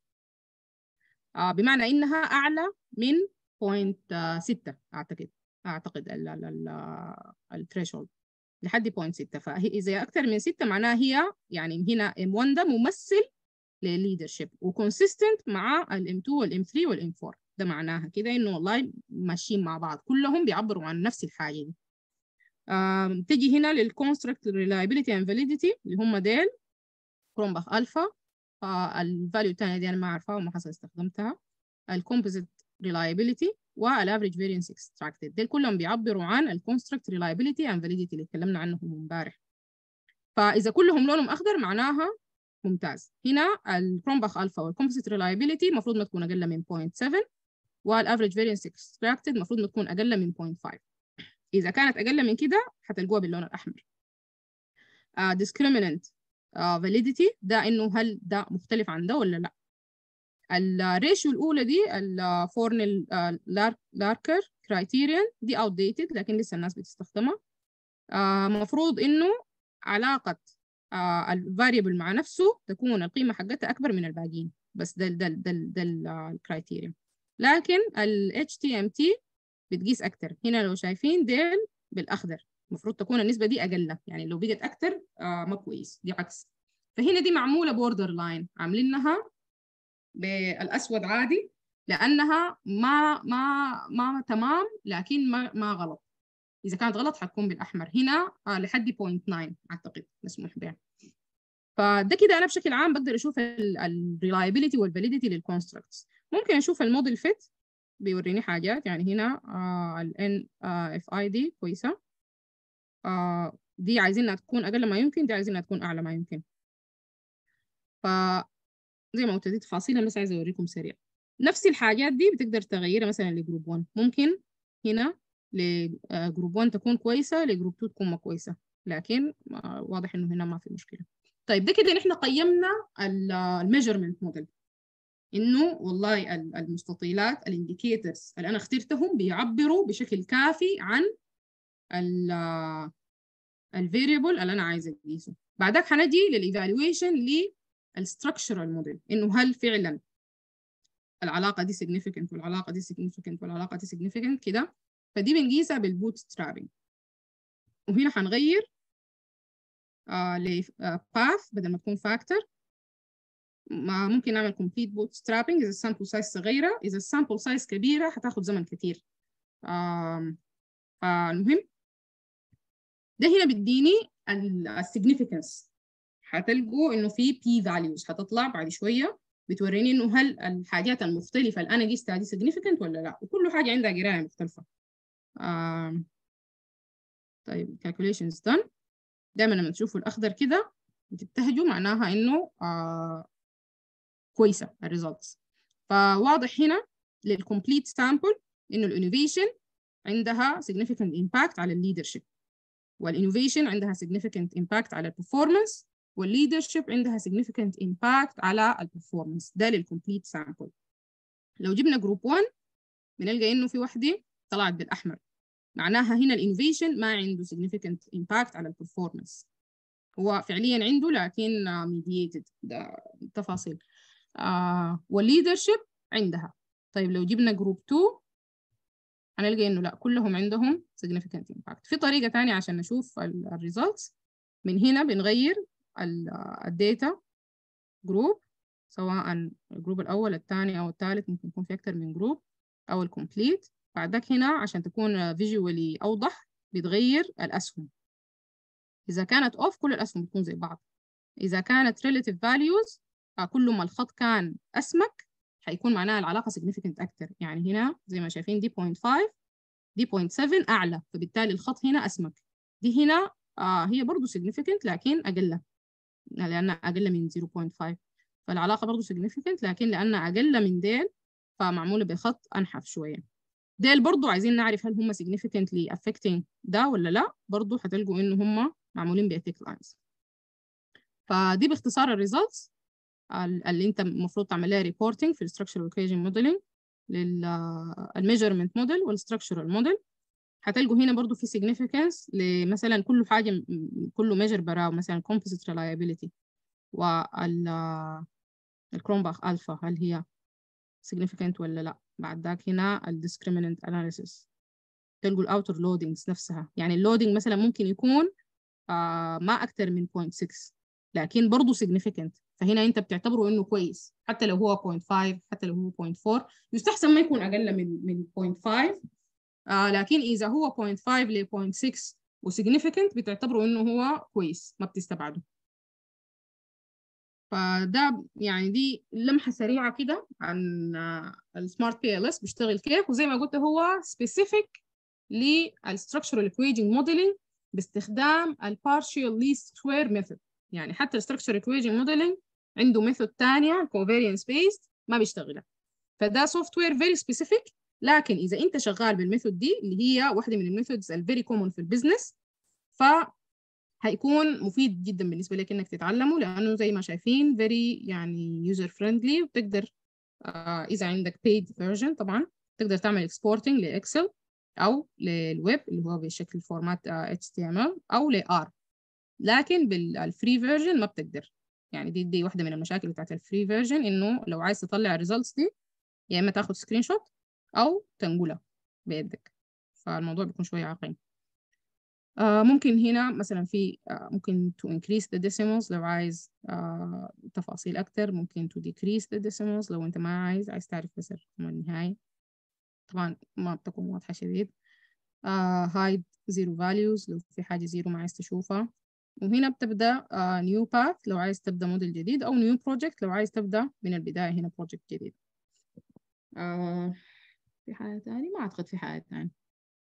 آه بمعنى انها اعلى من صفر فاصلة ستة اعتقد اعتقد الثريشولد لحد صفر فاصلة ستة. فاذا اكثر من ستة معناها هي يعني هنا ام واحد ده ممثل للليدرشيب وكونسيستنت مع الام اثنين والام ثلاثة والام أربعة. ده معناها كده انه والله ماشيين مع بعض، كلهم بيعبروا عن نفس الحاجه دي. تجي هنا للكونستراكت ريلايبيليتي اند فاليديتي اللي هم ديل كرومباخ الفا. الفاليو الثانيه دي انا ما عارفاها وما حصل استخدمتها. الكومبوزيت ريلايبيليتي والافريج فاريانس اكستراكتد، دول كلهم بيعبروا عن الكونستراكت ريلايبيليتي اند فاليديتي اللي اتكلمنا عنهم امبارح. فاذا كلهم لونهم اخضر معناها ممتاز. هنا الكرومباخ الفا والكومبوزيت ريلايبيليتي المفروض ما تكون اقل من صفر فاصلة سبعة، والافريج فاريانس اكستراكتد المفروض ما تكون اقل من صفر فاصلة خمسة. إذا كانت أقل من كده هتلقوها باللون الأحمر. uh, discriminant uh, validity ده إنه هل ده مختلف عن ده ولا لا. الريشيو الأولى دي الفورنل لاركر كرايتيريان دي outdated لكن لسه الناس بتستخدمها. مفروض uh, إنه علاقة uh, الفاريبل مع نفسه تكون القيمة حقتها أكبر من الباقيين، بس ده ده ده ده الكرايتيريان. لكن ال إتش تي إم تي بتقيس أكتر. هنا لو شايفين ديل بالأخضر المفروض تكون النسبة دي أقل، يعني لو بقت أكتر آه ما كويس، دي عكس. فهنا دي معمولة بوردر لاين، عاملينها بالأسود عادي لأنها ما ما ما تمام لكن ما ما غلط. إذا كانت غلط حتكون بالأحمر. هنا آه لحد صفر فاصلة تسعة أعتقد مسموح بها. فده كده أنا بشكل عام بقدر أشوف الريلايبيليتي والفاليديتي للكونستراكتس. ممكن أشوف الموديل فيت بيوريني حاجات، يعني هنا آه ال إن إف آي دي كويسة. آه دي عايزينها تكون أقل ما يمكن، دي عايزينها تكون أعلى ما يمكن. فزي ما قلت دي تفاصيل بس عايزة أوريكم سريع. نفس الحاجات دي بتقدر تغيرها مثلا لجروب واحد. ممكن هنا لجروب واحد تكون كويسة، لجروب اثنين تكون ما كويسة، لكن آه واضح إنه هنا ما في مشكلة. طيب ده كده نحن قيمنا الميجرمنت موديل. إنه والله المستطيلات الانديكيتورز اللي أنا اخترتهم بيعبروا بشكل كافي عن الفاريبل اللي أنا عايزة أقيسه. بعدك حنجي للإيفالويشن للستراكشرال موديل، إنه هل فعلا العلاقة دي significant والعلاقة دي significant والعلاقة دي significant كده. فدي بنقيسها بالبوت سترابينج. وهنا حنغير آه ل path بدل ما تكون factor. ما ممكن نعمل complete bootstrapping إذا السامبل سايز صغيرة، إذا السامبل سايز كبيرة هتاخد زمن كتير. فالمهم ده هنا بيديني السيجنيفيكانس. هتلقوا إنه في p values هتطلع بعد شوية بتوريني إنه هل الحاجات المختلفة اللي أنا قيستها دي significant ولا لا، وكل حاجة عندها قراية مختلفة. آم. طيب calculations done. دايما لما تشوفوا الأخضر كده بتبتهجوا، معناها إنه آه كويسة الريزلتس. فواضح هنا للكمبليت سامبل إنه الانوفيشن عندها significant impact على الليدرشيب، والانوفيشن عندها significant impact على البرفورمانس، والليدرشيب عندها significant impact على البرفورمانس. ده للكمبليت سامبل. لو جبنا جروب واحد بنلقى إنه في وحدة طلعت بالأحمر، معناها هنا الانوفيشن ما عنده significant impact على البرفورمانس. هو فعليا عنده لكن mediated، ده تفاصيل. آه والليدرشيب عندها. طيب لو جبنا جروب اتنين هنلقى إنه لا، كلهم عندهم significant impact. في طريقة تانية عشان نشوف الريزلتس. من هنا بنغير الداتا جروب، سواء الجروب الأول الثاني أو الثالث، ممكن يكون في أكتر من جروب، أو الكومبليت. بعدك هنا عشان تكون فيجوالي أوضح بتغير الأسهم. إذا كانت أوف كل الأسهم بتكون زي بعض. إذا كانت relative values كل ما الخط كان أسمك هيكون معناها العلاقة significant أكتر. يعني هنا زي ما شايفين دي صفر فاصلة خمسة، دي صفر فاصلة سبعة أعلى، فبالتالي الخط هنا أسمك. دي هنا آه هي برضو significant لكن أقل، لأنها أقل من صفر فاصلة خمسة. فالعلاقة برضو significant لكن لأنها أقل من ديل فمعمولة بخط أنحف شوية. ديل برضو عايزين نعرف هل هم significantly affecting ده ولا لا. برضو هتلقوا إنه هم معمولين بإثيك لاينز. فدي باختصار الريزلتس اللي انت المفروض تعمل لها ريبورتنج في الستراكشر ايكويشن موديلنج للميجرمنت موديل والستراكشرال موديل. هتلقوا هنا برضو في significance لمثلا كل حاجه، كله ميجر براو، مثلا composite reliability وال الكرونباخ الفا هل هي significant ولا لا. بعد ذاك هنا الديسكريمينانت اناليسيس. تلقوا الاوتر لودينجز نفسها، يعني اللودينج مثلا ممكن يكون آه ما اكثر من صفر فاصلة ستة لكن برضه significant، فهنا انت بتعتبره انه كويس حتى لو هو صفر فاصلة خمسة حتى لو هو صفر فاصلة أربعة. يستحسن ما يكون اقل من من صفر فاصلة خمسة، آه لكن اذا هو صفر فاصلة خمسة ل صفر فاصلة ستة وsignificant بتعتبره انه هو كويس، ما بتستبعده. فده يعني دي لمحة سريعة كده عن السمارت بي ال اس بيشتغل كيف. وزي ما قلت هو specific للstructural equation modeling باستخدام البارشيال least square method. يعني حتى الستراكشر equation modeling عنده ميثود تانية covariance based ما بيشتغلها. فده سوفت وير very specific. لكن إذا أنت شغال بالميثود دي اللي هي واحدة من الميثودز الفيري كومون في البيزنس، فهيكون مفيد جدا بالنسبة لك إنك تتعلمه، لأنه زي ما شايفين very يعني user friendly. وتقدر آه إذا عندك paid version طبعا تقدر تعمل exporting لإكسل أو للويب اللي هو بشكل فورمات إتش تي إم إل أو ل آر. لكن بالفري فيرجن ما بتقدر. يعني دي دي واحدة من المشاكل بتاعت الفري فيرجن، إنه لو عايز تطلع الريزلتس دي يا إما تاخد سكرين شوت أو تنقلها بيدك، فالموضوع بيكون شوية عقيم. آه ممكن هنا مثلا في آه ممكن to increase the decimals لو عايز آه تفاصيل أكتر، ممكن to decrease the decimals لو أنت ما عايز عايز تعرف بس الرقم النهائي. طبعا ما بتكون واضحة شديد. آه hide zero values لو في حاجة زيرو ما عايز تشوفها. وهنا بتبدأ uh, new path لو عايز تبدأ موديل جديد، أو new project لو عايز تبدأ من البداية هنا project جديد. uh, في حاجة تانية؟ ما أعتقد في حاجة تانية.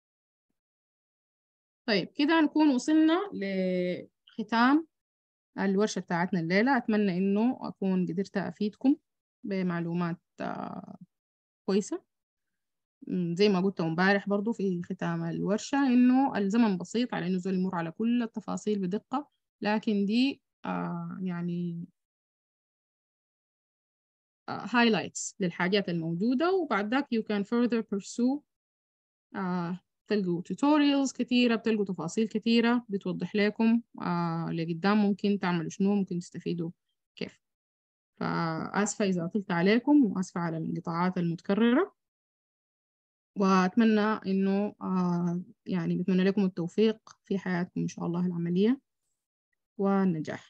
طيب كده نكون وصلنا لختام الورشة بتاعتنا الليلة. أتمنى إنه أكون قدرت أفيدكم بمعلومات uh, كويسة. زي ما قلت امبارح برضو في ختام الورشة إنه الزمن بسيط على إنه زول يمر على كل التفاصيل بدقة، لكن دي آه يعني highlights للحاجات الموجودة، وبعد ذاك you can further pursue. uh, بتلقوا tutorials كثيرة، بتلقوا تفاصيل كثيرة بتوضح لكم uh, لقدام ممكن تعملوا شنو، ممكن تستفيدوا كيف. فآسفة إذا طلت عليكم، وآسفة على الانقطاعات المتكررة، وأتمنى إنه uh, يعني بتمنى لكم التوفيق في حياتكم إن شاء الله العملية والنجاح.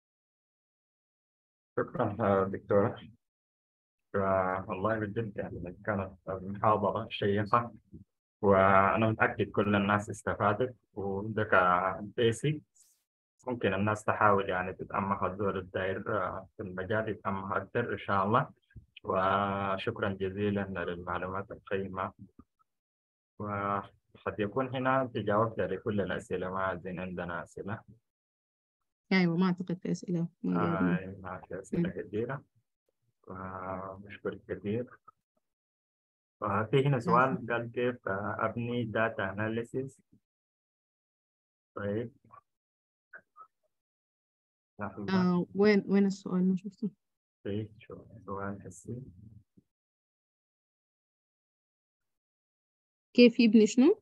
شكرا دكتورة. والله بجد يعني كانت محاضرة شيقة، وأنا متأكد كل الناس استفادت، وده كبيسك ممكن الناس تحاول يعني تتأمل الدور الداير في المجال، يتأمل أكثر إن شاء الله. وشكرا جزيلا للمعلومات القيمة، وقد يكون هنا تجاوبت لكل الأسئلة، ما عايزين عندنا أسئلة. أيوة ما أعتقد في أسئلة. آه ما في أسئلة كثيرة، ومشكور كثير. في هنا سؤال قال كيف أبني داتا أناليسيس. طيب آه وين وين السؤال؟ ما شفته. طيب شو سؤال حسي. كيف يبني شنو؟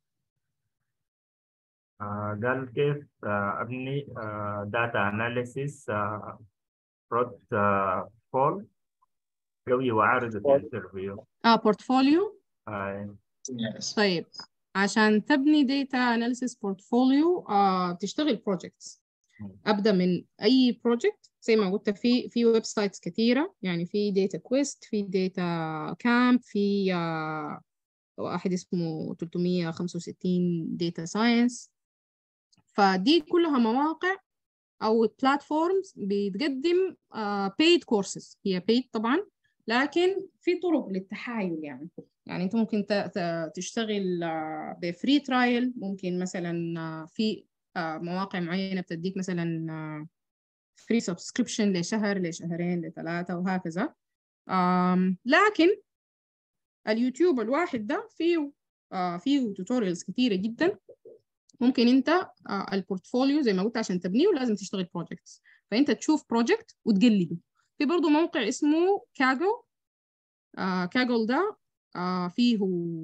آه قال كيف آه أبني داتا أناليسيس برود فول قوي وعارض الانترفيو. اه بورتفوليو. آه. طيب عشان تبني داتا اناليسيس بورتفوليو آه بتشتغل بروجكتس. ابدا من اي بروجكت زي ما قلت، في في ويب سايتس كثيره، يعني في داتا كويست، في داتا كامب، في آه واحد اسمه ثلاثمية وخمسة وستين داتا ساينس. فدي كلها مواقع او بلاتفورمز بتقدم بيد كورسز. هي بيد طبعا، لكن في طرق للتحايل. يعني يعني انت ممكن تشتغل بفري ترايل، ممكن مثلا في مواقع معينه بتديك مثلا فري سبسكريبشن لشهر لشهرين لثلاثه وهكذا. لكن اليوتيوب الواحد ده فيه فيه توتوريالز كثيره جدا. ممكن انت البورتفوليو زي ما قلت عشان تبنيه لازم تشتغل بروجكتس، فانت تشوف بروجكت وتقلده. في برضه موقع اسمه كاجل. آه كاجل ده آه فيه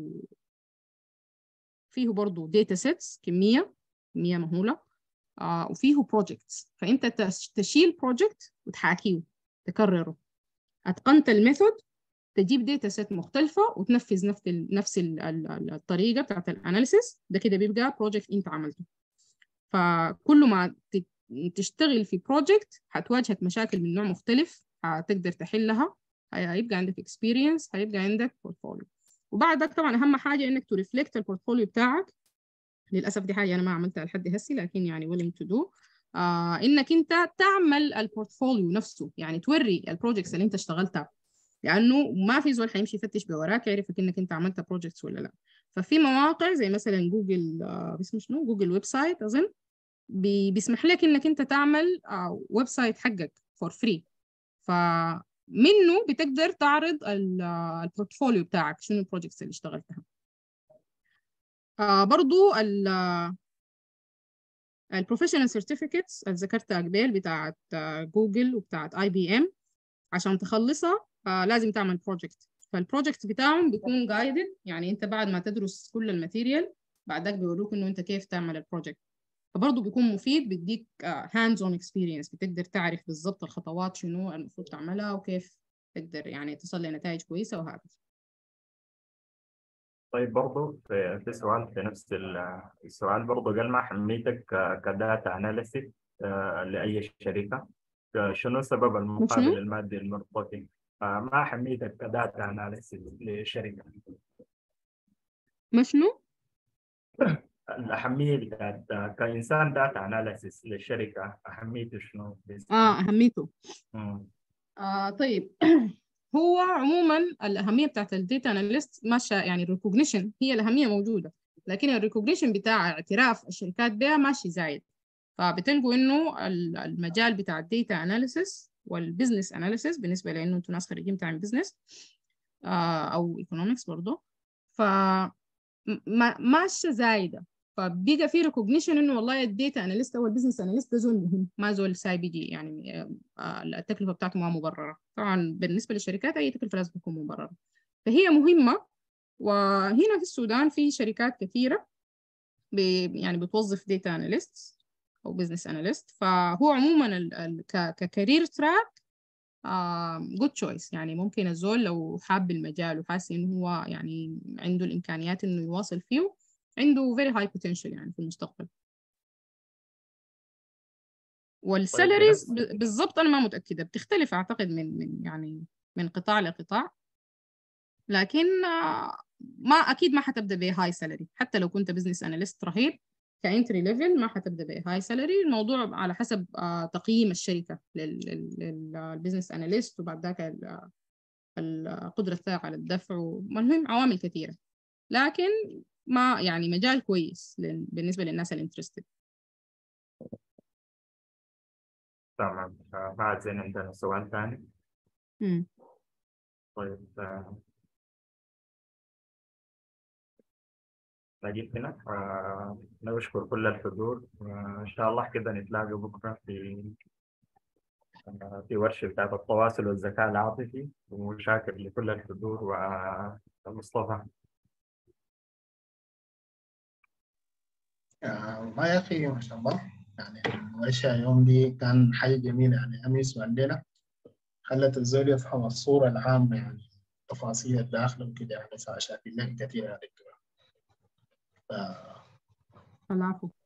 فيه برضه داتا سيتس كميه كميه مهوله، آه وفيه بروجكتس. فانت تشيل بروجكت وتحاكيه تكرره. اتقنت الميثود، تجيب داتا سيت مختلفه وتنفذ نفس ال نفس ال الطريقه بتاعت الاناليسيس ده، كده بيبقى بروجكت انت عملته. فكل ما تشتغل في بروجكت هتواجهك مشاكل من نوع مختلف، هتقدر تحلها، هيبقى عندك experience، هيبقى عندك portfolio. وبعدك طبعا أهم حاجة إنك ترفلكت البورتفوليو بتاعك. للأسف دي حاجة أنا ما عملتها لحد هسي، لكن يعني willing to do. آه إنك أنت تعمل البورتفوليو نفسه، يعني توري البروجكتس اللي أنت اشتغلتها، لأنه ما في زول حيمشي يفتش بوراك يعرفك إنك أنت عملت بروجكتس ولا لا. ففي مواقع زي مثلا جوجل آه اسمه شنو، جوجل ويب سايت أظن، بيسمح لك انك انت تعمل ويب سايت حقك فور فري. فمنه بتقدر تعرض البورتفوليو بتاعك، شنو البروجكتس اللي اشتغلتها. آه برضو البروفيشنال سيرتيفيكتس اللي ذكرتها قبل بتاعت جوجل وبتاعت اي بي ام، عشان تخلصها آه لازم تعمل بروجكت. فالبروجكت بتاعهم بيكون جايدد، يعني انت بعد ما تدرس كل الماتيريال بعدك بيوروك انه انت كيف تعمل البروجكت. فبرضه بيكون مفيد، بيديك هاندز اون اكسبيرينس، بتقدر تعرف بالضبط الخطوات شنو المفروض تعملها وكيف تقدر يعني تصل لنتائج كويسه وهكذا. طيب برضه في, في سؤال في نفس السؤال برضه قال ما أهميتك كداتا أناليسيس لأي شركة؟ شنو سبب المقابل المادي المرتبط؟ ما أهميتك كداتا أناليسيس لشركة؟ ما شنو؟ الأهمية بتاعت كإنسان داتا أناليسيس للشركة أهميته شنو؟ آه أهميته مم. آه طيب هو عموما الأهمية بتاعت الداتا أناليست ماشية، يعني الريكوجنيشن هي الأهمية موجودة، لكن الريكوجنيشن بتاع اعتراف الشركات بها ماشي زايد. فبتلقوا إنه المجال بتاع الداتا أناليسيس والبزنس أناليسيس، بالنسبة لأنه أنتوا ناس خريجين بتاع بزنس آه أو إيكونومكس برضه، ف ماشية زايدة. فبقى في ريكوجنيشن انه والله الديتا اناليست او البزنس اناليست ده زول مهم، ما زول ساي بي جي، يعني التكلفه بتاعته ما مبرره. طبعا بالنسبه للشركات اي تكلفه لازم تكون مبرره، فهي مهمه. وهنا في السودان في شركات كثيره يعني بتوظف ديتا اناليست او بزنس اناليست، فهو عموما ككارير تراك جود تشويس. يعني ممكن الزول لو حاب المجال وحاسس انه هو يعني عنده الامكانيات انه يواصل فيه، عنده very high potential يعني في المستقبل. والسالاريز بالضبط انا ما متاكده، بتختلف اعتقد من من يعني من قطاع لقطاع، لكن ما اكيد ما حتبدا بهاي سالاري. حتى لو كنت بزنس اناليست رهيب كانتري ليفل ما حتبدا بهاي سالاري. الموضوع على حسب تقييم الشركه للبزنس اناليست، وبعد ذاك القدره بتاعك على الدفع، ومهم عوامل كثيره. لكن ما يعني مجال كويس بالنسبه للناس الانترستد. تمام. بعد زين عندنا سؤال ثاني. امم طيب نجيب هنا. آه، نشكر كل الحضور، وإن شاء الله كده نتلاقى بكرة في في ورشة بتاعت التواصل والذكاء العاطفي، وشاكر لكل الحضور. ومصطفى ما يا أخي ما شاء الله، يعني الورشة اليوم دي كان حاجة جميلة، يعني أميس وعندنا خلت الزول يفهم الصورة العامة، يعني تفاصيل الداخل وكده، يعني فشاكر لك كثير يا دكتور. العفو.